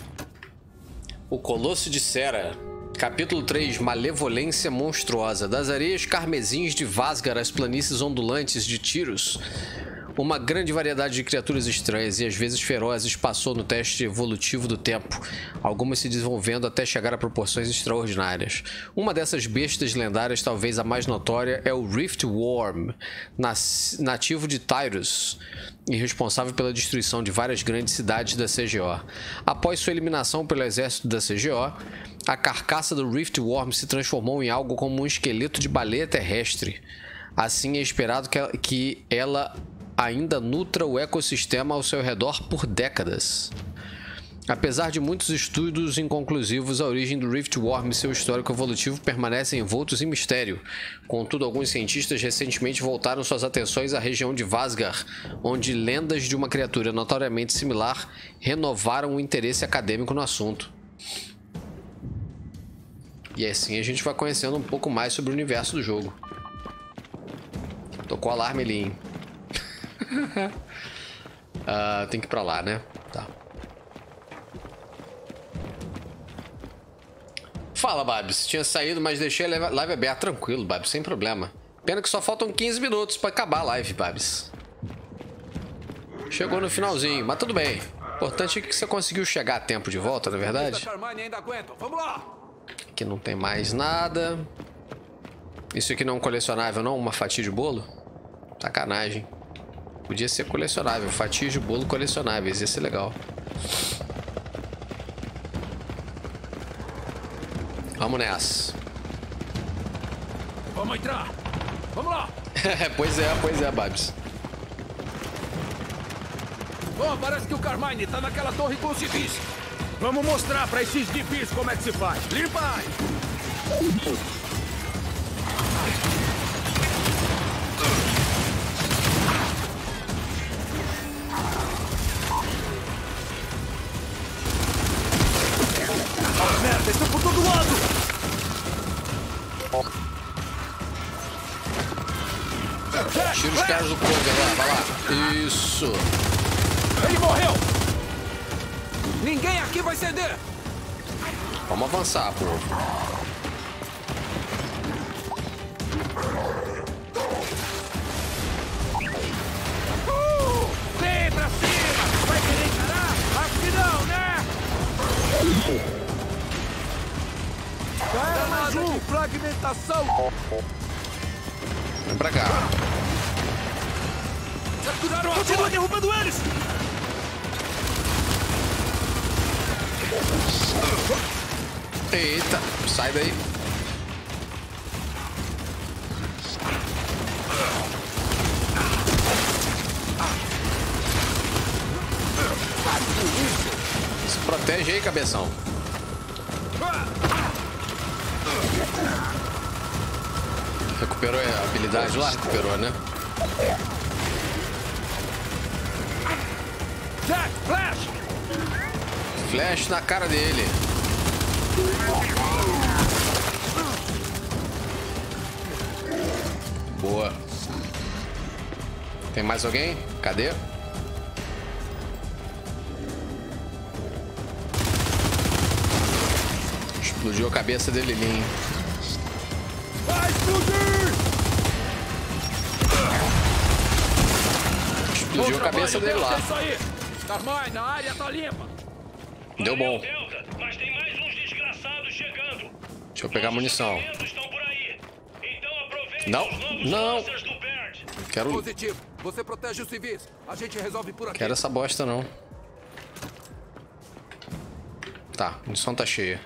S1: O Colosso de Cera. Capítulo três, Malevolência Monstruosa. Das areias carmesins de Vazgar às planícies ondulantes de Tiros, uma grande variedade de criaturas estranhas e às vezes ferozes passou no teste evolutivo do tempo, algumas se desenvolvendo até chegar a proporções extraordinárias. Uma dessas bestas lendárias, talvez a mais notória, é o Rift Worm, nativo de Tyrus e responsável pela destruição de várias grandes cidades da C G O. Após sua eliminação pelo exército da C G O, a carcaça do Rift Worm se transformou em algo como um esqueleto de baleia terrestre. Assim é esperado que ela, que ela ainda nutra o ecossistema ao seu redor por décadas. Apesar de muitos estudos inconclusivos, a origem do Rift Worm e seu histórico evolutivo permanecem envoltos em mistério. Contudo, alguns cientistas recentemente voltaram suas atenções à região de Vazgar, onde lendas de uma criatura notoriamente similar renovaram o interesse acadêmico no assunto. E assim a gente vai conhecendo um pouco mais sobre o universo do jogo. Tocou o alarme ali, hein? uh, tem que ir pra lá, né? Tá. Fala, Babs. Tinha saído, mas deixei a live aberta. Tranquilo, Babs, sem problema. Pena que só faltam quinze minutos pra acabar a live, Babs. Chegou no finalzinho, mas tudo bem. O importante é que você conseguiu chegar a tempo de volta, na verdade. Aqui não tem mais nada. Isso aqui não é um colecionável, não? Uma fatia de bolo? Sacanagem. Podia ser colecionável. Fatias de bolo colecionáveis. Ia ser legal. Vamos nessa.
S9: Vamos entrar. Vamos lá.
S1: Pois é, pois é, Babs.
S9: Bom, parece que o Carmine tá naquela torre com os civis.
S12: Vamos mostrar pra esses D Bs como é que se faz.
S9: Limpa aí!
S12: Oh, merda, estão por todo lado!
S1: Tira os caras do cover lá, vai lá. Isso.
S9: Ele morreu! Ninguém aqui vai ceder!
S1: Vamos avançar, povo.
S9: Uh! Vem pra cima! Vai querer encarar? Acho que não, né?
S12: Cara, mais um!
S9: De fragmentação!
S1: Vem pra cá.
S9: Capturaram a
S12: Continua derrubando eles!
S1: Eita, sai daí. Se protege aí, cabeção. Recuperou a habilidade lá? Recuperou, né?
S9: Jack, flash!
S1: Flash na cara dele. Boa. Tem mais alguém? Cadê? Explodiu a cabeça dele ali.
S9: Vai explodir!
S1: Explodiu a cabeça dele lá.
S9: Isso aí! Carmine, a área tá limpa.
S1: Deu bom.
S18: Delta, mas tem mais uns desgraçados chegando.
S1: Deixa eu pegar munição.
S18: Estão por aí. Então aproveite
S1: Não,
S18: os novos
S1: não.
S18: lancers do Baird.
S1: Quero...
S9: Positivo. Você protege os civis. A gente resolve por aqui.
S1: Quero essa bosta, não. Tá, munição tá cheia.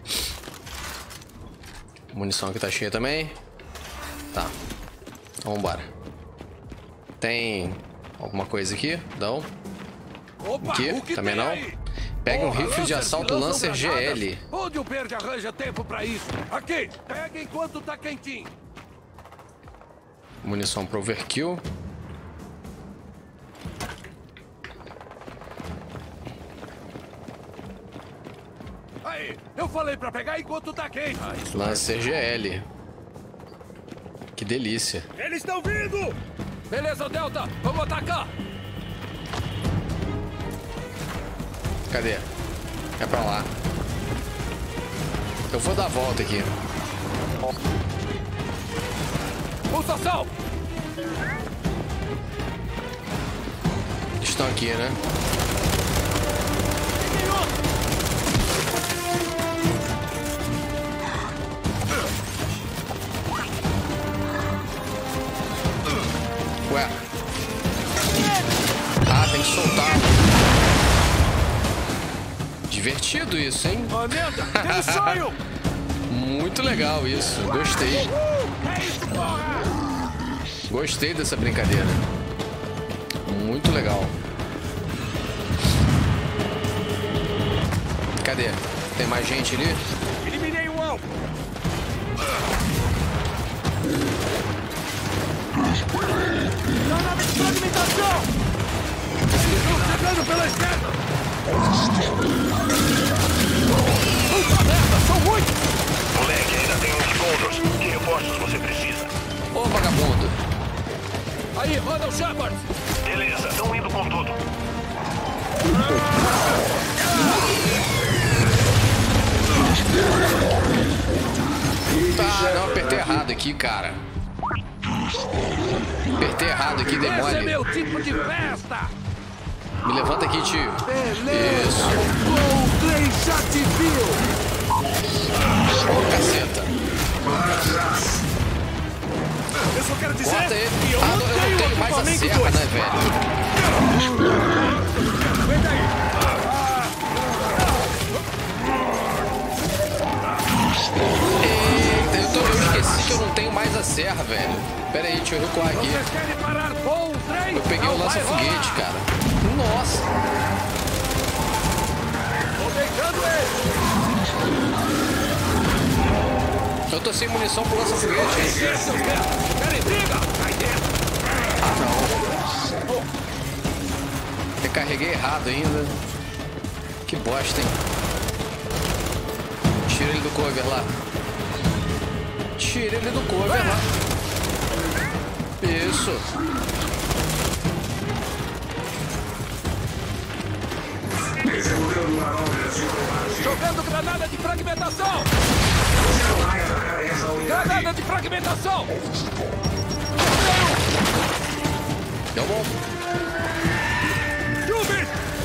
S1: Munição aqui tá cheia também. Tá. Então, vambora. Tem alguma coisa aqui? Não.
S9: Opa,
S1: aqui?
S9: o que
S1: Também
S9: tem
S1: não.
S9: aí?
S1: Pega um
S9: Porra,
S1: rifle de
S9: Lancers
S1: assalto
S9: que lançam
S1: Lancer G L.
S9: granadas. Onde o Baird arranja tempo pra isso? Aqui, pega enquanto tá quentinho.
S1: Munição pro overkill.
S9: Aí, eu falei pra pegar enquanto tá quente. Ah,
S1: Lancer G L. Que delícia.
S12: Eles estão vindo!
S9: Beleza, Delta, vamos atacar.
S1: Cadê? É pra lá. Eu vou dar a volta aqui.
S9: Pulsação!
S1: Estão aqui, né? Ué. Ah, tem que soltar. Divertido isso, hein?
S12: Oh, merda! Tem um sonho!
S1: Muito legal isso. Gostei. Gostei dessa brincadeira. Muito legal. Cadê? Tem mais gente ali?
S12: Eliminei um alvo! Granada de fragmentação! Estão chegando pela esquerda! Puta merda, são muitos!
S4: Moleque, ainda tem uns segundos. Que reforços você precisa?
S1: Ô, vagabundo!
S9: Aí, manda o Shepard!
S4: Beleza, estão indo com tudo.
S1: Tá, não, apertei errado aqui, cara. Apertei errado aqui, dei mole.
S9: Esse é meu tipo de festa!
S1: Me levanta aqui, tio.
S9: Beleza!
S1: Isso.
S9: O trem já te viu!
S1: Ô, caceta.
S12: Eu só quero dizer
S1: Bota ele.
S12: que eu
S1: Ah,
S12: não
S1: não, eu não
S12: tenho
S1: tenho mais a
S12: equipamento
S1: serra,
S12: dois.
S1: né, velho?
S12: Vem daí!
S1: Eita, eu, tô, eu esqueci que eu não tenho mais a serra, velho. Pera aí, deixa eu recuar aqui.
S9: Vocês querem parar com o trem?
S1: Eu peguei o lança-foguete, cara. Nossa!
S12: Tô deixando ele!
S1: Eu tô sem munição pro lança-foguete, gente.
S12: Querem briga? Sai dentro!
S1: Ah, não. Recarreguei errado ainda. Que bosta, hein? Tira ele do cover lá. Tira ele do cover lá. Isso.
S12: Jogando granada de fragmentação! Granada de fragmentação!
S1: Deu bom.
S12: Jubes!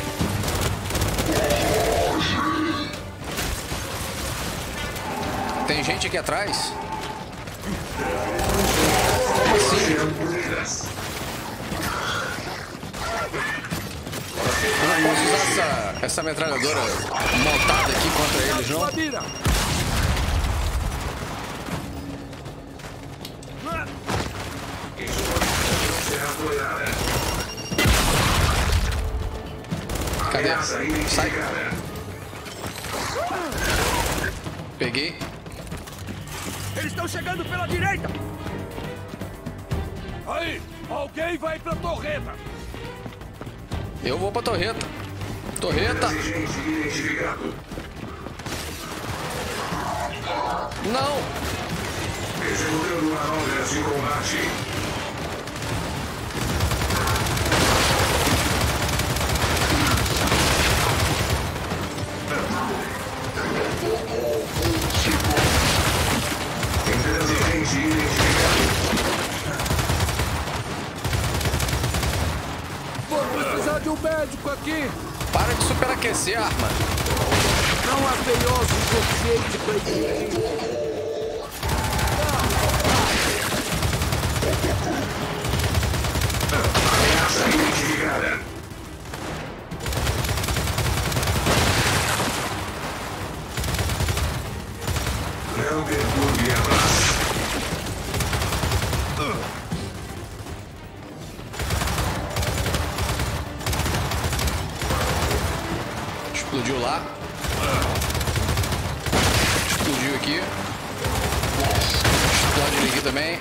S1: Tem gente aqui atrás? Como assim? Eu não posso usar essa, essa metralhadora montada aqui contra eles, não? Cadê? Sai. Peguei.
S12: Eles estão chegando pela direita! Aí! Alguém vai pra torreta!
S1: Eu vou pra torreta. Torreta. Não.
S6: Executando manobras de combate. Intransigente identificado.
S12: Vou precisar de um médico aqui.
S1: Para de superaquecer, arma.
S12: Não há feioso suficiente pra isso.
S6: Ameaça identificada. Não perturbe a paz.
S1: Explodiu lá. Explodiu aqui. Explode ele aqui também.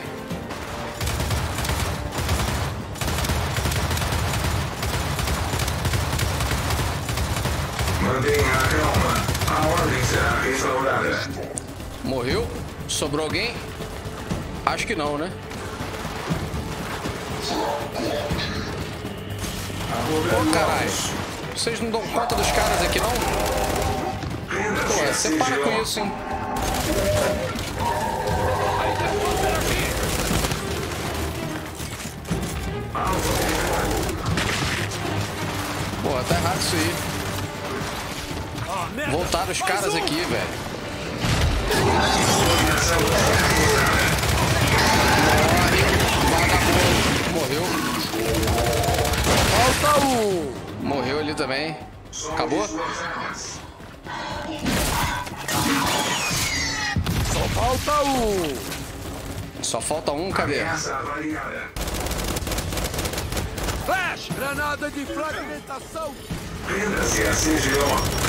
S6: Mantenha a calma. A ordem será restaurada.
S1: Morreu? Sobrou alguém? Acho que não, né? Ô, caralho. Vocês não dão conta dos caras aqui, não? Pô, você para com isso, hein? Pô, tá errado isso aí. Voltaram os caras aqui, velho. Vagabundo. Morreu.
S12: Falta um.
S1: Morreu ali também. Acabou?
S12: Só falta um.
S1: Só falta um, cadê?
S12: Flash! Granada de fragmentação!
S6: Prenda-se a C G O.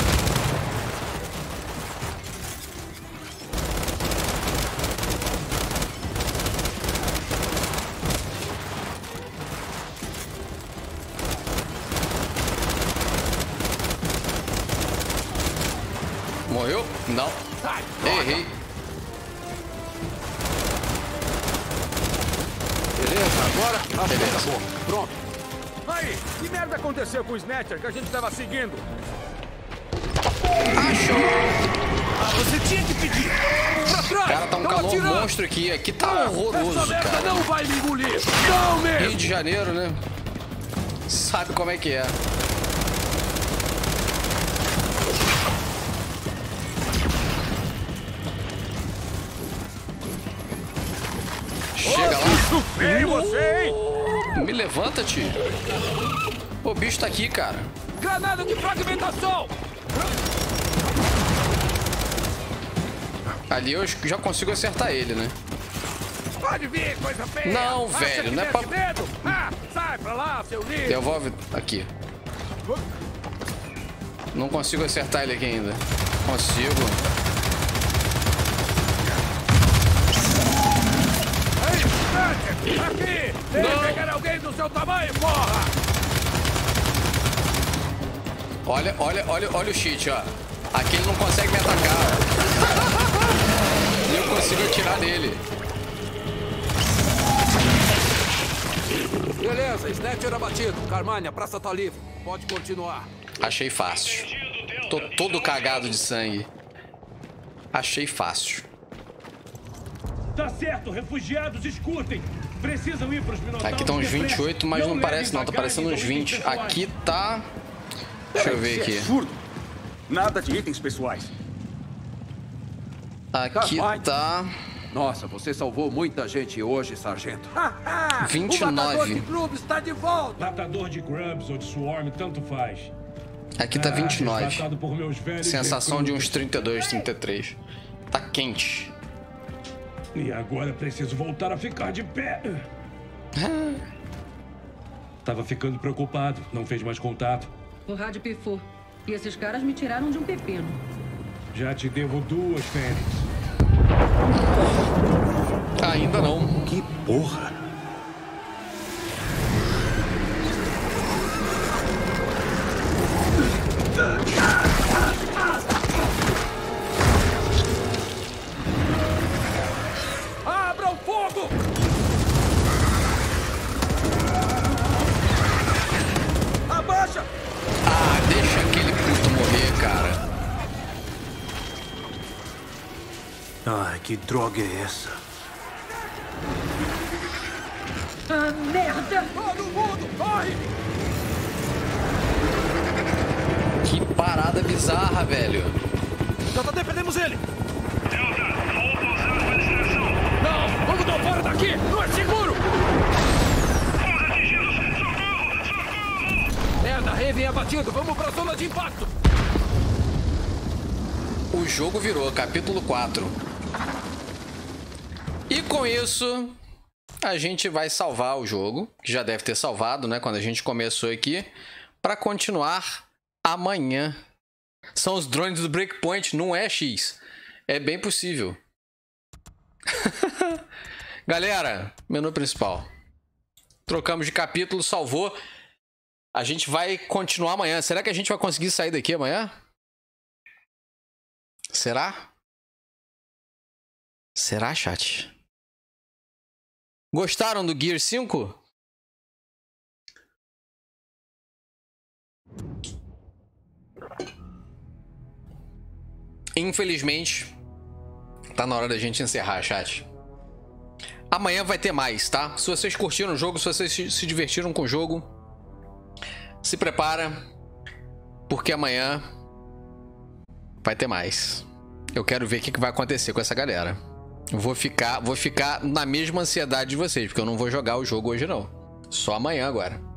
S1: Morreu? Não. Errei.
S12: Beleza, agora a
S1: Beleza.
S12: acabou. Pronto. Aí, que merda aconteceu com o Snatcher que a gente tava seguindo?
S1: Achou!
S12: Ah, você tinha que pedir! Pra trás!
S1: Cara, tá um calor atirando. Monstro aqui. Aqui tá horroroso,
S12: Essa merda
S1: cara.
S12: não vai me engolir! Não mesmo!
S1: Rio de Janeiro, né? Sabe como é que é. Chega lá.
S12: Ei, você, hein?
S1: Me levanta, tio. O bicho tá aqui, cara.
S12: Granada de fragmentação!
S1: Ali eu já consigo acertar ele, né?
S12: Pode vir, coisa feia!
S1: Não,
S12: Acha
S1: velho,
S12: que
S1: não é pra...
S12: medo? Ah, sai pra lá, seu líder!
S1: Devolve aqui. Não consigo acertar ele aqui ainda. Consigo.
S9: Ei, aqui! Tem que pegar alguém do seu tamanho, porra!
S1: Olha, olha, olha, olha o cheat, ó. Aqui ele não consegue me atacar. E eu consigo atirar dele.
S9: Beleza, Snatcher abatido. Carmine, a praça tá livre. Pode continuar.
S1: Achei fácil. Tô todo cagado de sangue. Achei fácil.
S2: Tá certo, refugiados, escutem. Precisam ir pros Minotauros.
S1: Aqui tá uns vinte e oito, mas não parece não. Tá parecendo uns vinte. Aqui tá... Deixa eu ver aqui.
S14: Nada de itens pessoais.
S1: Aqui tá...
S9: Nossa, você salvou muita gente hoje, sargento.
S1: vinte e nove.
S9: O matador de Grubs está de volta.
S2: Matador de Grubs ou de Swarm, tanto faz.
S1: Aqui tá vinte e nove.
S2: Resgatado por meus velhos
S1: Sensação de uns
S2: recrutas.
S1: trinta e dois, trinta e três. Tá quente.
S2: E agora preciso voltar a ficar de pé. Tava ficando preocupado. Não fez mais contato.
S8: O rádio pifou. E esses caras me tiraram de um pepino.
S2: Já te devo duas, Fênix.
S1: Ainda não.
S2: Que porra.
S9: Abram fogo! Abaixa!
S1: Ah, deixa aquele puto morrer, cara.
S21: Ai, que droga é essa?
S20: Ah, merda!
S9: Todo mundo, corre!
S1: Que parada bizarra, velho.
S12: J T, perdemos ele!
S9: Não! Vamos dar fora daqui! Não é seguro! Merda, Raven é abatido! Vamos pra zona de impacto!
S1: O jogo virou, capítulo quatro. E com isso, a gente vai salvar o jogo, que já deve ter salvado, né, quando a gente começou aqui, para continuar amanhã. São os drones do Breakpoint, não é, X? É bem possível. Galera, menu principal. Trocamos de capítulo, salvou. A gente vai continuar amanhã. Será que a gente vai conseguir sair daqui amanhã? Será? Será, chat? Gostaram do Gear cinco? Infelizmente, tá na hora da gente encerrar, chat. Amanhã vai ter mais, tá? Se vocês curtiram o jogo, se vocês se divertiram com o jogo, se prepara, porque amanhã vai ter mais. Eu quero ver o que vai acontecer com essa galera. Eu vou ficar, vou ficar na mesma ansiedade de vocês, porque eu não vou jogar o jogo hoje não. Só amanhã agora.